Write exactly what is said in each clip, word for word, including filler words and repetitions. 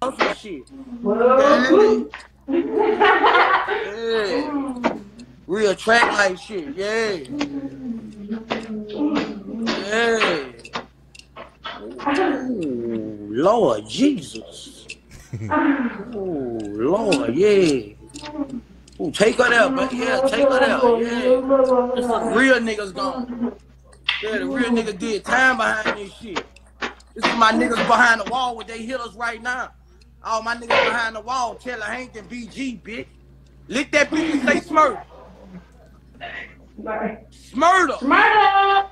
some shit. Yeah. Yeah. Real track like shit. Yeah. Yeah. Ooh, Lord Jesus. Oh Lord, yeah. Ooh, take her there, but yeah, take her there. Yeah. There's some real niggas gone. Yeah, the real niggas did time behind this shit. This is my niggas behind the wall with they hit us right now. All my niggas behind the wall, tell Hank and B G, bitch. Lick that bitch and say smurder. Smurder. Smurder.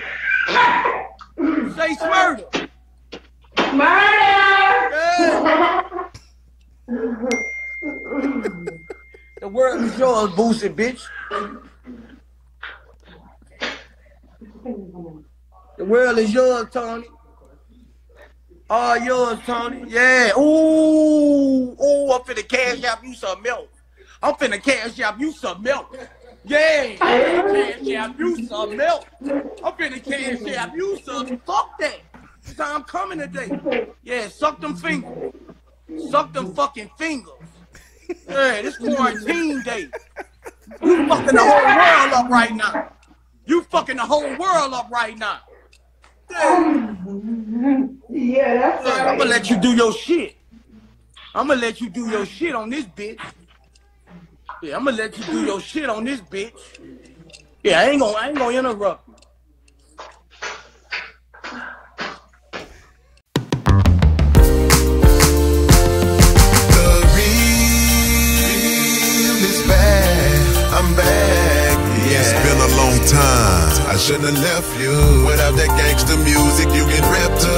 Say smurder. Smurder. Yeah. The world is yours, Boosie, bitch. The world is yours, Tony. All yours, Tony. Yeah. Ooh. Ooh, I'm finna cash out you some milk. I'm finna cash out you some milk. Yeah. I'm finna cash out you some milk. I'm finna cash out you some. Fuck that. So I'm coming today. Yeah, suck them fingers. Suck them fucking fingers. Yeah, this quarantine day. You fucking the whole world up right now. You fucking the whole world up right now. Yeah, yeah that's yeah, right. I'm gonna let you do your shit. I'm gonna let you do your shit on this bitch. Yeah, I'm gonna let you do your shit on this bitch. Yeah, I ain't gonna, I ain't gonna interrupt you. I'm back. Yeah. It's been a long time. I shouldn't have left you. Without that gangster music, you get ripped to.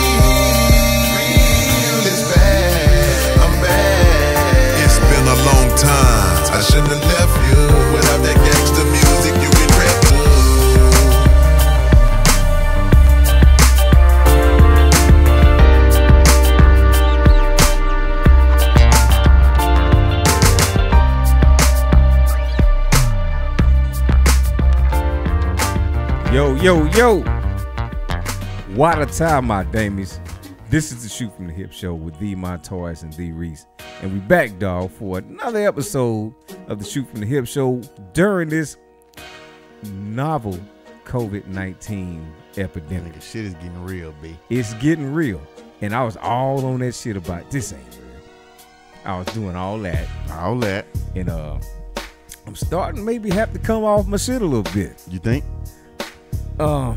Real is back. I'm back. It's been a long time. I shouldn't have left you. Without that gangster music, you get ripped to. Yo, yo, yo. What a time, my damies. This is the Shoot from the Hip Show with the Montoyis and the Reese. And we back, dog, for another episode of the Shoot from the Hip Show during this novel COVID nineteen epidemic. Nigga, shit is getting real, B. It's getting real. And I was all on that shit about this ain't real. I was doing all that. All that. And uh, I'm starting to maybe have to come off my shit a little bit. You think? Um,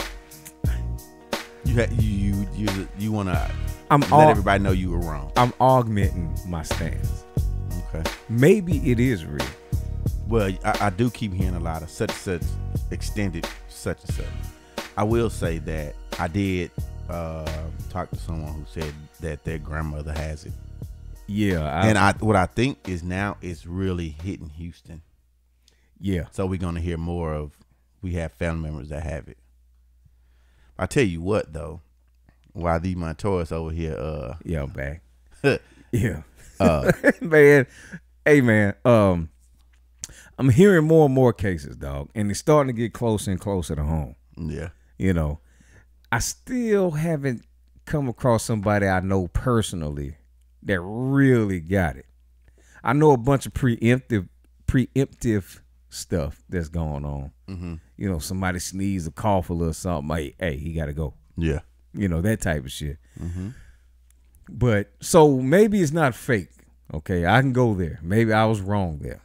you ha- you you you, you want to I'm let all, everybody know you were wrong. I'm augmenting my stance. Okay. Maybe it is real. Well, I, I do keep hearing a lot of such such extended such and such. I will say that I did uh, talk to someone who said that their grandmother has it. Yeah, I, and I what I think is now it's really hitting Houston. Yeah. So we're gonna hear more of. We have family members that have it. I tell you what, though, while these Montoyis over here, uh, yeah, I'm back. yeah, uh, man. Hey, man. Um, I'm hearing more and more cases, dog, and it's starting to get closer and closer to home. Yeah, you know, I still haven't come across somebody I know personally that really got it. I know a bunch of preemptive, preemptive stuff that's going on. Mm-hmm. You know, somebody sneezed or cough a little something. Hey, hey, he got to go. Yeah. You know, that type of shit. Mm-hmm. But so maybe it's not fake. Okay, I can go there. Maybe I was wrong there.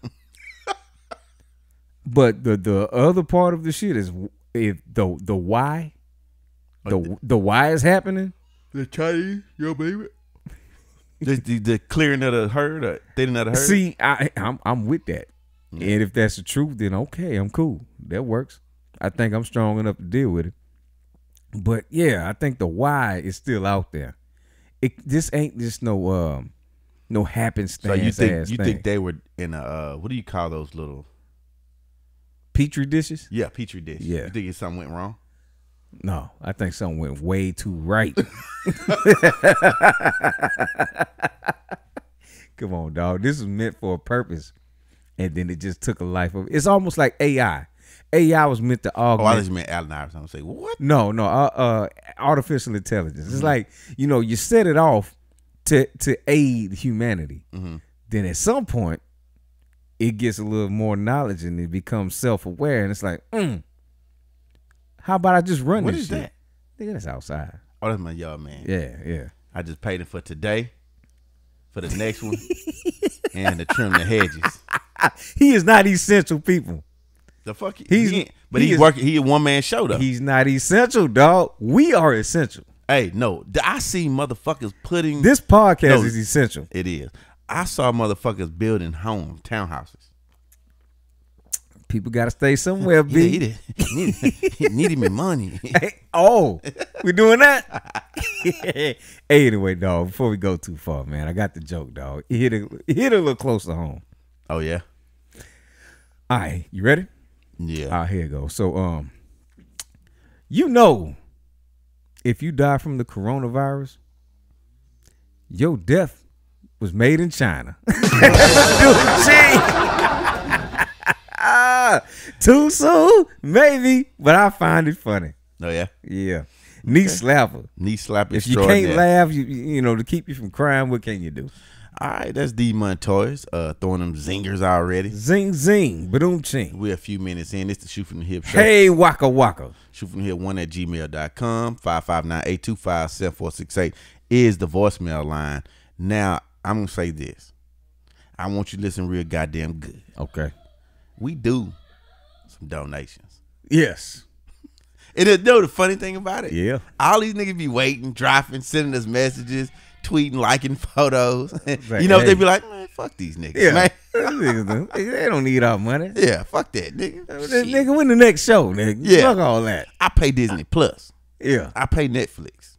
But the the other part of the shit is if the the why, the the why is happening. The Chinese, yo baby. the, the the clearing of the herd, or thinning of the herd. See, I I'm I'm with that. Yeah. And if that's the truth, then okay, I'm cool. That works. I think I'm strong enough to deal with it. But yeah, I think the why is still out there. It this ain't just no um no happenstance. So you think ass you thing. think they were in a uh, what do you call those little petri dishes? Yeah, petri dish. Yeah. You think if something went wrong? No, I think something went way too right. Come on, dog. This was meant for a purpose. And then it just took a life of. It's almost like A I. A I was meant to augment. Oh, I just meant Allen Iverson. I'm say what? No, no. Uh, uh, artificial intelligence. It's mm-hmm. like, you know, you set it off to to aid humanity. Mm-hmm. Then at some point, it gets a little more knowledge and it becomes self-aware, and it's like, mm, how about I just run What this is shit? that? Nigga, that's outside. Oh, that's my yard man. Yeah, yeah. I just paid him for today, for the next one, and to trim the hedges. He is not essential, people. The fuck, he, He's- he ain't- but he he's is- working. He a one man show though. He's not essential, dog. We are essential. Hey, no, th- I see motherfuckers putting This podcast No. is essential. It is. I saw motherfuckers building home townhouses. People got to stay somewhere, Yeah, B. he, did. he needed, he needed me money. Hey, oh, we doing that? Hey, anyway, dog, before we go too far, man, I got the joke, dog. It hit, a, it hit a little close to home. Oh yeah, All right, you ready? yeah. All right, here you go. So, um, you know, if you die from the coronavirus, your death was made in China. Too soon? Maybe, but I find it funny. Oh yeah. Yeah. Knee slapper. Knee slap If you extraordinaire. can't laugh, you you know, to keep you from crying, what can you do? All right, that's D Montoyis, uh, throwing them zingers already. Zing zing, ba-doom ching. We're a few minutes in. It's the Shoot from the Hip show. Hey, waka waka. Shoot from the Hip one at gmail dot com. five five nine, eight two five, seven four six eight is the voicemail line. Now, I'm going to say this. I want you to listen real goddamn good. Okay. We do some donations. Yes. And it, know the funny thing about it? Yeah. All these niggas be waiting, dropping, sending us messages, tweeting, liking photos. Like, you know, hey. they be like, man, fuck these niggas, Yeah. man. These niggas don't- they don't need our money. Yeah, fuck that, nigga. Shit. Nigga, when the next show, nigga? Yeah. Fuck all that. I pay Disney Plus. Yeah. I pay Netflix.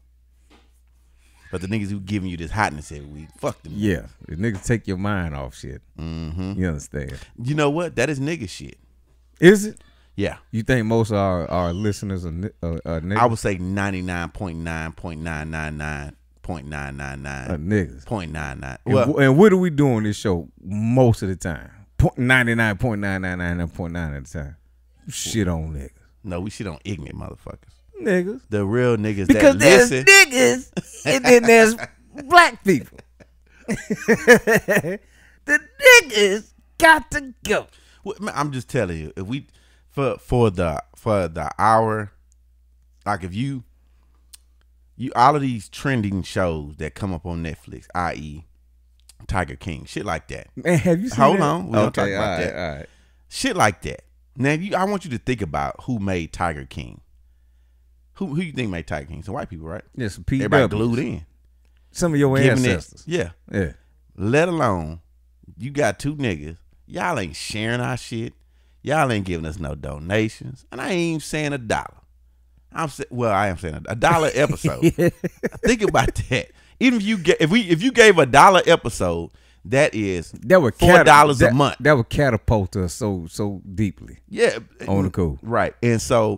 But the niggas who giving you this hotness every week, fuck them. Yeah. The niggas take your mind off shit. Mm-hmm. You understand? You know what? That is nigga shit. Is it? Yeah. You think most of our, our listeners are, ni- uh, are niggas? I would say ninety-nine point nine nine nine nine point nine nine Are nine. niggas. Point nine nine. And, Well, wh- and what do we do on this show most of the time? ninety-nine point nine nine nine point nine at the time. Shit on niggas. no, we shit on ignorant motherfuckers. Niggas. The real niggas Because that there's listen. niggas and then there's black people. The niggas got to go. Well, man, I'm just telling you, if we for for the for the hour, like if you you all of these trending shows that come up on Netflix, that is. Tiger King, shit like that. Man, have you seen Hold that? on, we gonna talk Okay, about all right, that. all right. Shit like that. Now, you, I want you to think about who made Tiger King. Who who you think made Tiger King? Some white people, right? Yeah, some P Everybody Ws. glued in. Some of your Giving it- ancestors. yeah. Yeah. Let alone, you got two niggas. Y'all ain't sharing our shit. Y'all ain't giving us no donations. And I ain't even saying a dollar. I'm saying, well, I am saying a, a dollar episode. Think about that. Even if you get, if we, if you gave a dollar episode, that is That would four dollars that- a month. That would catapult us so so deeply Yeah, on the cool. right. And so,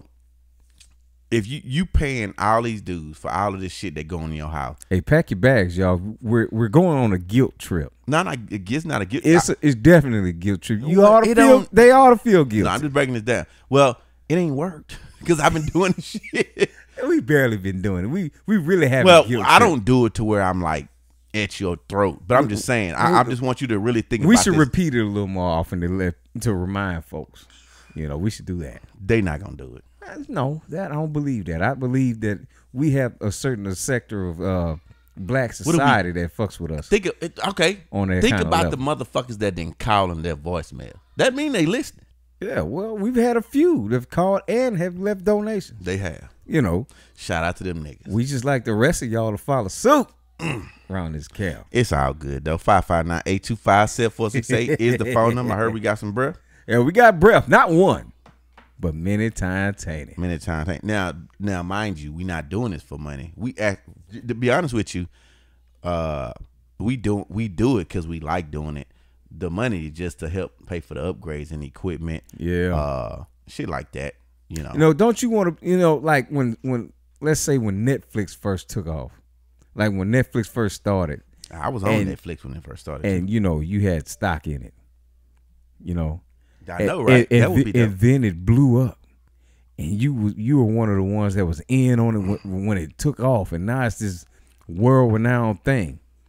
if you you paying all these dudes for all of this shit that go in your house, Hey, pack your bags, y'all. We're we're going on a guilt trip. no, not it's not a gift. It's a, it's definitely a guilt trip. You Well, ought to it feel. don't- They ought to feel guilty. No, I'm just breaking this down. Well, it ain't worked because I've been doing this shit. We barely been doing it. We we really haven't. Well, guilt I trip. don't do it to where I'm like at your throat, but I'm just saying. I, I just want you to really think. We about should this. repeat it a little more often to let to remind folks. You know, we should do that. They not gonna do it. Uh, No, that I don't believe that. I believe that we have a certain sector of uh, black do we- society that fucks with us. Think of it. Okay. On that Think kinda about level. the motherfuckers that didn't call in their voicemail. That mean they listening. Yeah, well, we've had a few that've called and have left donations. They have. You know, Shout out to them niggas. we just like the rest of y'all to follow suit around this cow. It's all good though. Five five nine eight two five seven four six eight is the phone number. I heard we got some breath. Yeah, we got breath, not one, but many times ain't it. Many times. Hey, Now, now, mind you, we not doing this for money. We act, to be honest with you, uh, we do we do it because we like doing it. The money is just to help pay for the upgrades and equipment. Yeah. Uh, shit like that. You know. You know, don't you want to, you know, like when, when, let's say when Netflix first took off, like when Netflix first started, I was on and- Netflix when it first started. and, you know, you had stock in it, you know. I know, And- right? And, that and would be th- dope. and then it blew up. And you was you were one of the ones that was in on it when, when it took off, and now it's this world renowned thing.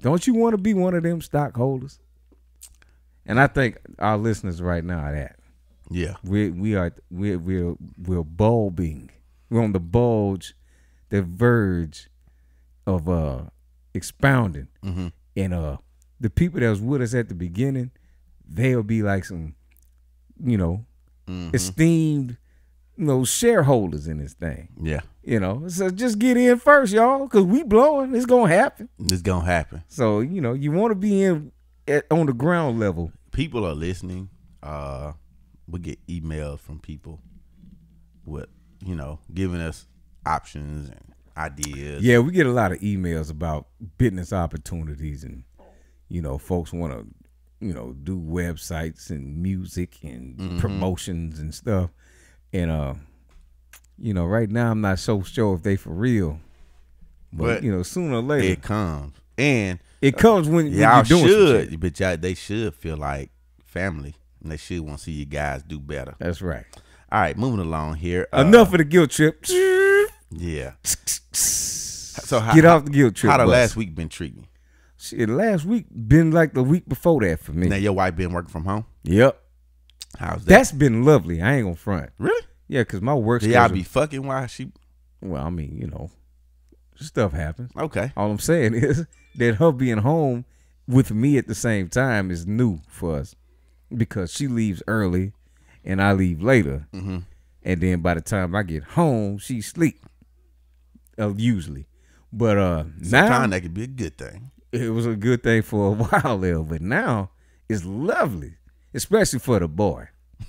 Don't you want to be one of them stockholders? And I think our listeners right now are that. Yeah. We we are we we're we're bulbing. We're on the bulge, the verge of uh expounding. Mm-hmm. And uh the people that was with us at the beginning, they'll be like some, you know, mm-hmm. esteemed, you know, shareholders in this thing. Yeah. You know, so just get in first, y'all, because we blowing. It's gonna happen. It's gonna happen. So, you know, you want to be in at, on the ground level. People are listening. Uh, we get emails from people with, you know, giving us options and ideas. Yeah, we get a lot of emails about business opportunities, and you know, folks want to, you know, do websites and music and mm-hmm. promotions and stuff. And uh, you know, right now I'm not so sure if they for real, but, but you know, sooner or later it comes, and it comes when, when y'all you're doing should, some but y'all, they should feel like family, and they should want to see you guys do better. That's right. All right, moving along here. Uh, Enough of the guilt trip. Yeah. So how, get off the guilt trip. How the bus. last week been treating you? Shit, last week been like the week before that for me. Now your wife been working from home? Yep. How's that? That's been lovely. I ain't gonna front. Really? Yeah, cause my work. Do y'all be fucking while she? Well, I mean, you know, stuff happens. Okay. All I'm saying is that her being home with me at the same time is new for us, because she leaves early and I leave later, mm-hmm. and then by the time I get home, she sleep. Uh, usually, but uh, Sometimes now that could be a good thing. It was a good thing for a while there, but now it's lovely, especially for the boy.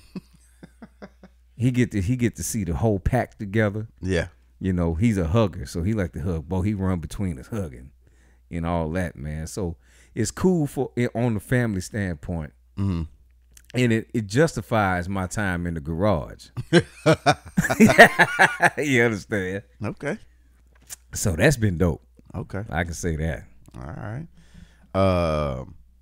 he get to he get to see the whole pack together. Yeah, you know, he's a hugger, so he like to hug. Boy, he run between us hugging and all that, man. So it's cool for on the family standpoint, mm-hmm. and it it justifies my time in the garage. You understand? Okay. So that's been dope. Okay, I can say that. All right. Uh,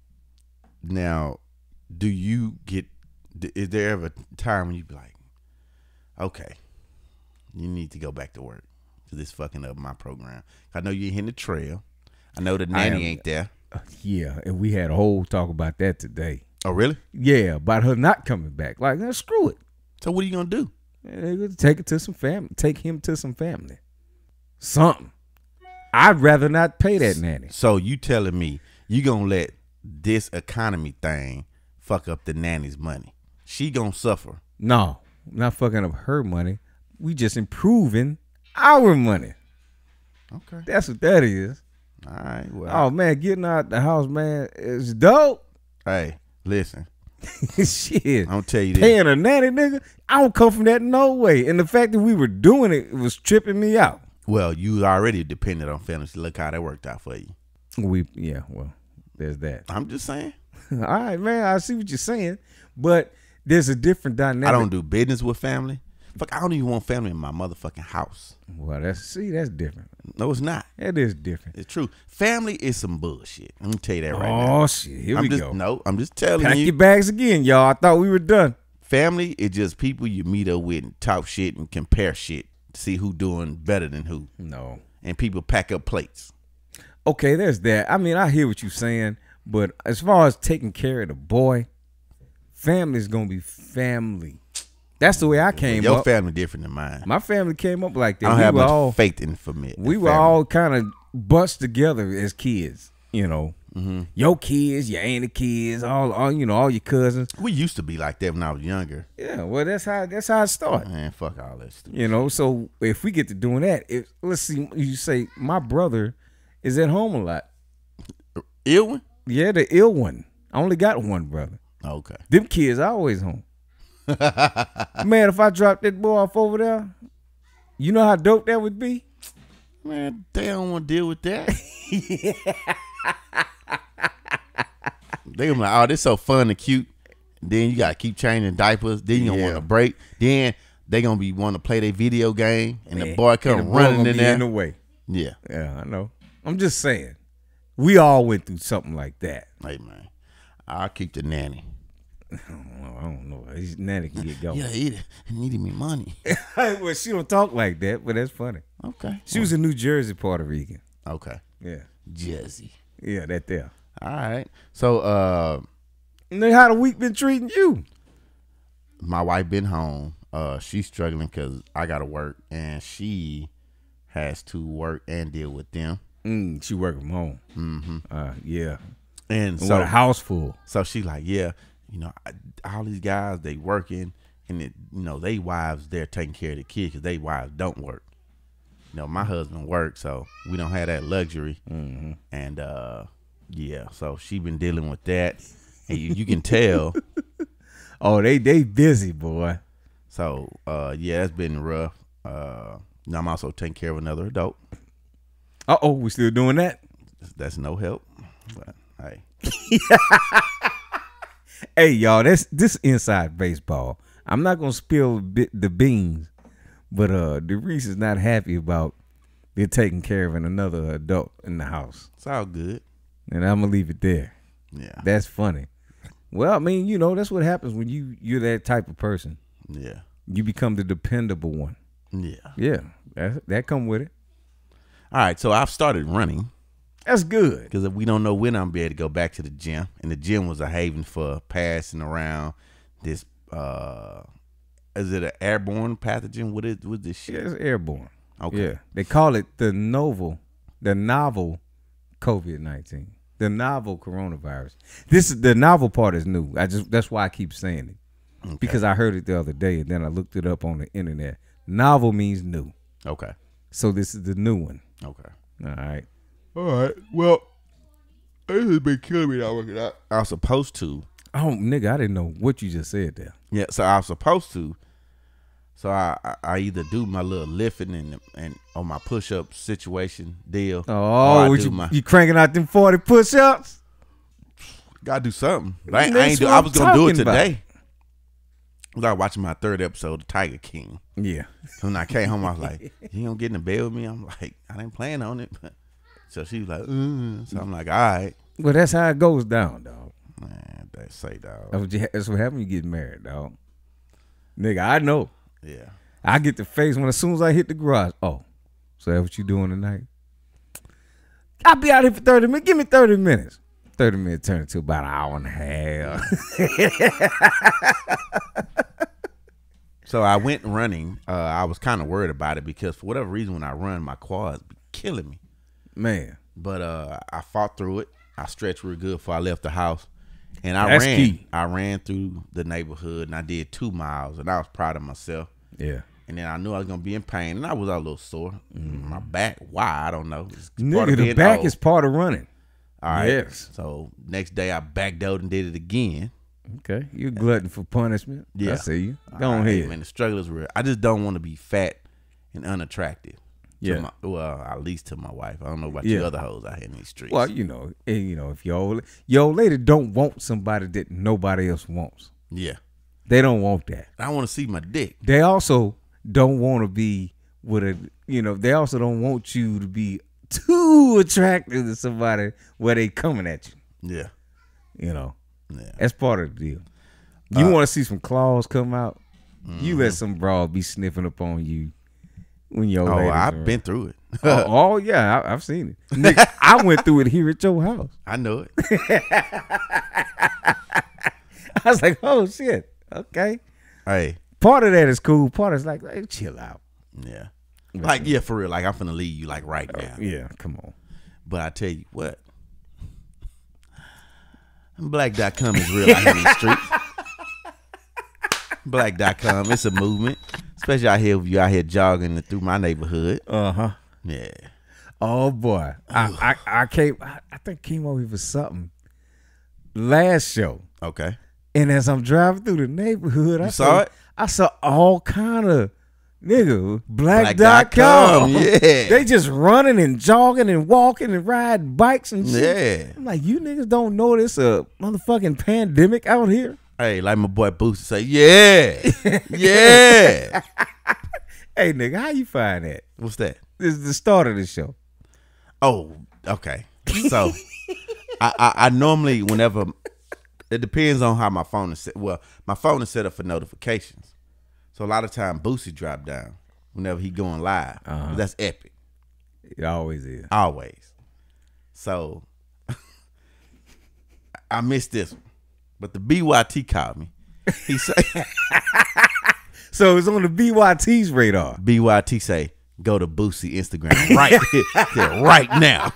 now, do you get? Is there ever a time when you be like, okay, you need to go back to work because this fucking up my program? I know you're hitting the trail. I know the nanny am, ain't there. Yeah, and we had a whole talk about that today. Oh, really? Yeah, about her not coming back. Like, nah, screw it. So what are you gonna do? Man, take it to some family. Take him to some family. Something. I'd rather not pay that nanny. So you telling me you gonna let this economy thing fuck up the nanny's money? She gonna suffer? No, not fucking up her money. We just improving our money. Okay, that's what that is. All right. Well, oh man, getting out the house, man, is dope. Hey, listen. Shit, I'm tell you this. Paying a nanny, nigga, I don't come from that no way. And the fact that we were doing it, it was tripping me out. Well, you already depended on family. Look how that worked out for you. We yeah, well, there's that. I'm just saying. All right, man, I see what you're saying, but there's a different dynamic. I don't do business with family. Fuck, I don't even want family in my motherfucking house. Well, that's see, that's different. No, it's not. It is different. It's true. Family is some bullshit. Let me tell you that right oh, now. Oh shit, here I'm we just, go. No, I'm just telling Pack you. your bags again, y'all. I thought we were done. Family is just people you meet up with and talk shit and compare shit to see who doing better than who. No. And people pack up plates. Okay, there's that. I mean, I hear what you're saying, but as far as taking care of the boy, family is gonna be family. That's the way I came well, your up. Your family different than mine. My family came up like that. I don't we have were much all, faith in family. We were all kind of bunched together as kids, you know. Mm-hmm. Your kids, your auntie kids, all, all you know, all your cousins. We used to be like that when I was younger. Yeah, well, that's how that's how it started. Man, fuck all that stuff. You know, so if we get to doing that, if, let's see, you say my brother is at home a lot. Ill one? Yeah, the ill one. I only got one brother. Okay. Them kids always home. Man, if I drop that boy off over there, you know how dope that would be? Man, they don't want to deal with that. They gonna be like, oh, this so fun and cute. Then you gotta keep changing diapers. Then you gonna Yeah. want to break. Then they gonna be wanting to play their video game, and Man, the boy come and the boy running gonna in be there. in the way. Yeah, Yeah, I know. I'm just saying, we all went through something like that. hey man, I'll keep the nanny. I don't know. I don't know. His nanny can get going. Yeah, he needed me money. Well, she don't talk like that, but that's funny. Okay, She was in New Jersey, Puerto Rican. okay, Yeah. Jersey. Yeah, that there. All right. So, uh, And then how the week been treating you? my wife been home. Uh, she's struggling because I got to work, and she has to work and deal with them. Mm, she working from home. Mm-hmm. Uh, yeah. And And so what a house full. So she like, yeah, you know, I, all these guys, they working, and it, you know, they wives, they're taking care of the kids because they wives don't work. You know, my husband works, so we don't have that luxury. Mm-hmm. And uh, yeah, so she been dealing with that, and you, you can tell. Oh, they they busy, boy. So uh, yeah, it's been rough. Uh, now I'm also taking care of another adult. Uh oh, we still doing that? That's no help, but hey. Hey, y'all, that's this inside baseball. I'm not gonna spill bit the beans, but uh, the Reese is not happy about they're taking care of another adult in the house, It's all good. and I'm gonna leave it there. Yeah. That's funny. Well, I mean, you know, that's what happens when you you're that type of person. Yeah. You become the dependable one. Yeah. Yeah, that that come with it. All right. So I've started running. That's good. Because we don't know when I'm be able to go back to the gym, and the gym was a haven for passing around this. Uh, is it an airborne pathogen? What is what this shit? Yeah, it's airborne. Okay. Yeah, they call it the novel, the novel COVID nineteen, the novel coronavirus. This is the novel part is new. I just that's why I keep saying it Okay. because I heard it the other day and then I looked it up on the internet. Novel means new, Okay. so this is the new one. Okay. All right. All right. Well, this has been killing me now working out. I was supposed to. Oh, nigga, I didn't know what you just said there. Yeah. So I was supposed to. So I, I, I either do my little lifting and and on my push up situation deal. or I Oh, what do you, my, you cranking out them forty push ups? gotta do something. But I, ain't- I That's ain't do. what I I'm was gonna do it talking about. today. I was out watching my third episode of Tiger King. Yeah. So when I came home, I was like, "You gonna get in the bed with me?" I'm like, "I didn't plan on it." So she was like, mm. "So I'm like, all right." Well, that's how it goes down, dog. Man, they say, dog. That's what, you, that's what happens when you get married, dog. Nigga, I know. Yeah. I get the face when as soon as I hit the garage. Oh, so that's what you doing tonight? I'll be out here for thirty minutes. Give me thirty minutes. thirty minutes turn into about an hour and a half. So I went running. Uh, I was kind of worried about it because for whatever reason, when I run, my quads be killing me. Man, But uh, I fought through it. I stretched real good before I left the house, and I That's ran. key. I ran through the neighborhood, and I did two miles, and I was proud of myself. yeah. And then I knew I was gonna be in pain, and I was a little sore. My back, why I don't know. It's part Nigga, of the being back old. is part of running. All right. Yes. So next day I backed out and did it again. Okay, you glutton for punishment. I Yeah. see you. Go All on right, ahead. man, the struggle is real. I just don't want to be fat and unattractive. To Yeah. my, well, at least to my wife. I don't know about Yeah. you other hoes out here in these streets. Well, you know, eh, you know, if your old, your old lady don't want somebody that nobody else wants, yeah. they don't want that. I want to see my dick. They also don't want to be with a, you know, they also don't want you to be too attractive to somebody where they coming at you. Yeah. You know, Yeah. that's part of the deal. You Uh, want to see some claws come out? You Mm-hmm. let some broad be sniffing up on you when your Oh, ladies I've around. been through it. oh, oh, yeah, I, I've seen it. Nigga, I went through it here at your house. I know it. I was like, oh shit, okay. Hey. Part of that is cool. Part is like, hey, chill out. Yeah. Like, yeah, for real. Like, I'm finna leave you, like, right now. Yeah, come on. But I tell you what. Black dot com is real out here in the streets. Black dot com, it's a movement. Especially out here, if you out here jogging through my neighborhood. Uh huh. Yeah. Oh boy, I, I I came. I, I think came over here for something last show, Okay. and as I'm driving through the neighborhood, I You saw it? I saw all kind of nigga Black black dot dot com, com. yeah. They just running and jogging and walking and riding bikes and shit. Yeah. I'm like, you niggas don't know this a motherfucking pandemic out here. Hey, like my boy Boosie say, yeah. Yeah. Hey nigga, how you find that? What's that? This is the start of the show. Oh, okay. So I, I, I normally, whenever, it depends on how my phone is set. Well, my phone is set up for notifications. So a lot of time Boosie drop down whenever he going live. Uh-huh. That's epic. It always is. Always. So I missed this one. But the B Y T called me. He said, So it's on the B Y T's radar. B Y T say, go to Boosie Instagram right, yeah, right now.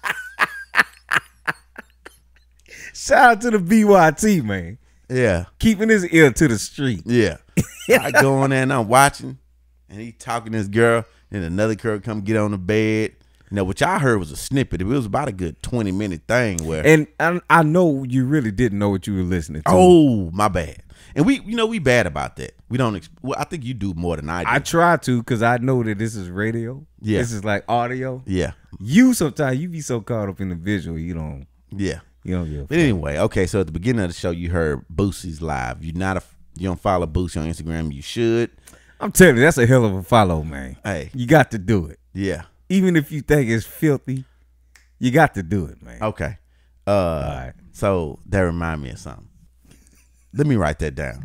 Shout out to the B Y T, man. Yeah. Keeping his ear to the street. Yeah. I go on there and I'm watching, and he talking to this girl, and another girl come get on the bed. You know, which I heard was a snippet. It was about a good twenty minute thing where. And I, I know you really didn't know what you were listening to. Oh, my bad. And we, you know, we bad about that. We don't. Ex- well, I think you do more than I do. I try to because I know that this is radio. Yeah. This is like audio. Yeah. You sometimes you be so caught up in the visual, you don't. Yeah. You don't give a But anyway, okay. So at the beginning of the show, you heard Boosie's live. You're not a. You don't follow Boosie on Instagram. You should. I'm telling you, that's a hell of a follow, man. Hey. You got to do it. Yeah. Even if you think it's filthy, you got to do it, man. Okay. Uh. right. So that remind me of something. Let me write that down.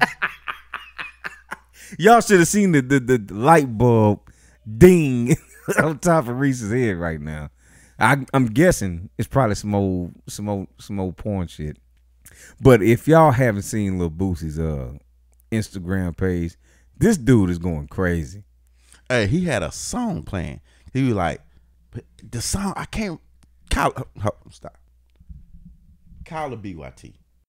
Y'all should have seen the, the the light bulb ding on top of Reese's head right now. I, I'm guessing it's probably some old some old some old porn shit. But if y'all haven't seen Lil Boosie's uh Instagram page, this dude is going crazy. Hey, he had a song playing. He was like, the song I can't. Call, oh, oh, stop. Call the B Y T.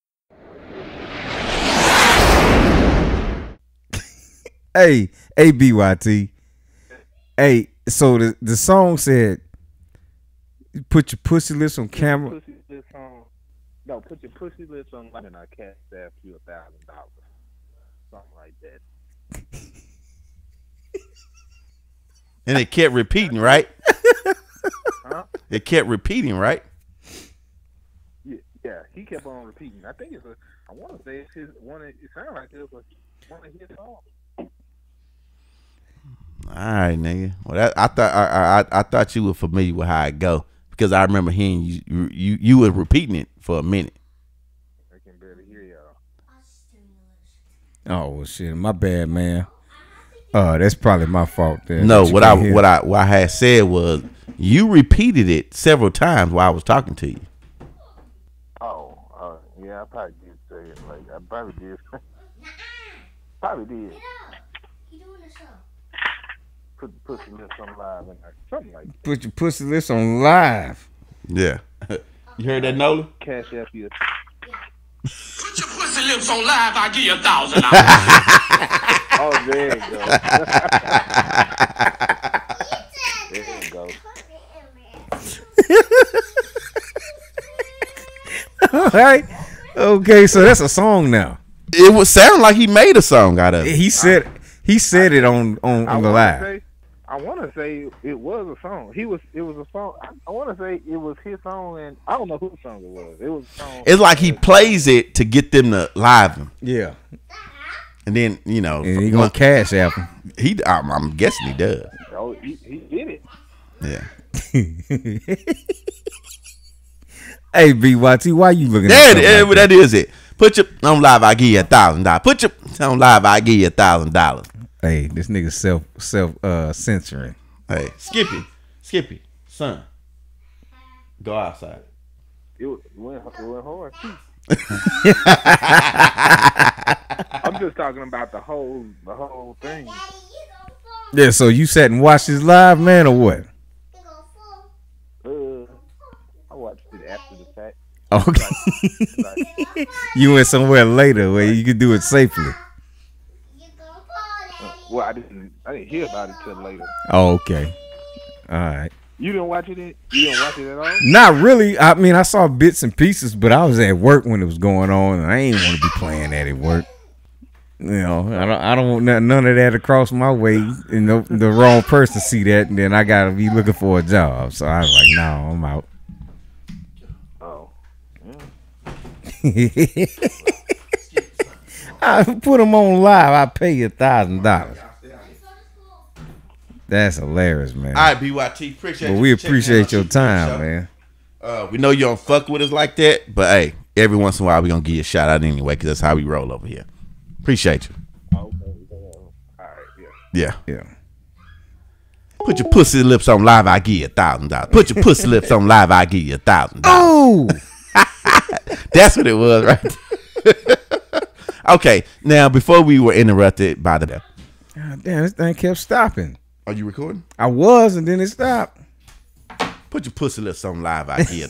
Hey, hey, B Y T. Hey, so the, the song said, put your pussy lips on camera. Pussy lips on, no, put your pussy lips on and I cash after you a thousand dollars. Something like that. And it kept repeating, right? Huh? It kept repeating, right? Yeah, yeah, he kept on repeating. I think it's a, I want to say it's his, one of, it sounded like it was one of his songs. All right, nigga. Well, that, I thought I, I I thought you were familiar with how it go because I remember hearing you you you were repeating it for a minute. I can barely hear y'all. Oh well, shit, my bad, man. Uh, that's probably my fault. There, No, that you what I can't hear. what I what I had said was you repeated it several times while I was talking to you. Oh, uh, yeah, I probably did say it. Like I probably did. Probably did. Put the pussy lips on live and something like that. Put your pussy lips on live. Yeah. You heard that, Nola? Cash app you. Put your pussy lips on live, I'll give you a thousand dollars. Oh, there you go. There you go. All right. Okay, so that's a song now. It would sound like he made a song out of it. He said he said it on on, I on the wanna live. say, I want to say it was a song. He was. It was a song. I, I want to say it was his song, and I don't know whose song it was. It was a song. It's like he plays it to get them to live him, Yeah. and then you know And he gonna cash app him. he. I'm, I'm guessing he does. Oh, he, he did it. Yeah. Hey B Y T, why you looking There at it something is. like That is it. Put your on live. I give you a thousand dollars. Put your on live. I give you a thousand dollars. that? Hey, this nigga self self uh censoring. Hey, Skippy, Skippy, son, go outside. It, was, it, went, it went hard too. I'm just talking about the whole the whole thing. Yeah, so you sat and watched this live, man, or what? Uh, I watched it after the fact. Okay. Like, You went somewhere later where you could do it safely. uh, well, I didn't. I didn't hear about it till later. Oh, okay. All right. You didn't watch it. You didn't watch it at all. Not really. I mean, I saw bits and pieces, but I was at work when it was going on, and I ain't want to be playing that at work. You know, I don't. I don't want none, none of that to cross my way. You know, the wrong person see that, and then I gotta be looking for a job. So I was like, no, I'm out. Oh, I put them on live. I pay you a thousand dollars. That's hilarious, man. All right, B Y T, appreciate. But you we for checking appreciate out your our time, show. man. Uh, we know you don't fuck with us like that, but hey, every once in a while we gonna give you a shout out anyway, because that's how we roll over here. Appreciate you. okay. All right, yeah. Yeah. Yeah. Put your pussy lips on live, I give you a thousand dollars. Put your pussy lips on live, I give you a thousand dollars. Oh. That's what it was, right? Okay, now before we were interrupted by the. God damn, this thing kept stopping. Are you recording? I was, and then it stopped. Put your pussy lips on live out here.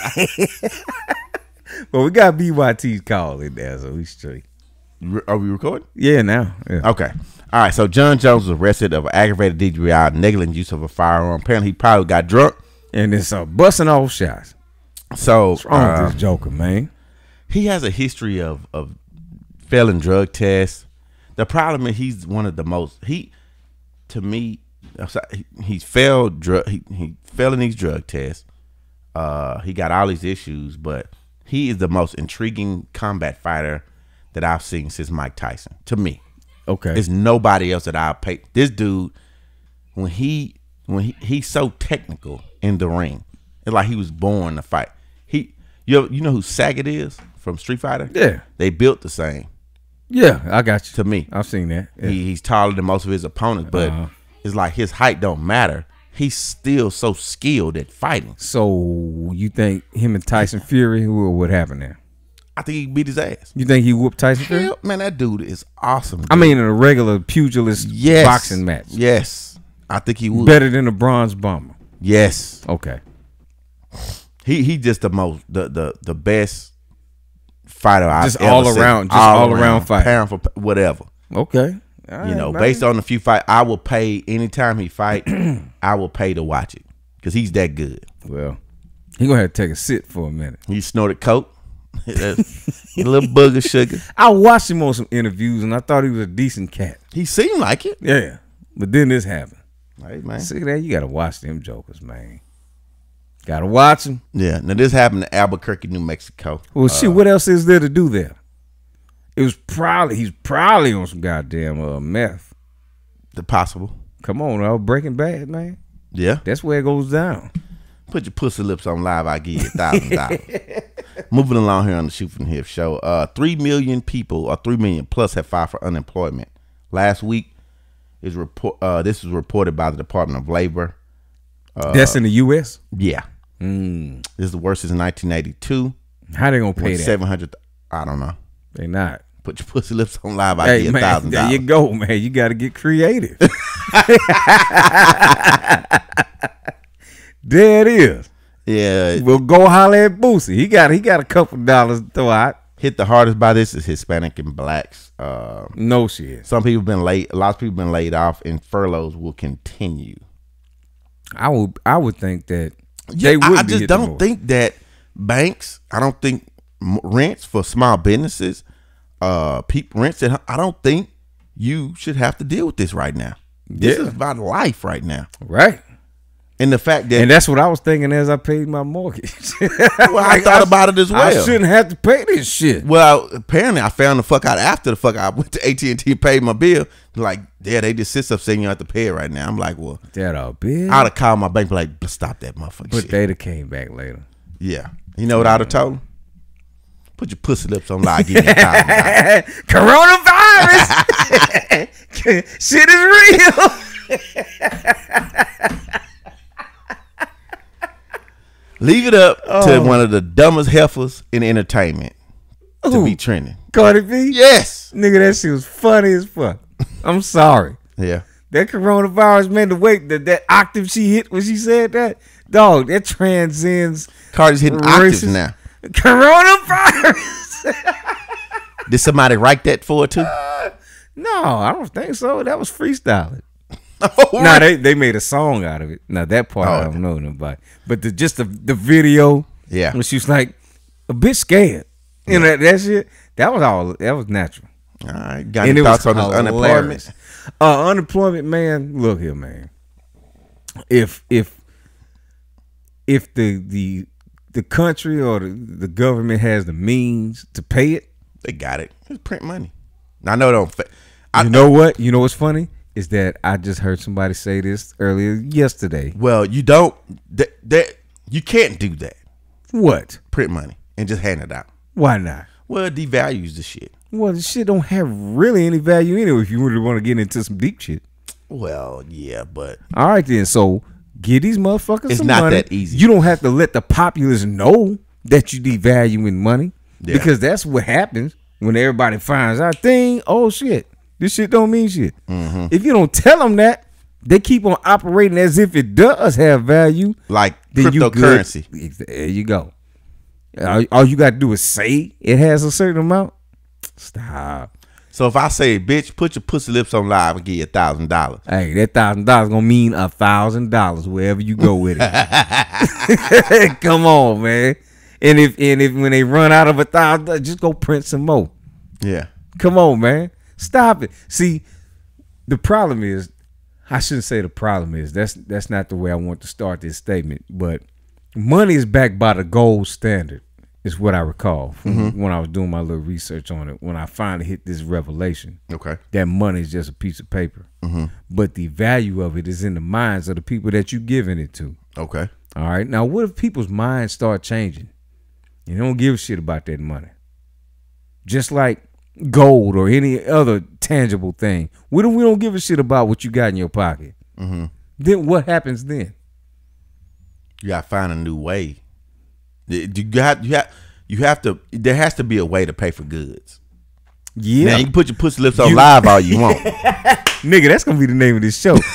Well, we got B Y T's call in there, so we straight. Are we recording? Yeah, now. Yeah. Okay. All right. So John Jones was arrested of aggravated D W I, negligent use of a firearm. Apparently, he probably got drunk. And it's uh, busting off shots. So What's wrong uh, with this Joker, man? He has a history of of failing drug tests. The problem is he's one of the most he to me he's failed drug he, he failed in these drug tests. Uh, he got all these issues, but he is the most intriguing combat fighter that I've seen since Mike Tyson. To me, Okay. there's nobody else that I'll pay. This dude, when he when he, he's so technical in the ring, it's like he was born to fight. He you you know who Saget is from Street Fighter? Yeah. They built the same. Yeah, I got you. To me, I've seen that. Yeah. he, he's taller than most of his opponents, but Uh-huh. it's like his height don't matter. He's still so skilled at fighting. So you think him and Tyson Fury, who would happen there? I think he beat his ass. You think he whooped Tyson Fury? Hell, man, that dude is awesome. Dude. I mean, in a regular pugilist yes. boxing match. Yes, I think he would. Better than a bronze bomber. Yes. Okay. He he just the most the the the best fighter I've Just ever all seen. around- just all around fighter. pound for p- whatever. Okay. All You right, know, man. based on the few fight, I will pay anytime he fight. I will pay to watch it because he's that good. Well, he gonna have to take a sit for a minute. He snorted coke, a little booger sugar. I watched him on some interviews and I thought he was a decent cat. He seemed like it. Yeah. But then this happened. Hey man. See that? You gotta watch them jokers, man. Gotta watch them. Yeah. Now this happened in Albuquerque, New Mexico. Well, shit, what else is there to do there? It was probably he's probably on some goddamn uh, meth. The possible. Come on, now, Breaking Bad, man. Yeah. That's where it goes down. Put your pussy lips on live. I give you a thousand dollars. Moving along here on the Shoot from the Hip show. Uh, three million people, or three million plus, have filed for unemployment. Last week is report. Uh, this was reported by the Department of Labor. Uh, That's in the U S. Yeah. Mm. This is the worst since nineteen eighty-two. How they gonna pay that? Seven hundred. I don't know. They not. Put your pussy lips on live. I Hey give you a man, thousand there you dollars. go, man. You got to get creative. There it is. Yeah. We'll go holler at Boosie. He got he got a couple dollars to throw out. Hit the hardest by this is Hispanic and blacks. Uh, No shit. some people been laid. A lot of people been laid off, and furloughs will continue. I would I would think that Yeah, they would. I, I be just hitting don't more. think that banks. I don't think m- rents for small businesses. Uh, people rents at. I don't think you should have to deal with this right now. This Yeah. is about life right now, Right. and the fact that And that's what I was thinking as I paid my mortgage. well, I thought about it as well. I shouldn't have to pay this shit. Well, apparently, I found the fuck out after the fuck. I went to A T and T and paid my bill. Like, yeah, they just sit up saying you have to pay it right now. I'm like, well, That all big. I'd have called my bank, be like, stop that motherfucker But shit. they'd have came back later. Yeah, you know what I'd have told them? Put your pussy lips on live. Give me a thousand dollars. Coronavirus. Shit is real. Leave it up to Oh. one of the dumbest heifers in entertainment to Who? be trending. Cardi B? Yes. Nigga, that shit was funny as fuck. I'm sorry. Yeah. That coronavirus, man, the way that, that octave she hit when she said that, dog, that transcends Cardi's hitting racist- octaves now. Coronavirus. Did somebody write that for her too? No, I don't think so. That was freestyling. Oh, No, right. they, they made a song out of it. Now that part I Oh. don't know nothing about. But the just the, the video, Yeah. when she was like a bit scared. You know that, that shit. That was all. That was natural. All right. Got any thoughts on this unemployment? Uh, unemployment, man. Look here, man. If if if the the the country or the, the government has the means to pay it, They got it. Just print money. I know it don't. Fa- I you know what? You know what's funny is that I just heard somebody say this earlier yesterday. Well, you don't. That, that you can't do that. What? Print money and just hand it out. Why not? Well, it devalues the shit. Well, the shit don't have really any value anyway. If you really want to get into some deep shit. Well, yeah, but All right then. So give these motherfuckers It's some not money. that easy. You don't have to let the populace know that you devaluing money. Yeah. Because that's what happens when everybody finds out thing. Oh shit, this shit don't mean shit. Mm-hmm. If you don't tell them that, they keep on operating as if it does have value. Like then you cryptocurrency. good. There you go. All, all you got to do is say it has a certain amount. Stop. So if I say, bitch, put your pussy lips on live and give you a thousand dollars. Hey, that thousand dollars gonna mean a thousand dollars wherever you go with it. Come on, man. And if and if when they run out of a thousand, just go print some more. Yeah. Come on, man. Stop it. See, the problem is, I shouldn't say the problem is. That's that's not the way I want to start this statement. But money is backed by the gold standard, is what I recall from Mm-hmm. when I was doing my little research on it. When I finally hit this revelation, Okay. that money is just a piece of paper, Mm-hmm. but the value of it is in the minds of the people that you're giving it to. Okay. All right. Now, what if people's minds start changing? You don't give a shit about that money. Just like gold or any other tangible thing. What if we don't give a shit about what you got in your pocket? Mm-hmm. Then what happens then? You gotta find a new way. You got you have you have to. There has to be a way to pay for goods. Yeah. Now you can put your pussy lips on You- live all you want. Nigga, that's going to be the name of this show.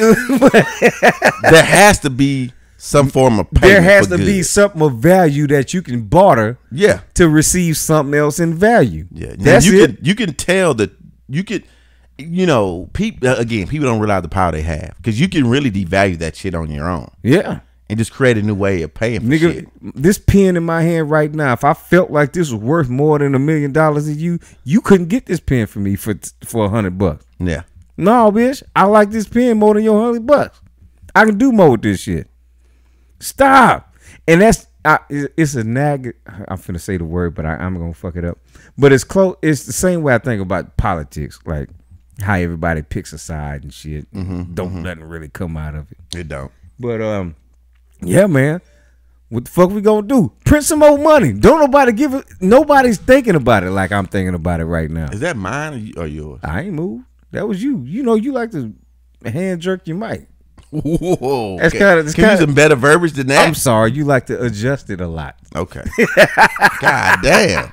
There has to be some form of payment There has for to be goods. something of value that you can barter Yeah. to receive something else in value. Yeah, now That's you it. Can, you can tell that you could, you know, people again. People don't realize the power they have because you can really devalue that shit on your own Yeah. and just create a new way of paying for Nigga, shit. this pen in my hand right now, if I felt like this was worth more than a million dollars to you, you couldn't get this pen for me for for a hundred bucks. Yeah, No, bitch, I like this pen more than your hundred bucks. I can do more with this shit. Stop. And that's I, it- it's a nag. I'm finna say the word, but I, I'm gonna fuck it up. But it's close. It's the same way I think about politics, like how everybody picks a side and shit. Don't nothing really come out of it. it don't. But um, yeah, man. What the fuck we gonna do? Print some more money. Don't nobody give it. Nobody's thinking about it like I'm thinking about it right now. Is that mine or, you, or yours? I ain't moved. That was you. You know you like to hand jerk your mic. Whoa, That's okay. kinda- that's Can you use kinda- some better verbiage than that? I'm sorry. You like to adjust it a lot. Okay. God damn.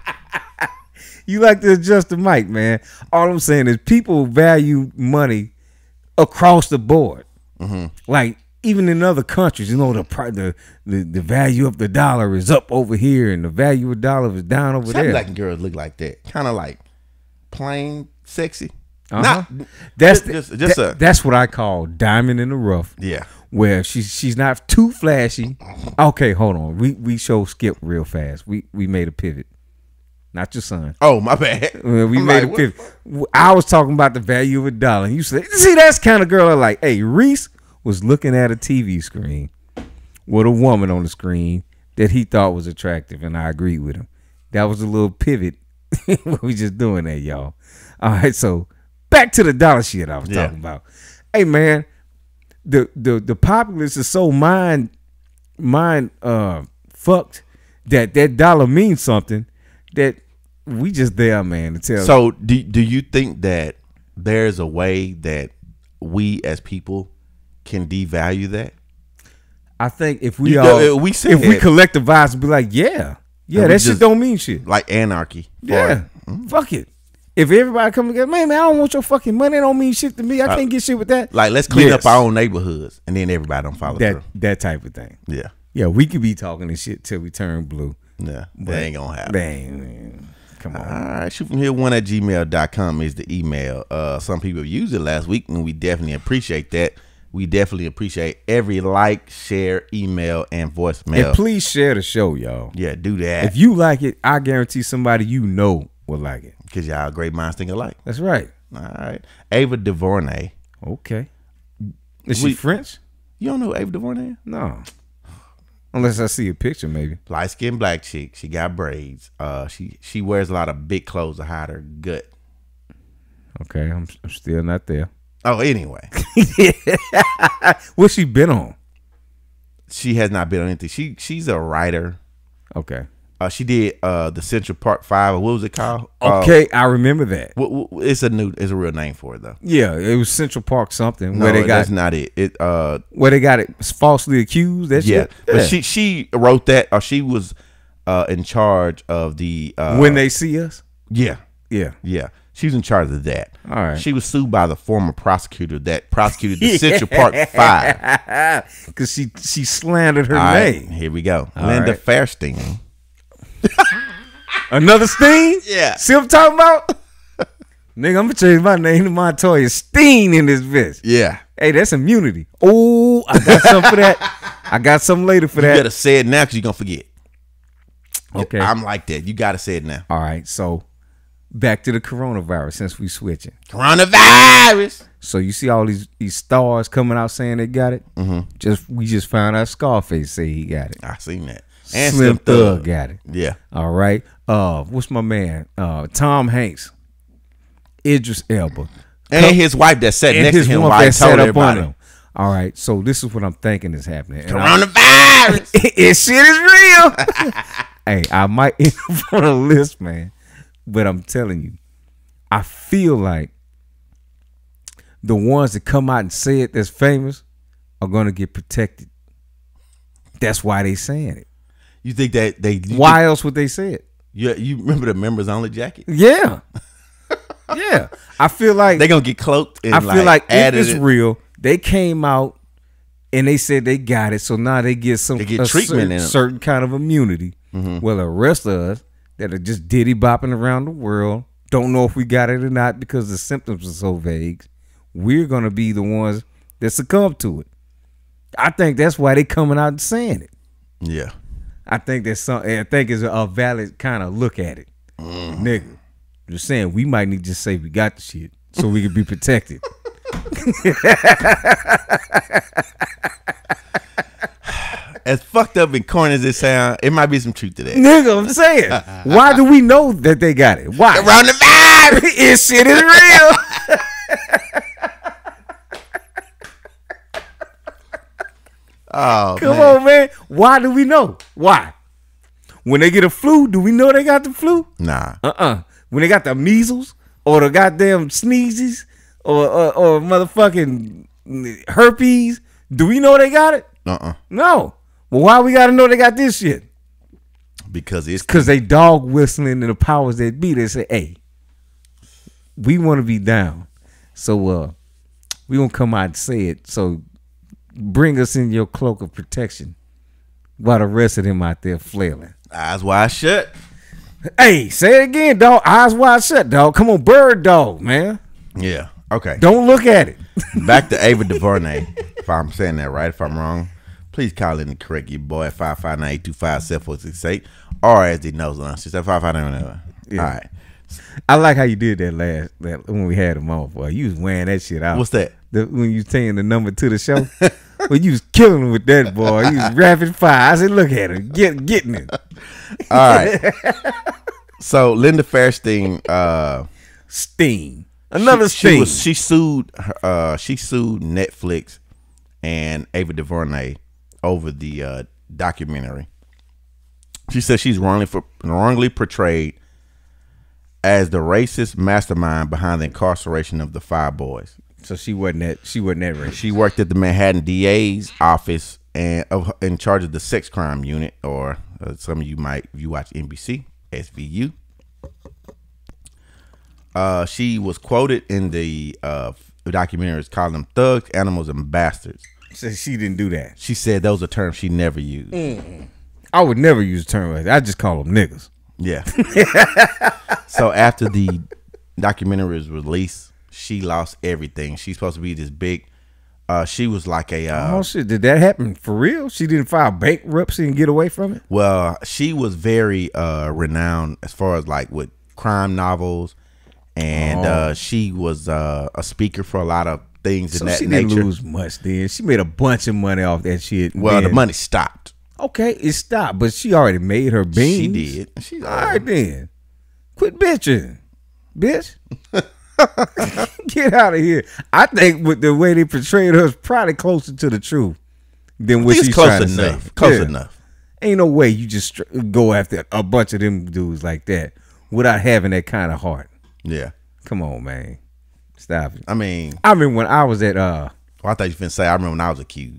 You like to adjust the mic, man. All I'm saying is people value money across the board. Like even in other countries, you know, the, pri- the the the value of the dollar is up over here, and the value of the dollar is down over Some there. black girls look like that. Kind of like plain sexy. Uh-huh. Not That's just, the- just that- a that's what I call diamond in the rough. yeah. Where she's she's not too flashy. Okay, hold on. We we show Skip real fast. We we made a pivot. Not your son. Oh my bad. Uh, we I'm made like, a what pivot. I was talking about the value of a dollar. And you said, see, that's kind of girl I like. Hey, Reese was looking at a T V screen with a woman on the screen that he thought was attractive, and I agreed with him. That was a little pivot. We just doing that, y'all. All right, so back to the dollar shit I was Yeah. talking about. Hey, man, the the the populace is so mind mind uh fucked that that dollar means something that we just there, man, to tell. So do do you think that there's a way that we as people can devalue that? I think if we You all know, we said- if we collectivize and be like, yeah, yeah, And we that shit just- don't mean shit. Like anarchy. Yeah, Or- fuck it. If everybody come together, man, man, I don't want your fucking money. It don't mean shit to me. I Uh, can't get shit with that. Like let's clean Yes. up our own neighborhoods and then everybody don't follow that through. that type of thing. Yeah. Yeah, we could be talking this shit till we turn blue. Yeah. But That ain't gonna happen. Dang, man. Come on. All right, shoot from here one at gmail dot com is the email. Uh, some people used it last week, and we definitely appreciate that. We definitely appreciate every like, share, email, and voicemail. And please share the show, y'all. yeah, do that. If you like it, I guarantee somebody you know will like it. Because y'all great minds think alike. That's right. All right. Ava DuVernay. Okay. Is We- she French? You don't know who Ava DuVernay? is? No. Unless I see a picture, maybe. Light skinned black chick. She got braids. Uh, she she wears a lot of big clothes to hide her gut. Okay, I'm, I'm still not there. Oh, anyway, What's she been on? she has not been on anything. She she's a writer. Okay. Uh, she did uh the Central Park Five. Or what was it called? Uh, Okay, I remember that. w- w- it's a new. It's a real name for it though. Yeah, it was Central Park something No, where they got that's not it. It uh where they got it falsely accused. That yeah, shit. but she she wrote that or she was uh, in charge of the uh, when they see us. yeah, Yeah. yeah. She was in charge of that. All right. She was sued by the former prosecutor that prosecuted the Central Park Five. Because she she slandered her All right, name. here we go. All Linda right. Fairstein. Another Steen? Yeah. See what I'm talking about? Nigga, I'm gonna change my name to Montoyis. Steen in this bitch. Yeah. Hey, that's immunity. Oh, I got something for that. I got something later for You that. better say it now because you're going to forget. Okay. I'm like that. You got to say it now. All right. So back to the coronavirus since we switching. Coronavirus. So you see all these these stars coming out saying they got it. Mm-hmm. Just we just found out Scarface say he got it. I seen that. And Slim Thug got it. Yeah. All right. Uh, what's my man? Uh, Tom Hanks, Idris Elba, And his wife that sat and next his to him wife while he that sat told up on everybody. him. All right. So this is what I'm thinking is happening. And I- Coronavirus. it shit is real. Hey, I might end up on a list, man. But I'm telling you, I feel like the ones that come out and say it that's famous are gonna get protected. That's why they saying it. You think that they? You Why else would they say it? You, you remember the members only jacket? Yeah. Yeah. I feel like They gonna get cloaked. And I feel like if added it's it. real, they came out and they said they got it, so now they get some They get a treatment certain, in it. certain kind of immunity. Mm-hmm. Well, the rest of us that are just diddy bopping around the world don't know if we got it or not because the symptoms are so vague. We're gonna be the ones that succumb to it. I think that's why they coming out and saying it. Yeah. I think that's some. I think it's a valid kind of look at it, Mm. nigga. Just saying, we might need to just say we got the shit so we can be protected. As fucked up and corny as it sound, it might be some truth to that. Nigga, I'm saying, why do we know that they got it? Why? Coronavirus. This shit is real. Oh, Come man. on, man. Why do we know? Why? When they get a flu, do we know they got the flu? Nah. Uh-uh. When they got the measles or the goddamn sneezes or or, or motherfucking herpes, do we know they got it? Uh-uh. No. Well, why we gotta know they got this shit? Because it's Because they dog whistling to the powers that be. They say, hey, we want to be down. So uh, we gonna come out and say it. So bring us in your cloak of protection while the rest of them out there flailing. eyes wide shut. Hey, say it again, dog. Eyes wide shut, dog. Come on, bird dog, man. Yeah. Okay. Don't look at it. Back to Ava DuVernay. If I'm saying that right, if I'm wrong, please call in and correct your boy at five five nine eight two five seven four six eight or as he knows on six seven five five nine. Yeah. All right. I like how you did that last that when we had him on, boy. You was wearing that shit out. What's that? The, when you saying the number to the show, well, you was killing him with that, boy. You was rapid fire. I said, look at him, get getting it. All right. So Linda Fairstein, uh, Sting, another she, Sting. She, was, she sued. her- Uh, she sued Netflix and Ava DuVernay over the uh, documentary. She said she's wrongly for, wrongly portrayed as the racist mastermind behind the incarceration of the five boys. So she wasn't that. She wasn't that racist. She worked at the Manhattan D A's office and of, in charge of the sex crime unit, or uh, some of you might, if you watch N B C, S V U. Uh, she was quoted in the uh, documentary as calling them thugs, animals, and bastards. So she didn't do that. She said those are terms she never used. I would never use the term like that. I just call them niggas. Yeah. So after the documentary was released, she lost everything. She's supposed to be this big. Uh, she was like a. Uh, Oh shit! Did that happen for real? She didn't file bankruptcy and get away from it. Well, she was very uh, renowned as far as like with crime novels, and Oh. uh, she was uh, a speaker for a lot of things So in that she nature. didn't lose much. Then she made a bunch of money off that shit. Well, the Then- money stopped. Okay, it stopped, but she already made her beans. She did. She's All right then. Quit bitching, bitch. Get out of here. I think with the way they portrayed her is probably closer to the truth than what It's she's close trying to enough. say. Close Yeah. enough. Ain't no way you just str- go after a bunch of them dudes like that without having that kind of heart. Yeah. Come on, man. Stop it. I mean, I remember when I was at uh well, I thought you were finna say. I remember when I was accused.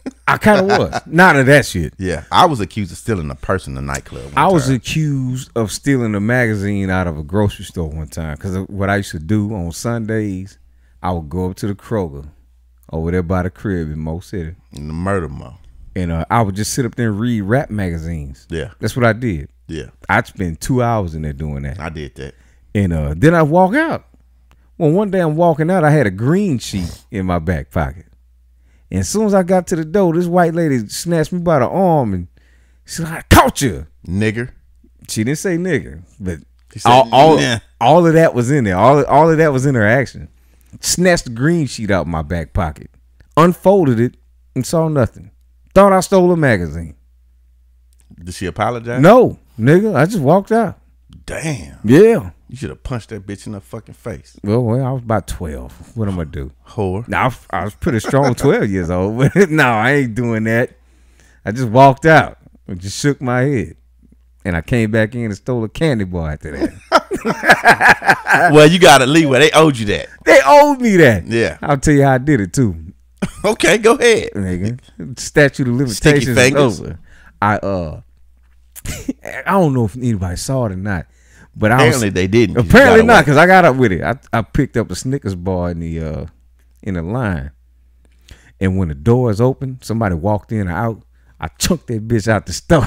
I kind of was. None of that shit. Yeah, I was accused of stealing a purse in the nightclub. one I was time. accused of stealing a magazine out of a grocery store one time. Because what I used to do on Sundays, I would go up to the Kroger over there by the crib in Mo City. in the murder mo. And uh, I would just sit up there and read rap magazines. Yeah, That's what I did. yeah, I'd spend two hours in there doing that. I did that. And uh, then I'd walk out. Well, one day I'm walking out, I had a green sheet in my back pocket. And as soon as I got to the door, this white lady snatched me by the arm and she said, I caught you. Nigger. She didn't say nigger, but She said, all, all, "Nah." all of that was in there. All, all of that was in her action. Snatched the green sheet out of my back pocket, unfolded it, and saw nothing. Thought I stole a magazine. Did she apologize? No, nigga, I just walked out. Damn. Yeah. You should have punched that bitch in the fucking face. Well, well, I was about twelve. What am I do? Whore. Now, I was, I was pretty strong twelve years old. But no, I ain't doing that. I just walked out and just shook my head. And I came back in and stole a candy bar after that. Well, you got a leeway. They owed you that. They owed me that. Yeah. I'll tell you how I did it, too. Okay, go ahead. Nigga. Statute of Sticky limitations is fingers. over. I, uh, I don't know if anybody saw it or not. But I Apparently was, they didn't. You Apparently got not, away. because I got up with it. I, I picked up a Snickers bar in the uh in the line, and when the doors opened, somebody walked in or out. I chunked that bitch out the store,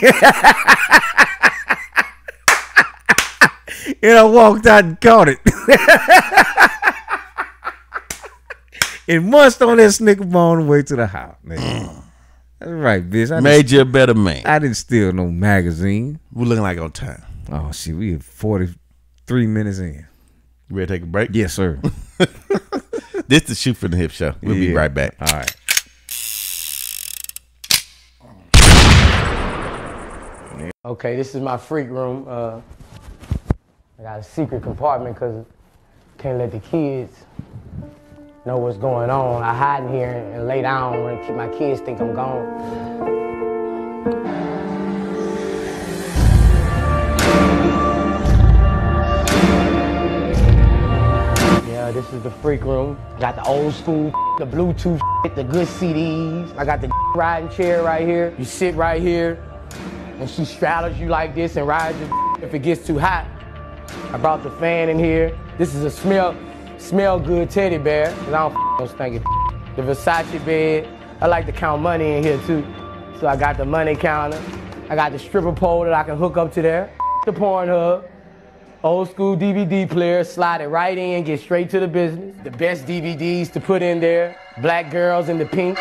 and I walked out and caught it, and munched on that Snicker bar on the way to the house. Nigga. That's right, bitch. I Made didn't, you a better man. I didn't steal no magazine. We're looking like on time. Oh shit, we had forty-three minutes in. You ready to take a break? Yes, sir. This is the Shoot from the Hip Show. We'll be Yeah. right back. All right. Okay, this is my freak room. Uh, I got a secret compartment because can't let the kids know what's going on. I hide in here and lay down when keep my kids think I'm gone. Yeah, this is the freak room. Got the old school, the Bluetooth, the good C Ds. I got the riding chair right here. You sit right here. And she straddles you like this and rides you if it gets too hot. I brought the fan in here. This is a smell smell good teddy bear, because I don't those stinking. The Versace bed. I like to count money in here too. So I got the money counter. I got the stripper pole that I can hook up to there. The Pornhub. Old school D V D player, slide it right in, get straight to the business. The best D V Ds to put in there. Black girls in the pink.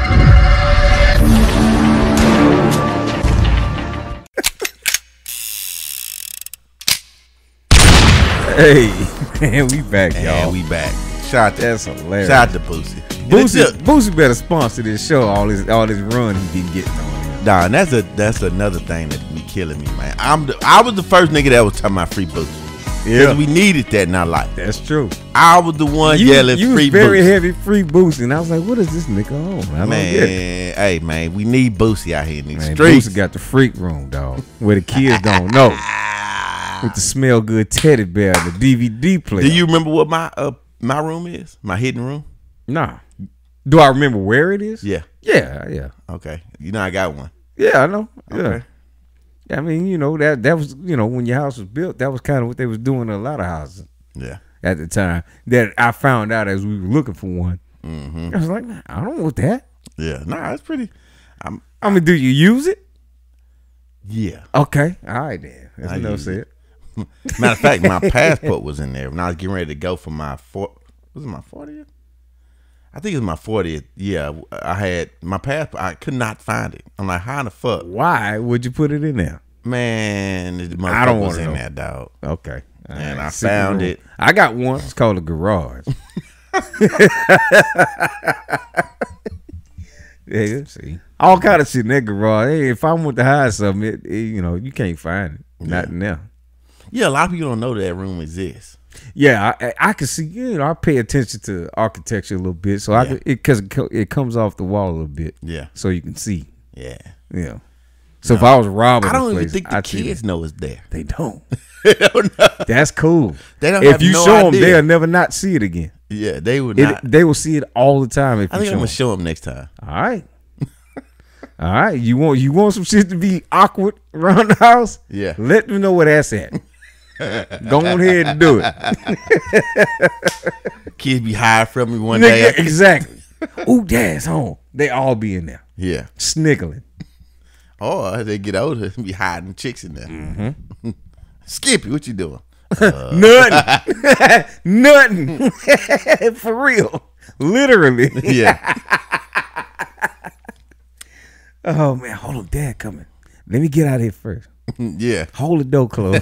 Hey, man, we back, And y'all. we back. Shout out to, That's hilarious. shout out to Boosie. Boosie, It's a- Boosie better sponsor this show. All this, all this run he been getting on here. Nah, and that's a that's another thing that be killing me, man. I'm the, I was the first nigga that was talking about free Boosie. Yeah. We needed that in our life. That's true. I was the one You, yelling you free was very Boosie. heavy free Boosie, and I was like, "What is this nigga on?" I don't Man, get it. hey man, we need Boosie out here in these Man, streets. Boosie got the freak room, dog, where the kids don't know. With the smell good teddy bear, the D V D player. Do you remember what my uh my room is? My hidden room? Nah. Do I remember where it is? Yeah. Yeah, yeah, Okay. You know I got one. yeah. I know. Yeah. Okay. I mean, you know that that was you know when your house was built, that was kind of what they was doing in a lot of houses Yeah. at the time. That I found out as we were looking for one. Mm-hmm. I was like, I don't want that. Yeah. Nah, it's pretty. I'm. I mean, do you use it? Yeah. Okay, all right then. That's I enough use said. Matter of fact, my passport was in there when I was getting ready to go for my four. Was it my fortieth? I think it was my fortieth. Yeah, I had my passport. I could not find it. I'm like, how the fuck, Why would you put it in there? man? The I don't motherfucker was wanna in know. there, dog. Okay, all And right, I secret found room. it. I got one. It's called a garage. Yeah, see, all kind of shit in that garage. Hey, if I want to hide something, it, it, you know, you can't find it. Not in there. Yeah, a lot of people don't know that room exists. Yeah, I, I, I can see. You know, I pay attention to architecture a little bit, so I Yeah. can, it because it, co- it comes off the wall a little bit, Yeah, so you can see. yeah. Yeah. So if I was robbing, I don't the even place, think the I'd see kids that. know it's there. They don't. They don't know. That's cool. They don't If have you no show them, idea. they'll never not see it again. Yeah, they would It, not. they will see it all the time if I you think I'm show gonna them. show them next time. All right. All right, you want you want some shit to be awkward around the house? Yeah. Let me know where that's at. Go on ahead and do it. Kids be hiding from me one Nigga, day. exactly. Ooh, dad's home. They all be in there. Yeah. Sniggling. Or as they get older, be hiding chicks in there. Mm-hmm. Skippy, what you doing? Nothing. Nothing. For real. Literally. Yeah. Oh, man. Hold on. Dad coming. Let me get out of here first. Yeah. Hold the door closed.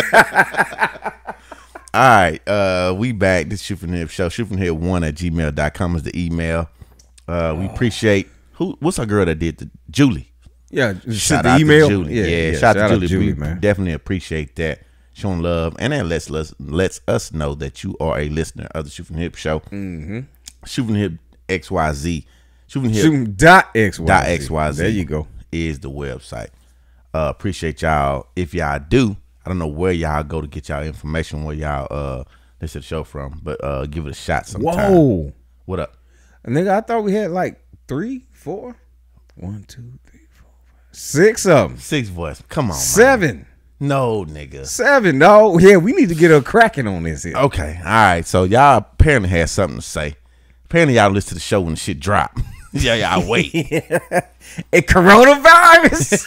All right. Uh, we back. This Shoot From the Hip Show. Shoot From the Hip one at gmail dot com is the email. Uh, we appreciate who what's our girl that did the Julie. Yeah. Shout the out email. to Julie. Yeah, Yeah, yeah, shout, out to Julie, Julie, we man. Definitely appreciate that. Showing love. And that lets us lets us know that you are a listener of the Shoot From the Hip Show. Mm-hmm. Shoot From the Hip X Y Z. Shoot From the Hip Shooting dot X Y Z. dot X Y Z. There you go. Is the website. Uh, appreciate y'all. If y'all do, I don't know where y'all go to get y'all information, where y'all uh listen to the show from, but uh give it a shot sometime. Whoa. What up? Nigga, I thought we had like three, four. One, two, three, four, five. Six of them. Six voice. Come on, man. Seven. No, nigga. Seven. No. Yeah, we need to get a cracking on this here. Okay. All right. So y'all apparently had something to say. Apparently y'all listen to the show when the shit drop. yeah, y'all wait. A coronavirus.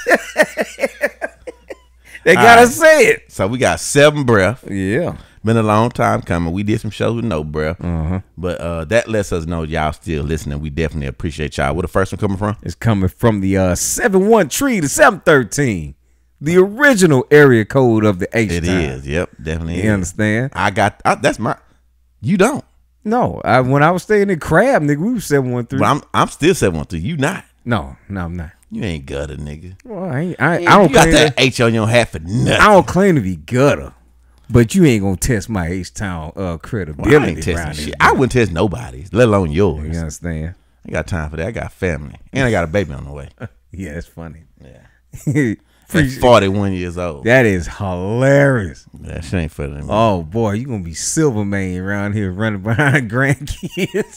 They gotta right. say it. So we got seven breath. Yeah. Been a long time coming. We did some shows with no breath. Uh-huh. But uh, that lets us know y'all still listening. We definitely appreciate y'all. Where the first one coming from? It's coming from the uh, seven one tree to seven thirteen. The original area code of the H It time. is. Yep. Definitely You is. understand? I got, I, that's my, you don't. No. I, when I was staying in Crab, nigga, we were seven one three. But I'm, I'm still seven one three. You not. No, no, I'm not. You ain't gutter, nigga. Well, I, ain't, I, I You don't got claim that to, H on your hat for nothing. I don't claim to be gutter, but you ain't gonna test my H Town uh, credibility. Well, I ain't testing around shit. this I bitch. wouldn't test nobody's, let alone yours. You understand? I got time for that. I got family. And I got a baby on the way. Yeah, it's funny. Yeah. He's forty-one years old. That is hilarious. That shit ain't funny. Oh boy, you gonna be Silverman around here running behind grandkids.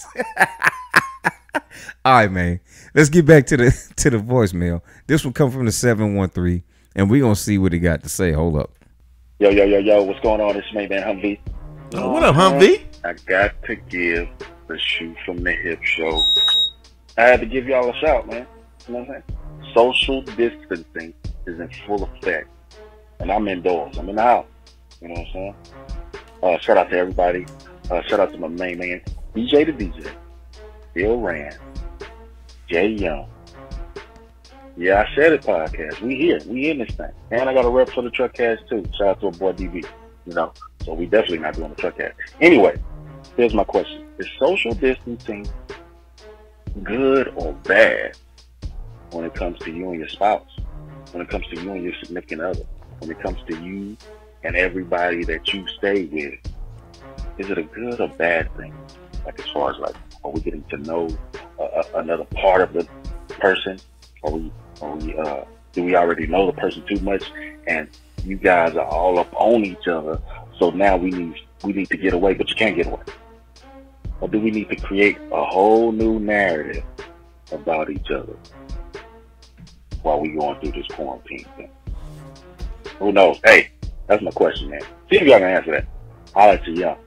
All right, man. Let's get back to the to the voicemail. This will come from the seven one three, and we're gonna see what he got to say. Hold up. Yo, yo, yo, yo, what's going on? It's me, man, Humvee. Oh, what up, Humvee? I got to give the Shoot From the Hip show. I had to give y'all a shout, man. You know what I'm saying? Social distancing is in full effect. And I'm indoors. I'm in the house. You know what I'm saying? Uh, shout out to everybody. Uh, shout out to my main man, D J the D J, Bill Rand, Jay Young. Yeah, I said it, podcast. We here. We in this thing. And I got a rep for the truck cast too. Shout out to a boy D B. You know, so we definitely not doing the truck cast. Anyway, here's my question. Is social distancing good or bad when it comes to you and your spouse? When it comes to you and your significant other? When it comes to you and everybody that you stay with? Is it a good or bad thing? Like as far as like, are we getting to know uh, another part of the person? Are we, are we, uh, do we already know the person too much? And you guys are all up on each other. So now we need, we need to get away, but you can't get away. Or do we need to create a whole new narrative about each other while we going through this quarantine thing? Who knows? Hey, that's my question, man. See if y'all can answer that. I'll let you young.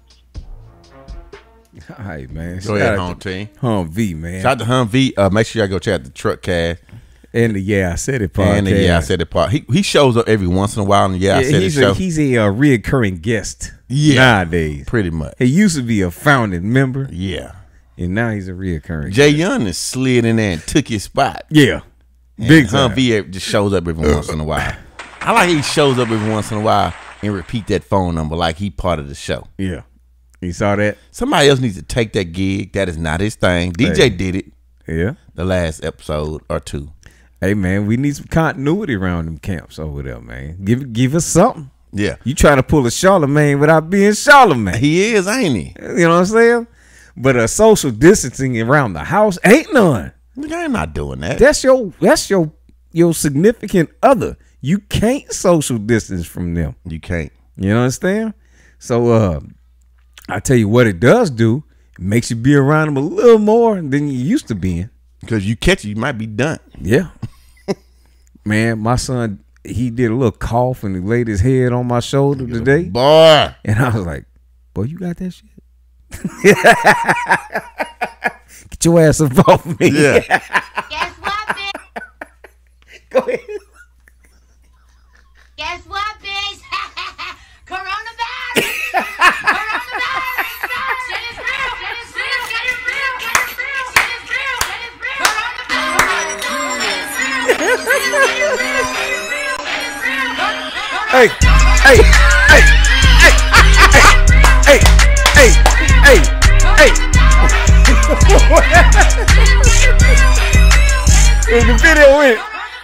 All right, man. Go ahead, home team. Humvee, man. Shout out to Humvee. Uh, make sure y'all go check out the truck cast. And the Yeah, I Said It podcast. And the Yeah, I Said It part. He he shows up every once in a while on the Yeah, I Yeah, Said It he's show. a, he's a uh, reoccurring guest Yeah. nowadays. Pretty much. He used to be a founding member, Yeah. and now he's a reoccurring Jay guest. Young has slid in there and took his spot. Yeah. And Big time. Humvee just shows up every once in a while. I like he shows up every once in a while and repeat that phone number like he part of the show. Yeah. You saw that? Somebody else needs to take that gig. That is not his thing. D J Hey. did it Yeah. the last episode or two. Hey, man, we need some continuity around them camps over there, man. Give give us something. Yeah. You trying to pull a Charlemagne without being Charlemagne. He is, ain't he? You know what I'm saying? But a social distancing around the house ain't none. Nigga, I'm not doing that. That's your that's your your significant other. You can't social distance from them. You can't. You understand? So uh I tell you what it does do, it makes you be around them a little more than you used to being. Because you catch it, you might be done. Yeah. Man, my son, he did a little cough and he laid his head on my shoulder today. Boy. And I was like, boy, you got that shit? Get your ass up off me. Yeah. Guess what, bitch? Go ahead. Guess what, bitch? Coronavirus! Coronavirus! Shit is real! Shit is real! Shit is real! Shit is real! Shit is real! Shit is real! Coronavirus! Hey, hey, hey, hey, hey, hey, hey, hey. The video went.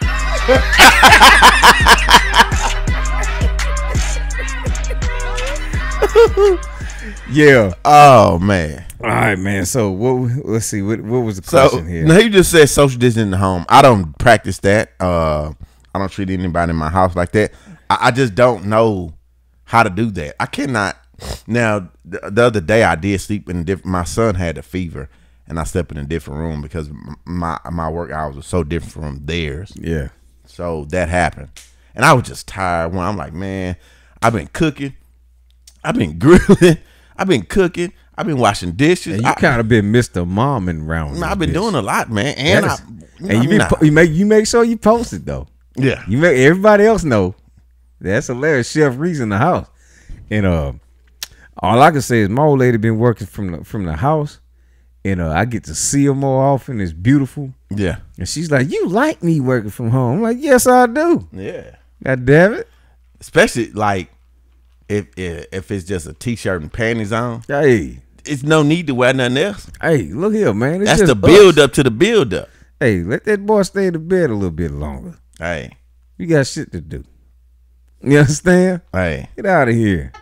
Yeah. Oh man. All right, man. So what? Let's see. What, what was the So question here? now you just said social distancing in the home. I don't practice that. Uh, I don't treat anybody in my house like that. I, I just don't know how to do that. I cannot. Now the, the other day I did sleep in a different. My son had a fever, and I slept in a different room because my my work hours were so different from theirs. Yeah. So that happened, and I was just tired. When I'm like, man, I've been cooking, I've been grilling, I've been cooking, I've been washing dishes. And you kind of been Mister Momming around. I've been bitch. doing a lot, man, and That is- I, and you, be, nah. po- you make you make sure you post it though. Yeah. You make everybody else know. That's hilarious. Chef Reese in the house, and uh, all I can say is my old lady been working from the from the house, and uh, I get to see her more often. It's beautiful. Yeah. And she's like, "You like me working from home?" I'm like, "Yes, I do." Yeah. God damn it. Especially like if if, if it's just a t-shirt and panties on. Hey. It's no need to wear nothing else. Hey, look here, man. It's That's just the build us. up to the build up. Hey, let that boy stay in the bed a little bit longer. Hey. You got shit to do. You understand? Hey. Get out of here.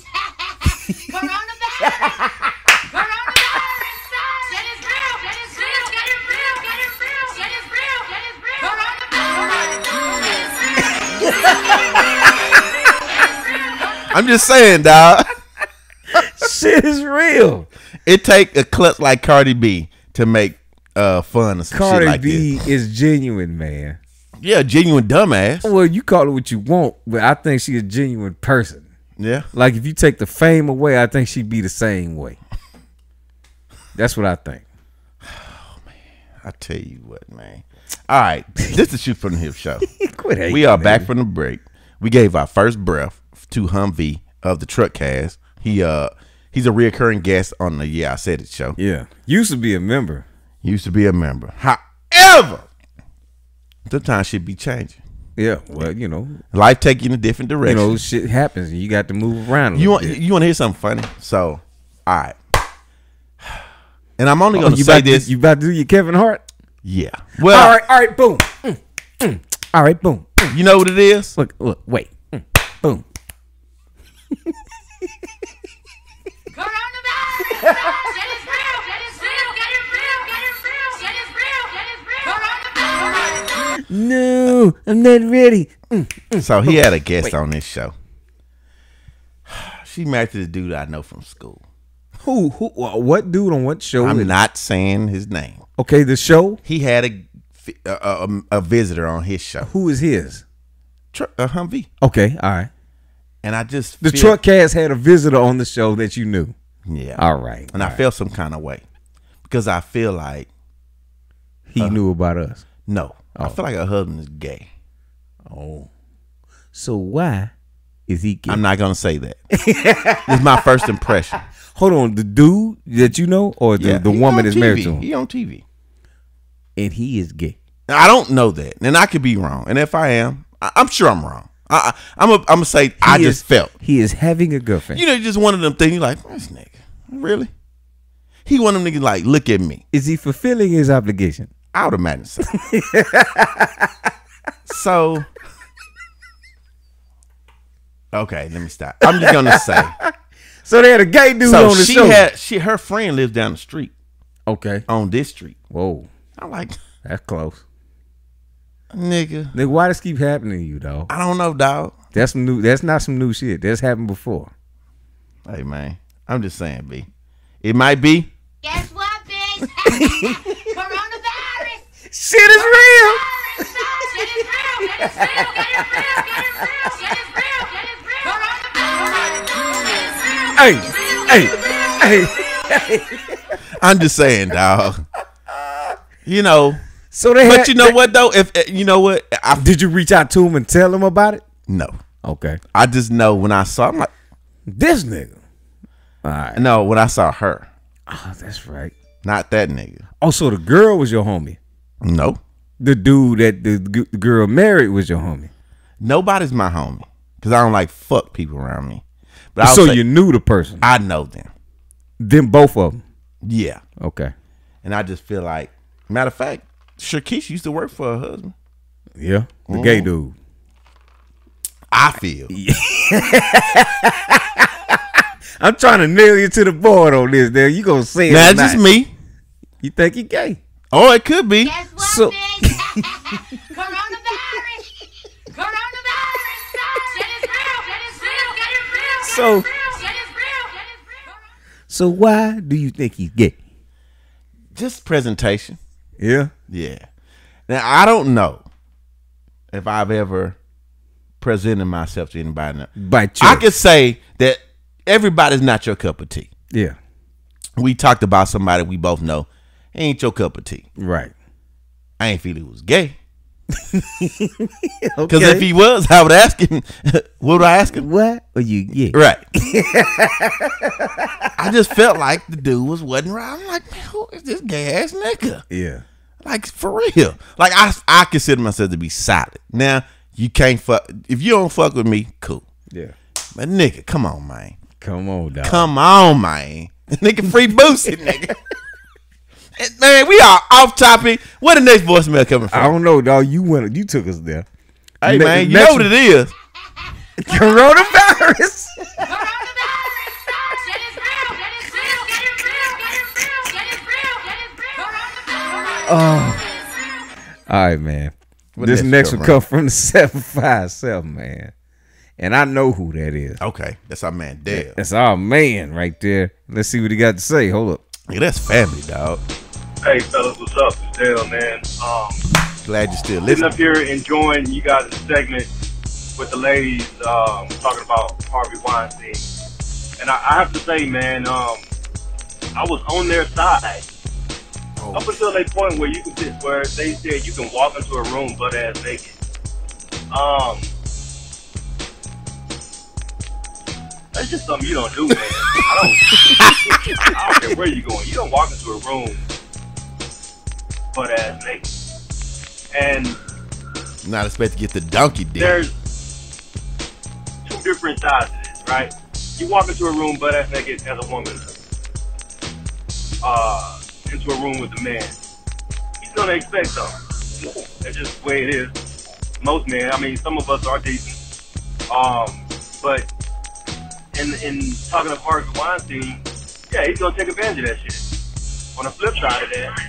I'm just saying, dog. Shit is real. It take a klutz like Cardi B to make uh fun of some Cardi shit like B this. is genuine, man. Yeah, genuine dumbass. Well, you call it what you want, but I think she's a genuine person. Yeah. Like if you take the fame away, I think she'd be the same way. That's what I think. Oh man, I tell you what, man. All right, this is the Shoot from the Hip show. Quit hating, We are nigga. back from the break. We gave our first breath to Humvee of the Truck Cast. He uh he's a reoccurring guest on the Yeah I Said It show. Yeah, used to be a member. Used to be a member. However, sometimes shit be changing. Yeah, well, you know, Life take you in a different direction. you know, shit happens, and you got to move around. A You little want bit. you want to hear something funny? So, all right. And I'm only Oh, going to you say about to- this. you about to do your Kevin Hart? Yeah. Well, all right, all right, boom. Mm, mm. All right, boom. Mm. You know what it is? Look, look, wait. Mm, boom. No, I'm not ready. Mm, mm. So he had a guest Wait. on this show. She married to the dude I know from school. Who? Who? What dude on what show? I'm is- not saying his name. Okay, the show. He had a a, a, a visitor on his show. Who is his? Tr- a Humvee. Okay, all right. And I just The feel- truck cast had a visitor on the show that you knew. Yeah. All right. And all I right. felt some kind of way because I feel like he knew about us. no, I Oh. feel like her husband is gay. Oh, so why is he gay? I'm not gonna say that. It's my first impression. Hold on, the dude that you know, or the, Yeah, the he woman on that's T V. married to him, He on T V. and he is gay. I don't know that, and I could be wrong. And if I am, I, I'm sure I'm wrong. I, I, I'm a, I'm gonna say I He just is- felt. he is having a girlfriend. You know, just one of them things. You're like, this nigga, really? He one of them niggas like, look at me. Is he fulfilling his obligation? I would imagine so. So, okay, let me stop. I'm just gonna say. So they had a gay dude So on the she show. had she her friend lives down the street okay. on this street. Whoa, I'm like, that's close. nigga, Nigga, why this keep happening to you, dog? I don't know, dog. That's some new. That's not some new shit. That's happened before. Hey man, I'm just saying, B. It might be. Guess what, bitch? Coronavirus! Shit is real. Hey, hey, hey, hey. I'm just saying, dog. You know. So they but had, you know they, what though? If you know what, I, did you reach out to him and tell him about it? No. Okay. I just know when I saw, I'm like, this nigga. All right. No, when I saw her. Oh, that's right. Not that nigga. Oh, so the girl was your homie? No. The dude that the g- girl married was your homie? Nobody's my homie because I don't like fuck people around me. But so say, you knew the person? I know them. Them both of them? Yeah. Okay. And I just feel like, matter of fact, Shakisha used to work for her husband. Yeah, the mm-hmm. gay dude. I feel. I'm trying to nail you to the board on this. There, you gonna say it? That's just me. You think he gay? Oh, it could be. Guess what, So- bitch? Coronavirus. Coronavirus. Shit is real. Shit is real. Shit is real. So- Shit is real. Shit is real. So why do you think he's gay? Just presentation. Yeah. Yeah. Now I don't know if I've ever presented myself to anybody. By choice. I could say that everybody's not your cup of tea. Yeah. We talked about somebody we both know ain't your cup of tea. Right. I ain't feel he was gay. Because Okay. if he was, I would ask him. What would I ask him? What are you gay? Right. I just felt like the dude was wasn't right. I'm like, man, who is this gay ass nigga? Yeah. Like for real. Like I, I consider myself to be solid. Now you can't fuck if you don't fuck with me. Cool. Yeah. But nigga, come on, man. Come on, dog. Come on, man. Nigga, free Boosie, nigga. Man, we are off topic. Where the next voicemail coming from? I don't know, dog. You went. You took us there. Hey, Ne- man, you next know what it is. Coronavirus. Oh. All right, man. What this next next come one from? come from the seven five seven, man. And I know who that is. Okay, that's our man, Dale. That's our man right there. Let's see what he got to say. Hold up. Yeah, that's family, dog. Hey, fellas, what's up? It's Dale, man. Um, Glad you're still sitting listening. up here enjoying you guys' segment with the ladies um, talking about Harvey Weinstein. And I, I have to say, man, um, I was on their side. Oh. Up until that point where you can where they said you can walk into a room butt ass naked. Um, that's just something you don't do, man. I don't. I don't care where you're going. You don't walk into a room butt ass naked. And Not expect to get the donkey dick. there's two different sides to this, right? You walk into a room butt ass naked as a woman, uh, into a room with a man. He's gonna expect something. That's just the way it is. Most men, I mean, some of us are decent. Um, but in in talking of Harvey Weinstein, yeah, he's gonna take advantage of that shit. On the flip side of that,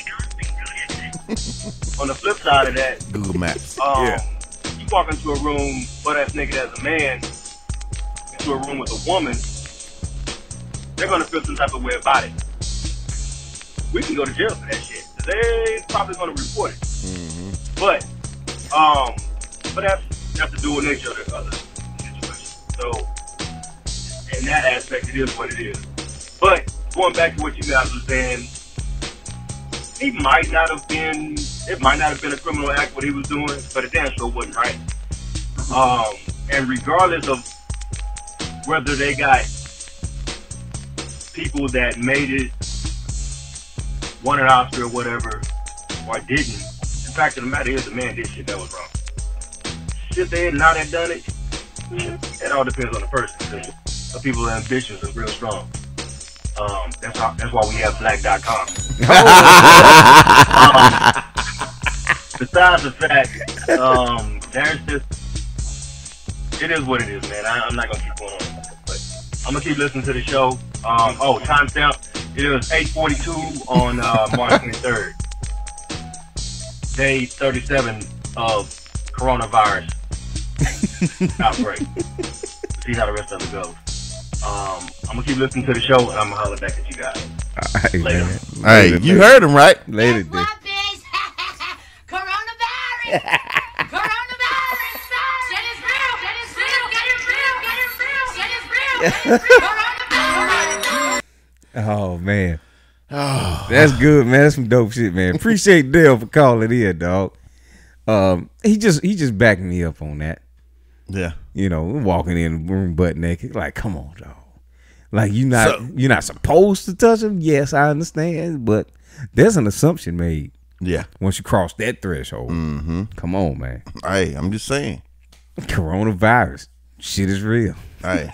on the flip side of that, Google Maps. um, Yeah. you walk into a room butt ass naked as a man, into a room with a woman, they're gonna feel some type of way about it. We can go to jail for that shit. They probably gonna report it. Mm-hmm. But, um, but that's that's the dual nature of the other situation. So, in that aspect, it is what it is. But going back to what you guys were saying, he might not have been. It might not have been a criminal act what he was doing, but it damn sure wasn't right. Um, and regardless of whether they got people that made it, won an Oscar or whatever, or didn't, the fact of the matter is the man did shit that was wrong. Shit they had not have done it, it all depends on the person. Because some people are ambitious and real strong. Um, that's how, that's why we have black dot com. um, besides the fact, um, there's just, it is what it is, man. I, I'm not going to keep going on. But I'm going to keep listening to the show. Um, oh, timestamp. It was eight forty-two on uh, March twenty-third. Day thirty-seven of coronavirus outbreak. See how the rest of it goes. Um, I'm going to keep listening to the show, and I'm going to holler back at you guys. All right, Later. man. Hey, Later, you later. heard him, right? Later, Guess dude. what, bitch? Shit is real. Shit is real. Get it real. Get it real. Shit is real. Get it real. Oh man. Oh, that's good, man. That's some dope shit, man. Appreciate Dale for calling in, dog. Um, he just he just backed me up on that. Yeah. You know, we're walking in the room butt naked. Like, come on, dog. Like you not So- you're not supposed to touch him. Yes, I understand, but there's an assumption made. Yeah. Once you cross that threshold, Mm-hmm. come on, man. Hey, I'm just saying. Coronavirus, shit is real. Hey.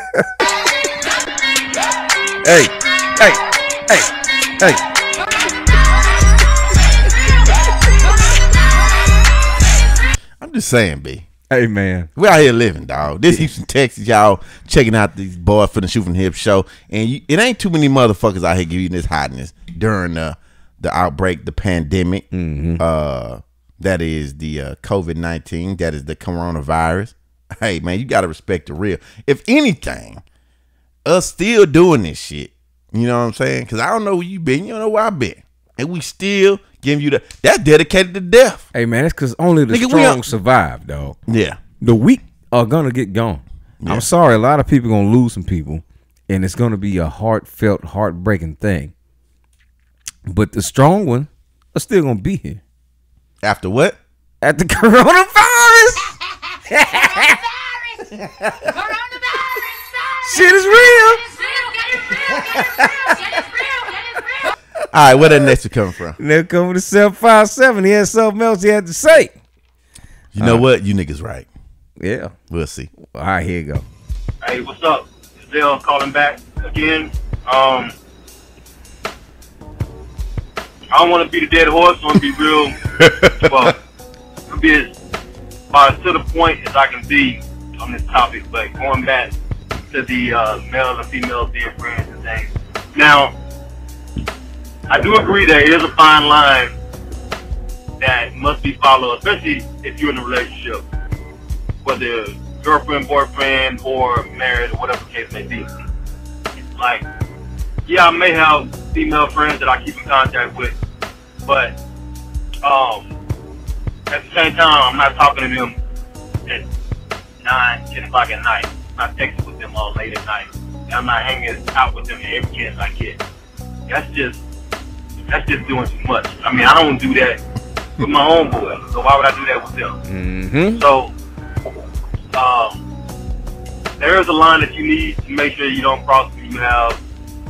Hey, hey, hey, hey. I'm just saying, B. Hey, man. We out here living, dog. This Houston, Texas, y'all checking out these boys for the Shoot from the Hip show. And you, it ain't too many motherfuckers out here giving you this hotness during the, the outbreak, the pandemic. Mm-hmm. Uh, that is the uh, COVID nineteen. That is the coronavirus. Hey, man, you got to respect the real. If anything, us still doing this shit. You know what I'm saying? Because I don't know where you been. You don't know where I been. And we still giving you the, that's dedicated to death. Hey, man, that's because only the Nigga, we strong are- survive, dog. Yeah. The weak are gonna get gone. Yeah. I'm sorry, a lot of people gonna lose some people, and it's gonna be a heartfelt, heartbreaking thing. But the strong one are still gonna be here. After what? At the coronavirus. Shit is real. All right, where that next one coming from? They're coming to seven five seven. He had something else he had to say. You know Uh, what? You niggas right. Yeah. We'll see. All right, here you go. Hey, what's up? It's Dale calling back again. Um, I don't want to be the dead horse. I want to be real. Well, I'll be as, about as to the point as I can be on this topic. But going back to the uh, male and female being friends and things. Now, I do agree there is a fine line that must be followed, especially if you're in a relationship, whether girlfriend, boyfriend, or married, or whatever the case may be. Like, yeah, I may have female friends that I keep in contact with, but um, at the same time, I'm not talking to them at nine, ten o'clock at night. I'm not texting with them all late at night. And I'm not hanging out with them every chance I get. That's just, that's just doing too much. I mean, I don't do that with my own boy, so why would I do that with them? Mm-hmm. So, um, there is a line that you need to make sure you don't cross when you have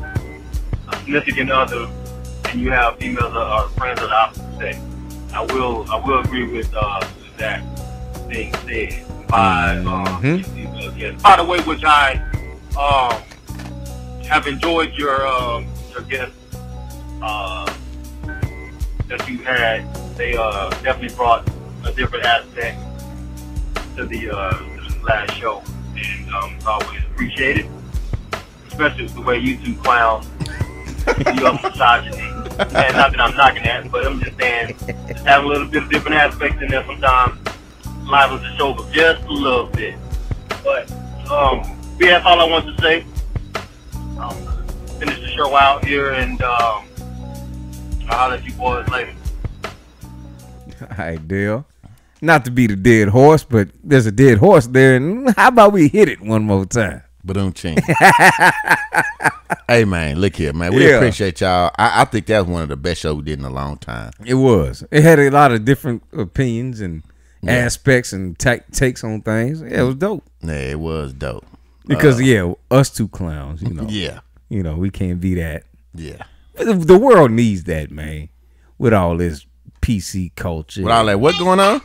a significant other and you have females or, or friends of the opposite sex. I will, I will agree with, uh, with that being said by um, Mhm. females. Yes. By the way, which I um, have enjoyed your uh, your guest uh, that you had. They uh, definitely brought a different aspect to the, uh, to the last show, and um, it's always appreciated, especially with the way you two clowns you up misogyny. And not that I'm knocking that, but I'm just saying, just have a little bit of different aspects in there sometimes, livens the show up just a little bit. But um, yeah, that's all I want to say. Um, finish the show out here, and um, I'll let you boys later. All right, Dale. Not to be the dead horse, but there's a dead horse there. And how about we hit it one more time? But don't change. Hey, man, look here, man. We Yeah. appreciate y'all. I, I think that was one of the best shows we did in a long time. It was. It had a lot of different opinions and Yeah. aspects and ta- takes on things. Yeah, it was dope. Yeah, it was dope. Because Uh, yeah, us two clowns, you know. Yeah. You know, we can't be that. Yeah. The, the world needs that, man. With all this P C culture. With all that, what going on?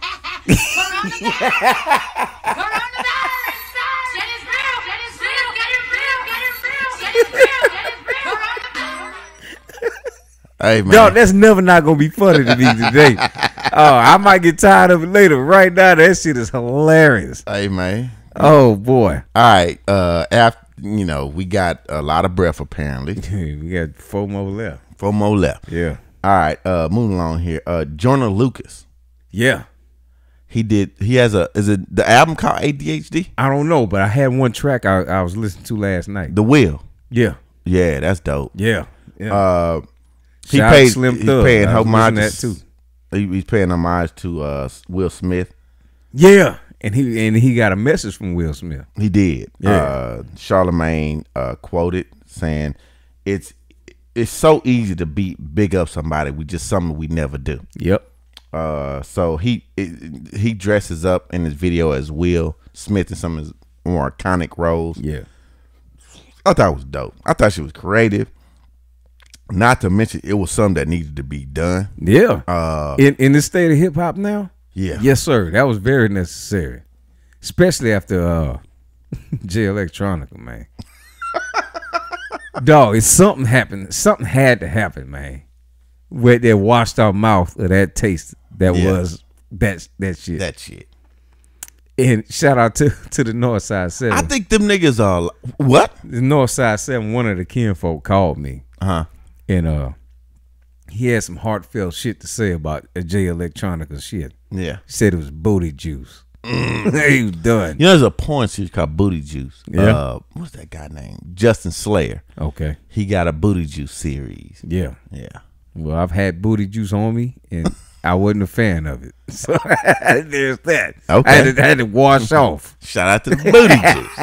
Hey, man. No, that's never not gonna be funny to me today. Oh, I might get tired of it later. Right now, that shit is hilarious. Hey, man. Oh boy. All right. Uh, after you know, we got a lot of breath apparently. We got four more left. Four more left. Yeah. All right. Uh, moving along here. Uh, Joyner Lucas. Yeah. He did. He has a. Is it the album called A D H D? I don't know, but I had one track I, I was listening to last night. The Will. Yeah. Yeah, that's dope. Yeah. Yeah. Uh, he Shout out paid. Slim He's Thug. paying I was homage listening to that too. He, he's paying homage to uh, Will Smith. Yeah, and he and he got a message from Will Smith. He did. Yeah. Uh, Charlemagne uh, quoted saying, "It's it's so easy to beat big up somebody with just something we never do." Yep. Uh, so he it, he dresses up in his video as Will Smith in some of his more iconic roles. Yeah. I thought it was dope. I thought she was creative. Not to mention, it was something that needed to be done. Yeah. Uh, in in the state of hip hop now. Yeah. Yes, sir. That was very necessary, especially after uh, J Electronica, man. Dog, it's something happened. Something had to happen, man. Where they washed our mouth of that taste that Yeah. was that that shit. That shit. And shout out to to the North Side Seven. I think them niggas are what? The North Side Seven. One of the kinfolk called me, Uh huh. and uh, he had some heartfelt shit to say about a J Electronica shit. Yeah. He said it was booty juice. He was done. You know, there's a porn series called Booty Juice. Yeah. Uh, what's that guy named? Justin Slayer. Okay. He got a Booty Juice series. Yeah. Yeah. Well, I've had booty juice on me, and I wasn't a fan of it. So there's that. Okay. I had to, I had to wash off. Shout out to the Booty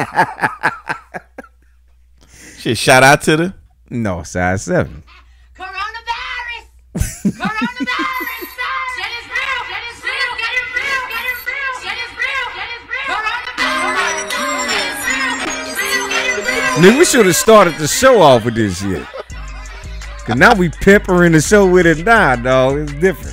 Juice. Shit, shout out to the North Side Seven. Coronavirus! Coronavirus! Shit is real! Shit is real! Get it real! Get it real! Shit is real! Shit is real! Coronavirus! Shit is real! Shit is real! Get it real! Nigga, we should have started the show off with this shit. Cause now we peppering the show with it now, dog. It's different.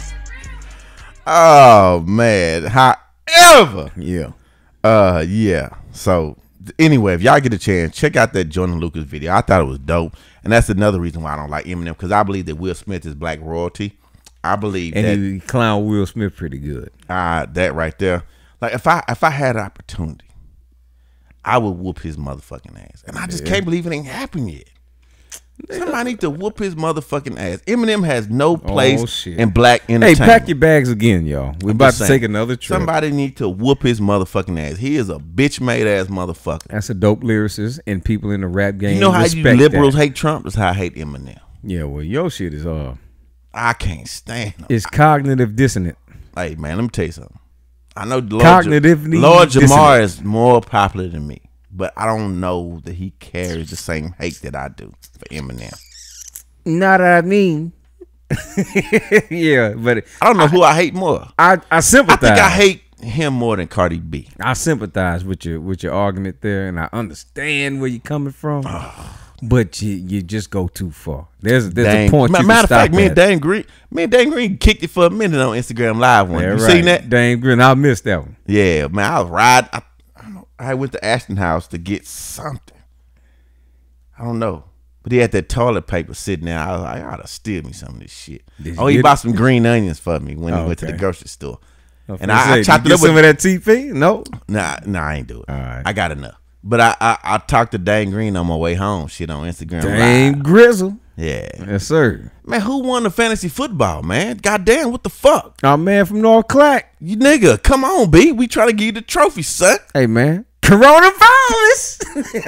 Oh man. However. Yeah. Uh yeah. So anyway, if y'all get a chance, check out that Joyner Lucas video. I thought it was dope. And that's another reason why I don't like Eminem, because I believe that Will Smith is black royalty. I believe And that he clown Will Smith pretty good. uh, that right there. Like if I if I had an opportunity, I would whoop his motherfucking ass. And I just Yeah. can't believe it ain't happened yet. Somebody need to whoop his motherfucking ass. Eminem has no place Oh, shit. in black Hey, entertainment. pack your bags again, y'all. We're I'm about just to saying, take another trip. Somebody need to whoop his motherfucking ass. He is a bitch made ass motherfucker. That's a dope lyricist, and people in the rap game. You know how you respect liberals that. hate Trump? That's how I hate Eminem. Yeah, well, your shit is uh, I can't stand him. it's cognitive dissonant. Hey man, let me tell you something. I know Lord, Cognitively Lord Jamar dissonant. is more popular than me, but I don't know that he carries the same hate that I do for Eminem. Not what I mean. Yeah, but I don't know who I hate more. I, I I sympathize. think I hate him more than Cardi B. I sympathize with your with your argument there, and I understand where you're coming from. But you you just go too far. There's there's Dang. a point. Ma- you Matter of can fact, stop me and at. Dan Green, me and Dan Green kicked it for a minute on Instagram Live one. Yeah, you right. seen that? Dang grin. I missed that one. Yeah, man. I was riding. I, I, don't know, I went to Ashton House to get something. I don't know. But he had that toilet paper sitting there. I was like, I oughta steal me some of this shit. Did you Oh, he get bought it? some green onions for me when he Oh, went to the okay. grocery store. was And finna I, I say, chopped did it you up get some with of that T P? No. Nah, nah, I ain't do it. All right. I got enough. But I, I, I talked to Dane Green on my way home. Shit on Instagram Dang Live. Grizzle. Yeah. Yes, sir. Man, who won the fantasy football, man? Goddamn, what the fuck? Our man from North Clack. You nigga, come on, B. We trying to give you the trophy, son. Hey, man. Coronavirus.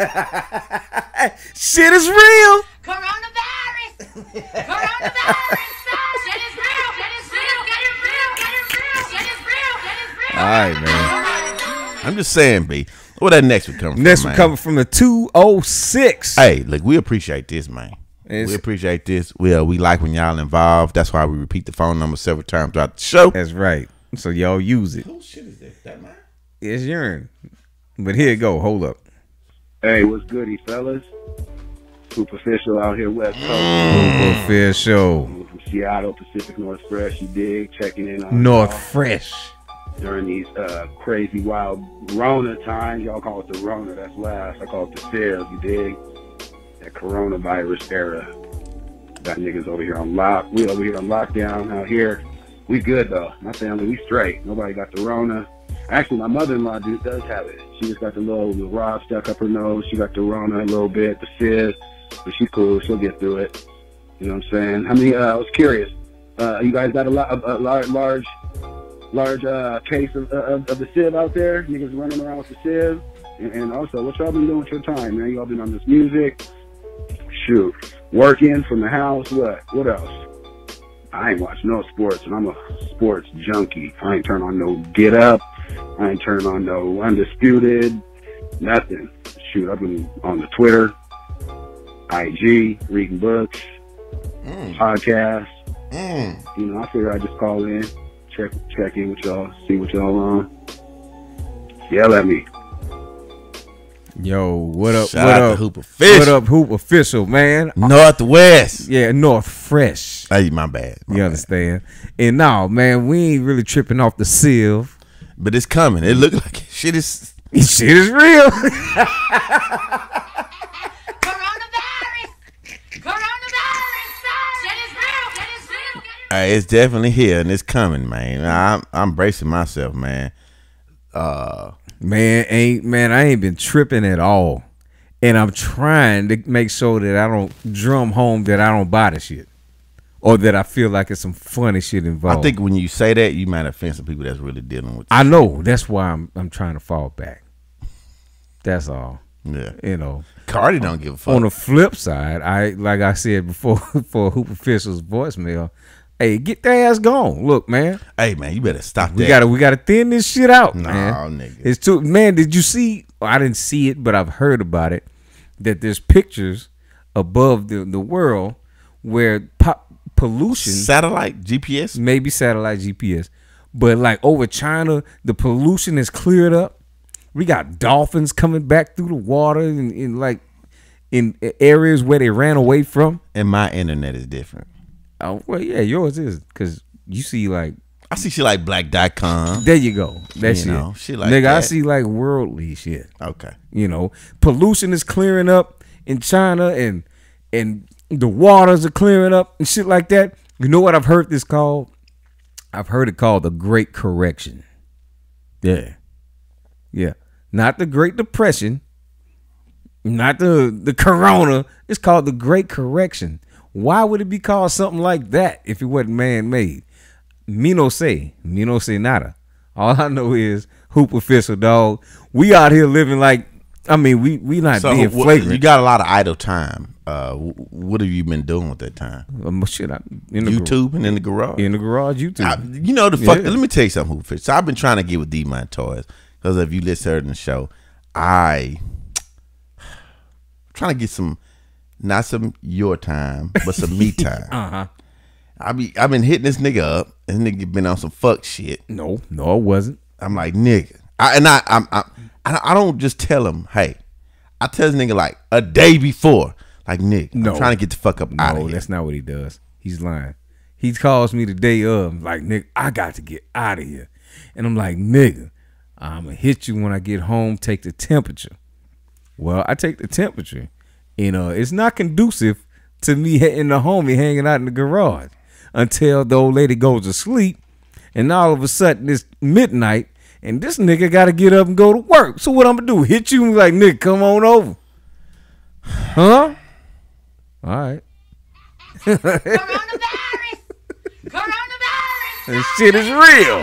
Shit is real. Coronavirus! Coronavirus! Shit is real! Shit is real! Get it real! Get it real! Shit is real! Shit is real! All right, man. I'm just saying, B. Where that next one coming Next from, one man? coming from the two oh six. Hey, look, we appreciate this, man. It's- we appreciate this. We uh, we like when y'all involved. That's why we repeat the phone number several times throughout the show. That's right. So y'all use it. Who shit is this? That man? It's urine. But here it go. Hold up. Hey, what's goody, fellas? Superficial out here, West Coast. Super Fair Show. From Seattle, Pacific North Fresh, you dig? Checking in on North y'all Fresh. during these uh, crazy, wild Rona times. Y'all call it the Rona, that's last. I call it the Fairs, you dig? That coronavirus era. Got niggas over here on lock. We over here on lockdown out here. We good, though. My family, we straight. Nobody got the Rona. Actually, my mother-in-law do, does have it. She just got the little the rod stuck up her nose. She got the Rona a little bit, the fizz. But she's cool. She'll get through it. You know what I'm saying? I mean, uh, I was curious. Uh, you guys got a, lot, a, a large, large, large uh, case of, of, of the sieve out there? Niggas running around with the sieve? And, and also, what y'all been doing with your time, man? Y'all been on this music? Shoot. Working from the house? What? What else? I ain't watch no sports, and I'm a sports junkie. I ain't turn on no Get Up. I ain't turn on no Undisputed. Nothing. Shoot, I've been on the Twitter, I G, reading books, mm. podcasts. Mm. You know, I figure I just call in, check check in with y'all, see what y'all on. Yell at me. Yo, what up? Shout what out up? to Hoop Official. What up, Hoop Official, man? Northwest. Yeah, North Fresh. Hey, my bad. My you bad. understand? And no, man, we ain't really tripping off the sieve. But it's coming. It look like shit is shit is real. Coronavirus. Coronavirus. Shit is real. Shit is real. Hey, it's definitely here and it's coming, man. I'm I'm bracing myself, man. Uh Man, ain't man, I ain't been tripping at all. And I'm trying to make sure that I don't drum home that I don't buy the shit. Or that I feel like it's some funny shit involved. I think when you say that, you might offend some people that's really dealing with this I know. Shit. That's why I'm I'm trying to fall back. That's all. Yeah. You know. Cardi don't give a fuck. On the flip side, I like I said before for Hoop Official's voicemail, hey, get their ass gone. Look, man. Hey, man, you better stop we that. Gotta, we got to thin this shit out, nah, man. Nigga. It's too, man, did you see, well, I didn't see it, but I've heard about it, that there's pictures above the, the world where pop, pollution. Satellite G P S? Maybe satellite G P S. But like over China, the pollution is cleared up. We got dolphins coming back through the water in, in like in areas where they ran away from. And my internet is different. Oh, well, yeah, yours is, because you see, like... I see shit like black dot com. There you go. That you shit. Know, shit like Nigga, that. I see, like, worldly shit. Okay. You know, pollution is clearing up in China, and and the waters are clearing up and shit like that. You know what I've heard this called? I've heard it called the Great Correction. Yeah. Yeah. Not the Great Depression. Not the, the Corona. It's called the Great Correction. Why would it be called something like that if it wasn't man-made? Me no say. Me no say nada. All I know is Hoop Official, dog. We out here living like, I mean, we we not so, being what, flagrant. You got a lot of idle time. Uh, what have you been doing with that time? Um, shit, I, in the YouTube and in the garage. In the garage, YouTube. I, you know the fuck. Yeah. Let me tell you something, Hoop Official. So I've been trying to get with D Montoyis because if you listen to the show, I trying to get some. Not some your time, but some me time. uh-huh. I be I've been hitting this nigga up. This nigga been on some fuck shit. No, no, it wasn't. I'm like, nigga. I, and I I'm, I I don't just tell him, hey. I tell this nigga like a day before, like, nigga, no. I'm trying to get the fuck up no, out of here. That's not what he does. He's lying. He calls me the day of, like, nigga, I got to get out of here. And I'm like, nigga, I'm gonna hit you when I get home, take the temperature. Well, I take the temperature. You know, it's not conducive to me and the homie hanging out in the garage until the old lady goes to sleep. And all of a sudden, it's midnight, and this nigga got to get up and go to work. So what I'm going to do, hit you and be like, nigga, come on over. Huh? All right. Coronavirus. Coronavirus. This shit is real.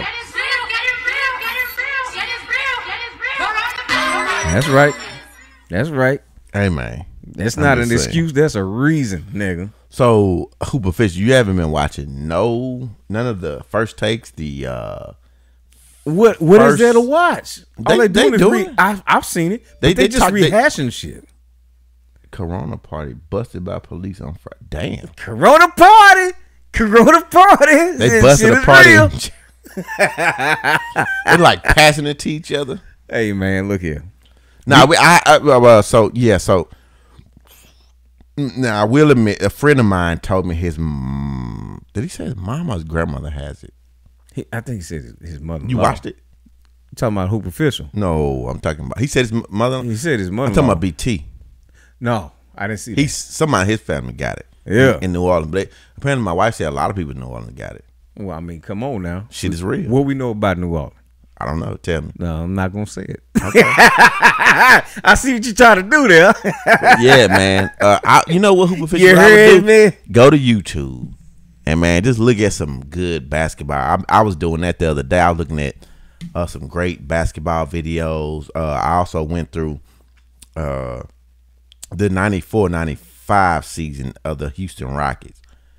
That's right. That's right. Hey, man. That's not an excuse. That's a reason, nigga. So, Hoop Official, you haven't been watching no none of the first takes. The uh, what what first, is there to watch? They, All they doing they is doing re- I, I've seen it. They, They, they, they just talk, rehashing they, shit. Corona party busted by police on Friday. Damn. Corona party. Corona party. They This busted shit a is party. real. They like passing it to each other. Hey man, look here. Now we, I, I uh, so yeah, so now I will admit, a friend of mine told me his mm, did he say his mom or his grandmother has it? He, I think he said his, his mother. You watched it? You talking about Hoop Official? No, I'm talking about. He said his mother. He said his mother. I'm talking about B T. No, I didn't see that. He's somebody in his family got it. Yeah, in, in New Orleans. But they, apparently, my wife said a lot of people in New Orleans got it. Well, I mean, come on now. Shit is real. What we know about New Orleans? I don't know. Tell me. No, I'm not gonna say it. Okay. I see what you trying to do there. Yeah, man. Uh, I, you know what Hoop Official? You what I would heard do? me? Go to YouTube and man, just look at some good basketball. I, I was doing that the other day. I was looking at uh, some great basketball videos. Uh, I also went through uh, the ninety-four ninety-five season of the Houston Rockets.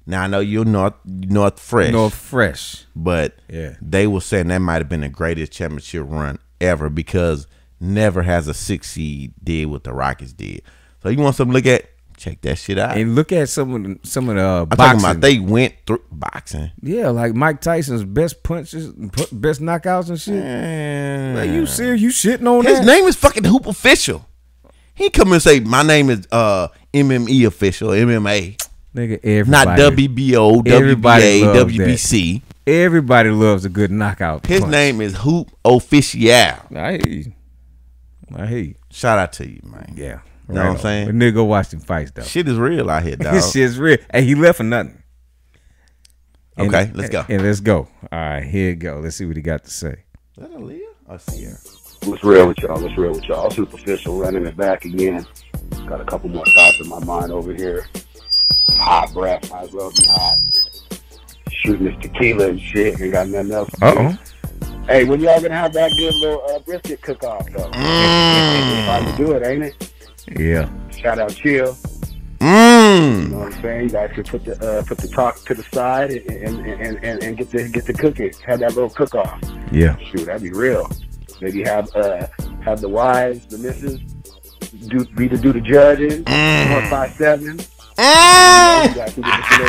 Now I know you're North North Fresh, North Fresh, but yeah, they were saying that might have been the greatest championship run ever because never has a six seed did what the Rockets did. So you want something to look at? Check that shit out. And look at some of the, some of the uh, I'm boxing. talking about they went through boxing. Yeah, like Mike Tyson's best punches, best knockouts and shit. Man. Like, you serious? You shitting on His that? name is fucking Hoop Official. He come and say my name is uh, M M E Official, M M A. Nigga, everybody. Not W B O, W B A, W B C. That. Everybody loves a good knockout. His punch. name is Hoop Official. I hear you. I hear you. Shout out to you, man. Yeah. You know what I'm saying? But nigga, go watch them fights, though. Shit is real out here, dog. This shit's real. Hey, he left for nothing. And, okay, let's go. And let's go. All right, here you go. Let's see what he got to say. Is that Aaliyah or Sierra? What's real with y'all? What's real with y'all? Superficial running it back again. Got a couple more thoughts in my mind over here. Hot breath, might as well be hot. Shooting this tequila and shit. Ain't got nothing else to do. Uh-oh. Hey, when y'all gonna have that good little uh, brisket cook-off, though? Mm. About to do it, ain't it? Yeah. Shout out Chill. Mm. You know what I'm saying? You guys can put the uh, put the talk to the side and and, and, and, and get the get the cooking. Have that little cook-off. Yeah. Shoot, that'd be real. Maybe have uh, have the wives, the missus, do be to do the judges. Mm. One five seven. Mm. You know, you guys can get the shit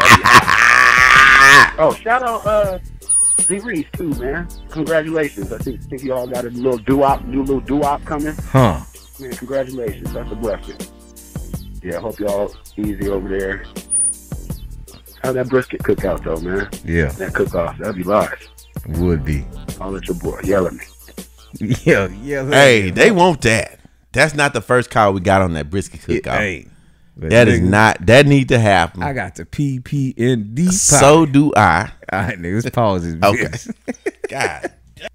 over. Oh, shout out uh, D Reese too, man. Congratulations. I think think you all got a little doo-wop, new little doo-wop coming. Huh. Man, congratulations. That's a blessing. Yeah, I hope y'all easy over there. How that brisket cook out though, man? Yeah. That cook off, that'd be live. Would be. I'll let your boy yell at me. Yeah, yeah. Hey, yeah. they want that. That's not the first call we got on that brisket cook off. Hey, that is not. That need to happen. I got the P P N D. So do I. All right, niggas, pause this. Okay. God.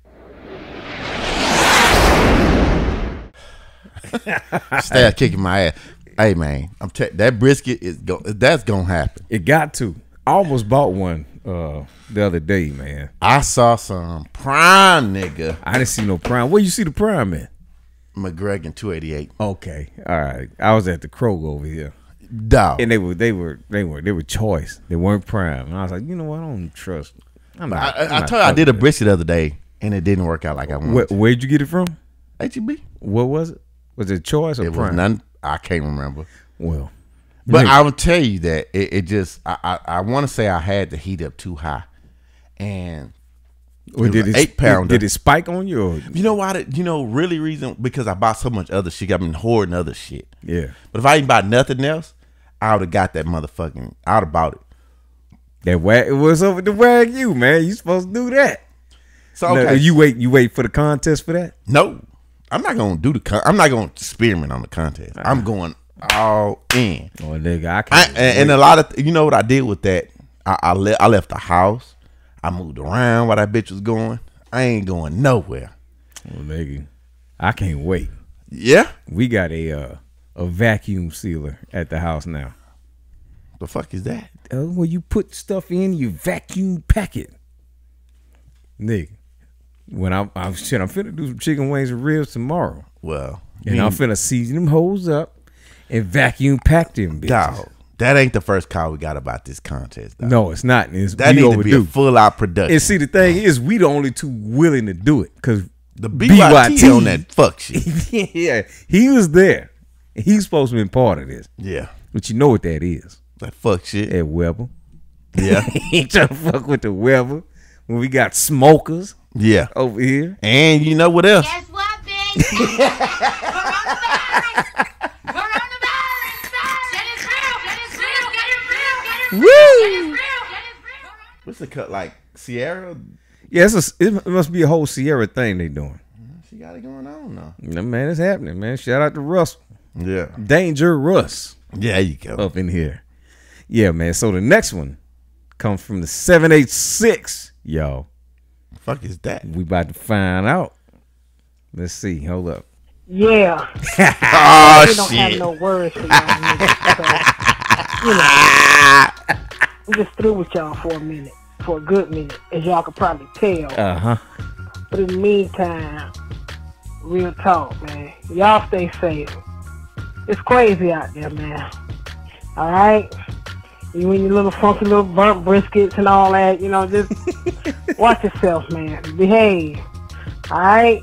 Stay kicking my ass. Hey man, I'm te- that brisket is go. That's gonna happen. It got to. I almost bought one uh, the other day, man. I saw some prime, nigga. I didn't see no prime. Where you see the prime at? McGregor two eighty-eight. Okay, all right. I was at the Kroger over here. Dog. And they were they were they were they were choice. They weren't prime. And I was like, you know what? I don't trust. I'm not. I, I, I'm I not told you I did a that. brisket the other day, and it didn't work out like I wanted. Where, where'd you get it from? H E B. What was it? Was it choice or It prime? was none. I can't remember. Well, but nigga. I will tell you that it, it just. I I, I want to say I had the heat up too high, and Or it did was it eight pounder. Did it spike on you? Or? You know why? You know, really reason because I bought so much other shit. I've been hoarding other shit. Yeah. But if I didn't buy nothing else, I would have got that motherfucking. I would have bought it. That wag. What's up with the wag you, man? You supposed to do that. So okay. No, you wait. You wait for the contest for that? No, I'm not gonna do the. Con- I'm not gonna experiment on the contest. I'm going all in. Oh nigga, I I, can't. and, and a lot of you know what I did with that. I, I left. I left the house. I moved around while that bitch was going. I ain't going nowhere. Well, nigga, I can't wait. Yeah, we got a uh, a vacuum sealer at the house now. The fuck is that? Uh, where you put stuff in, you vacuum pack it, nigga. When I'm, I'm shit, I'm finna do some chicken wings and ribs tomorrow. Well, and I'm finna season them hoes up and vacuum pack them bitches. Dog, that ain't the first call we got about this contest. Dog. No, it's not. It's, that we need overdue. to be a full out production. And see, the thing is, we the only two willing to do it because the B Y T on that fuck shit. Yeah, he was there. He's supposed to be part of this. Yeah, but you know what that is? That fuck shit. At Weber. Yeah, he ain't trying to fuck with the Weber when we got smokers. Yeah, over here. And you know what else? Guess what, bitch? Coronavirus. Coronavirus. That is real. That is real. That is real. That is real. Woo! That is real. That is real. What's the cut like? Sierra? Yeah, it's a, it must be a whole Sierra thing they doing. She got it going on now. No, man, it's happening, man. Shout out to Russ. Yeah. Danger Russ. Yeah, there you go. Up in here. Yeah, man. So the next one comes from the seven eight six, y'all. Fuck is that? We about to find out. Let's see. Hold up. Yeah. Oh, we don't shit. have no words for y'all niggas, so, you know, we just through with y'all for a minute, for a good minute, as y'all could probably tell. Uh huh. But in the meantime, real talk, man. Y'all stay safe. It's crazy out there, man. All right? You and your little funky little burnt briskets and all that. You know, just watch yourself, man. Behave. All right.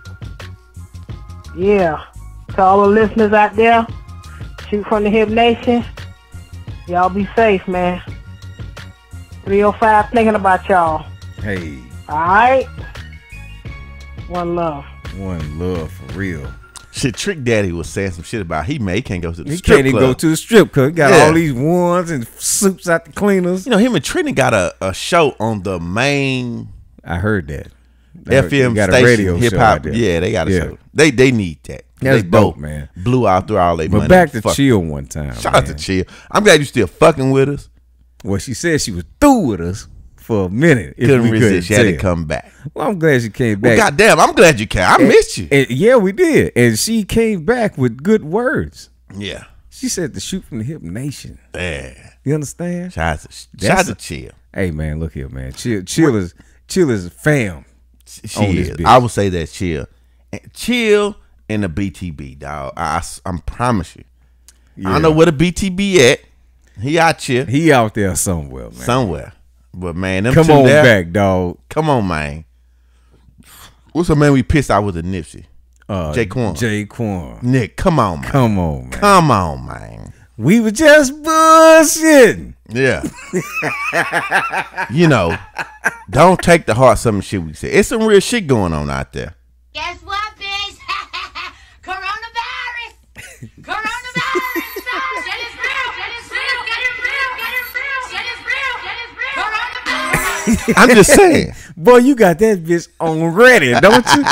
Yeah. To all the listeners out there, Shoot from the Hip Nation. Y'all be safe, man. three oh five thinking about y'all. Hey. All right. One love. One love for real. Shit, Trick Daddy was saying some shit about he may he can't go to the He strip can't even club. go to the strip club. He got Yeah. all these ones and suits out the cleaners. You know, him and Trini got a, a show on the main I heard that. They F M got a station, radio hip show hop. out there. Yeah, they got a Yeah. show. They they need that. That's they dope, both man. Blew out through all their But money. back to Fuck. Chill one time. Shout man. out to Chill. I'm glad you still fucking with us. Well, she said she was through with us for a minute. if Couldn't we resist. She had to tell. come back. Well, I'm glad she came Well, back. goddamn, I'm glad you came. I And- missed you. and yeah, we did. And she came back with good words. Yeah. She said to Shoot from the Hip Nation. Yeah. You understand? Shout out to, shout That's out to a- Chill. Hey, man, look here, man. Chill, chill is chill is fam. She on this is. bitch. I would say that Chill. And Chill and the B T B, dog. I, I, I promise you. I Yeah. don't know where the B T B at. He out here. He out there somewhere, man. Somewhere. But, man, them Come two on there, back, dog. Come on, man. What's the man we pissed out with a Nipsey? Uh, Jaquan. Jaquan. Nick, come on, man. Come on, man. Come on, man. We were just bullshitting. Yeah. You know, don't take to heart some of the shit we say. It's some real shit going on out there. Guess what, bitch? Coronavirus! Coronavirus! Shit is real! Shit is real! Get it real! Get it real! Shit is real! Shit is real! Coronavirus! I'm just saying. Boy, you got that bitch on ready, don't you?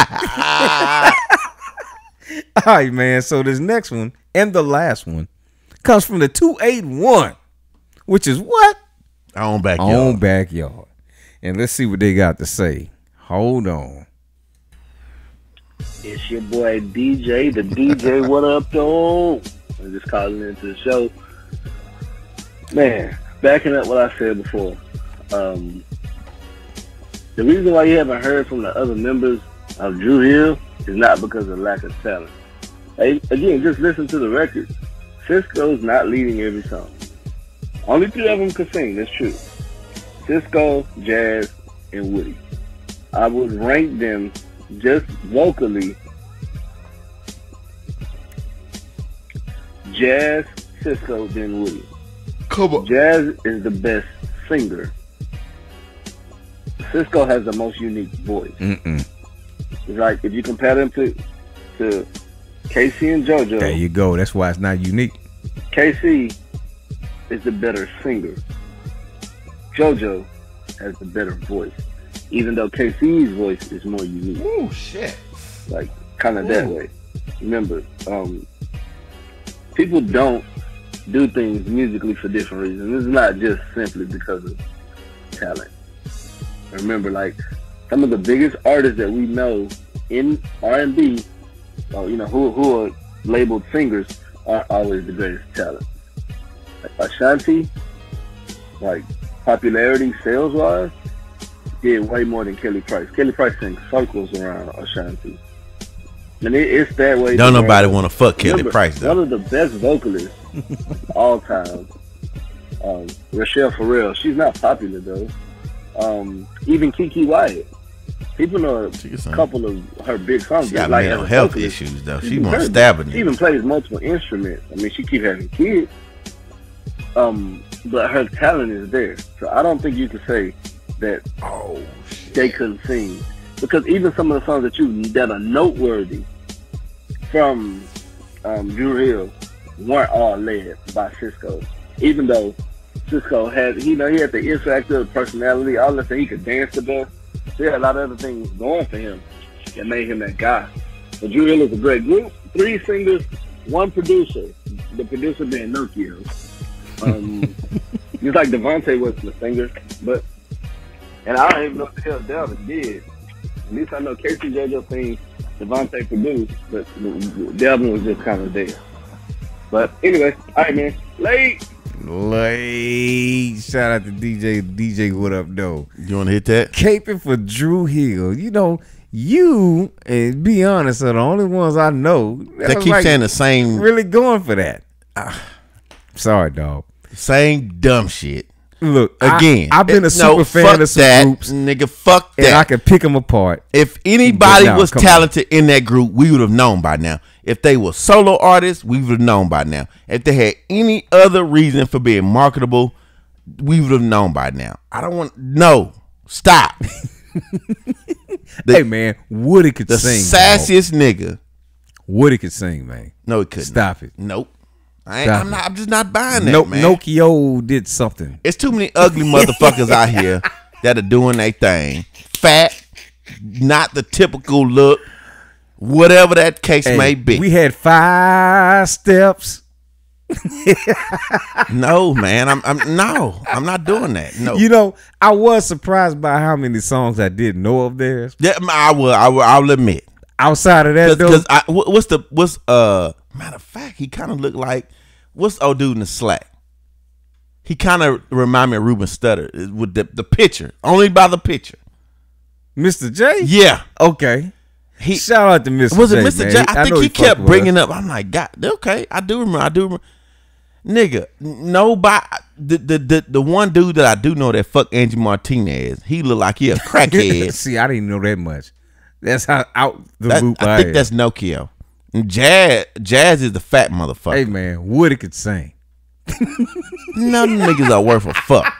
All right, man. So this next one and the last one comes from the two eighty-one, which is what? On backyard. On backyard. And let's see what they got to say. Hold on. It's your boy D J, the D J. What up, though? I'm just calling into the show. Man, backing up what I said before. Um, the reason why you haven't heard from the other members of Drew Hill is not because of lack of talent. Hey, again, just listen to the record. Cisco's not leading every song. Only three of them could sing, that's true. Cisco, Jazz, and Woody. I would rank them just vocally. Jazz, Cisco, then Woody. Come on. Jazz is the best singer. Cisco has the most unique voice. Mm-mm. It's like if you compare them to to K C and JoJo. There you go. That's why it's not unique. K C is the better singer. JoJo has the better voice, even though K C's voice is more unique. Oh shit! Like kind of that way. Remember, um, people don't do things musically for different reasons. It's not just simply because of talent. Remember, like some of the biggest artists that we know in R and B, uh, you know, who who are labeled singers, are always the greatest talent. Like Ashanti, like popularity sales wise, did way more than Kelly Price. Kelly Price sings circles around Ashanti, and it, it's that way. Don't to nobody where- want to fuck Kelly Remember, Price though. One of the best vocalists of all time, um, Rochelle Farrell. She's not popular though. Um, even Kiki Wyatt. People know a sing. couple of her big songs. She got like mental as a health vocalist, issues though. she's She want to incredible. stab a She even nigga. plays multiple instruments. I mean, she keep having kids. Um, but her talent is there. So I don't think you can say that Oh, they couldn't sing, because even some of the songs that you that are noteworthy from um, Drew Hill weren't all led by Cisco. Even though Cisco had, you know, he had the interactive personality, all that thing, he could dance the best. He had a lot of other things going for him that made him that guy. But Drew Hill is a great group. Three singers, one producer. The producer being Nokia. Um, just like Devontae was the singer, but and I don't even know what the hell Delvin did. At least I know K C JoJo thing Devontae produced, but Delvin was just kind of there. But anyway, all right, man. Late. Late. Shout out to D J. D J, what up, though? You want to hit that? Caping for Drew Hill. You know, you, and be honest, are the only ones I know They was keep like saying the same. really going for that. Ah, sorry, dog. Saying dumb shit. Look, again, I, I've been a it, super no, fan of some that, groups, nigga. Fuck that. and I can pick them apart. If anybody no, was come talented in that group, we would have known by now. If they were solo artists, we would have known by now. If they had any other reason for being marketable, we would have known by now. I don't want no stop. the, hey man, Woody could the sing. The sassiest dog. Nigga. Woody could sing, man. No, he couldn't. Stop it. Nope. I ain't, I'm not. I'm just not buying that, no, man. Nokia did something. It's too many ugly motherfuckers out here that are doing their thing. Fat, not the typical look. Whatever that case hey, may be. We had five steps. no, man. I'm, I'm no. I'm not doing that. No. You know, I was surprised by how many songs I didn't know of theirs. Yeah, I will. I will. I'll admit. Outside of that, because what's the what's uh matter of fact, he kind of looked like what's old dude in the slack. He kind of remind me of Ruben Studdard with the the picture, only by the picture. Mister J. Yeah. Okay. He shout out to Mister Was J, it Mister man. J? I, I think he, he kept bringing up. I'm like, God, okay, I do remember. I do remember. Nigga, nobody. The, the the the one dude that I do know that fuck Angie Martinez. He look like he a crackhead. See, I didn't know that much. That's how out the that, loop I, I think am. that's Nokia. And Jazz, Jazz is the fat motherfucker. Hey man, Woody could sing. None of them niggas are worth a fuck.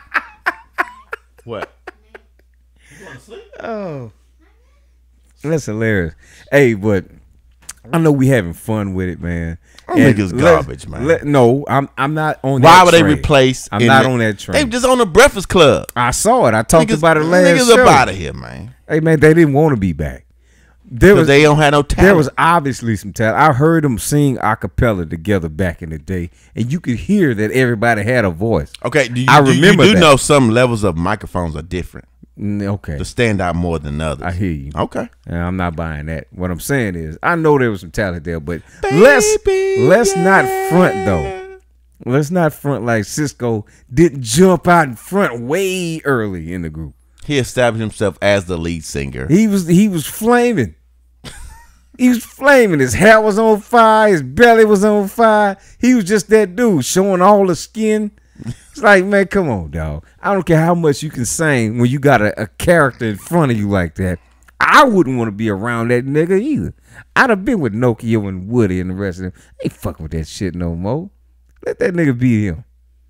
What? You want to sleep? Oh, that's hilarious. Hey, but I know we having fun with it, man. Them niggas garbage, man. Let, no, I'm I'm not on. Why that would train. they replace? I'm not the, on that train. They just on the Breakfast Club. I saw it. I talked niggas, about it last niggas show. up out of here, man. Hey man, they didn't want to be back. There was they don't have no talent. There was obviously some talent. I heard them sing a cappella together back in the day, and you could hear that everybody had a voice. Okay, do you, I do, remember you do that. know some levels of microphones are different. Okay, to stand out more than others. I hear you. Okay, and I'm not buying that. What I'm saying is, I know there was some talent there, but Baby, let's let's yeah. not front though. Let's not front like Cisco didn't jump out in front way early in the group. He established himself as the lead singer. He was he was flaming. He was flaming. His hair was on fire. His belly was on fire. He was just that dude showing all the skin. It's like, man, come on, dog. I don't care how much you can sing when you got a, a character in front of you like that. I wouldn't want to be around that nigga either. I'd have been with Nokia and Woody and the rest of them. Ain't fucking with that shit no more. Let that nigga be him.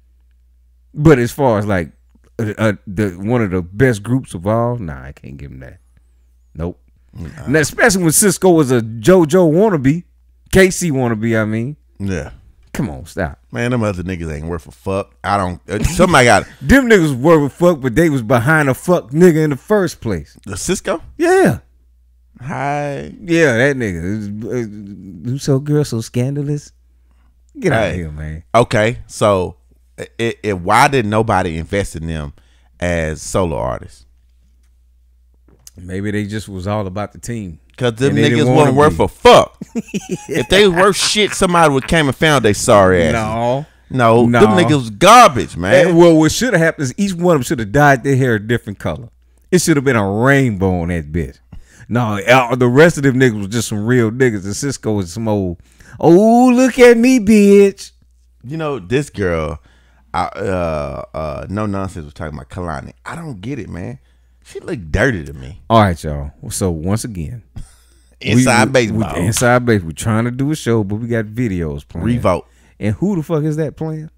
But as far as like uh, uh, the one of the best groups of all, nah, I can't give him that. Nope. Nah. And especially when Cisco was a JoJo wannabe, K C wannabe. I mean, yeah. Come on, stop, man. Them other niggas ain't worth a fuck. I don't. Uh, somebody got them niggas worth a fuck, but they was behind a fuck nigga in the first place. The Cisco? Yeah. Hi. Yeah, that nigga. You so girl, so scandalous. Get hey. out of here, man. Okay, so it, it, why did nobody invest in them as solo artists? Maybe they just was all about the team. Cause them niggas wasn't worth a fuck. If they was worth shit, somebody would came and found they sorry ass. No. No, no. them niggas was garbage, man. And, well, what should have happened is each one of them should have dyed their hair a different color. It should have been a rainbow on that bitch. No, the rest of them niggas was just some real niggas. And Cisco was some old, oh, look at me, bitch. You know, this girl, I, uh, uh, no nonsense was talking about Kalani. I don't get it, man. She look dirty to me. All right, y'all. So once again, inside we, baseball, we, inside baseball. We're trying to do a show, but we got videos playing. Revolt. And who the fuck is that playing?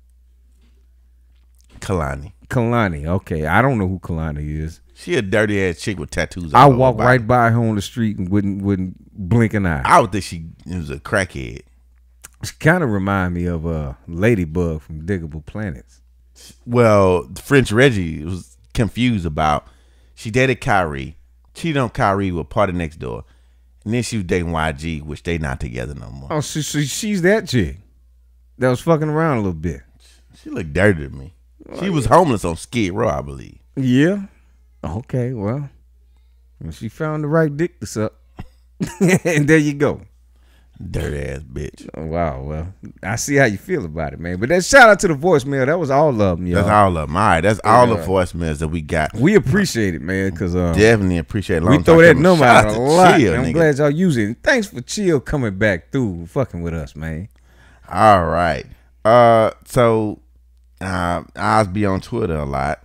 Kalani. Kalani. Okay, I don't know who Kalani is. She a dirty ass chick with tattoos. I walk right by her on the street and wouldn't wouldn't blink an eye. I would think she was a crackhead. She kind of remind me of a uh, Ladybug from Diggable Planets. Well, French Reggie was confused about. She dated Kyrie, cheated on Kyrie with Party Next Door, and then she was dating Y G, which they not together no more. Oh, so, so she's that chick that was fucking around a little bit. She looked dirty to me. She oh, was yeah. homeless on Skid Row, I believe. Yeah. Okay, well, she found the right dick to suck, and there you go. Dirty ass bitch. Oh, wow. Well, I see how you feel about it, man. But that shout out to the voicemail. That was all of them, y'all. That's all of them. All right. That's all yeah. the voicemails that we got. We appreciate it, man. Cause um, definitely appreciate it. We throw that number out a lot. Chill, I'm nigga. glad y'all use it. And thanks for Chill coming back through, fucking with us, man. All right. Uh, so Uh, I be on Twitter a lot.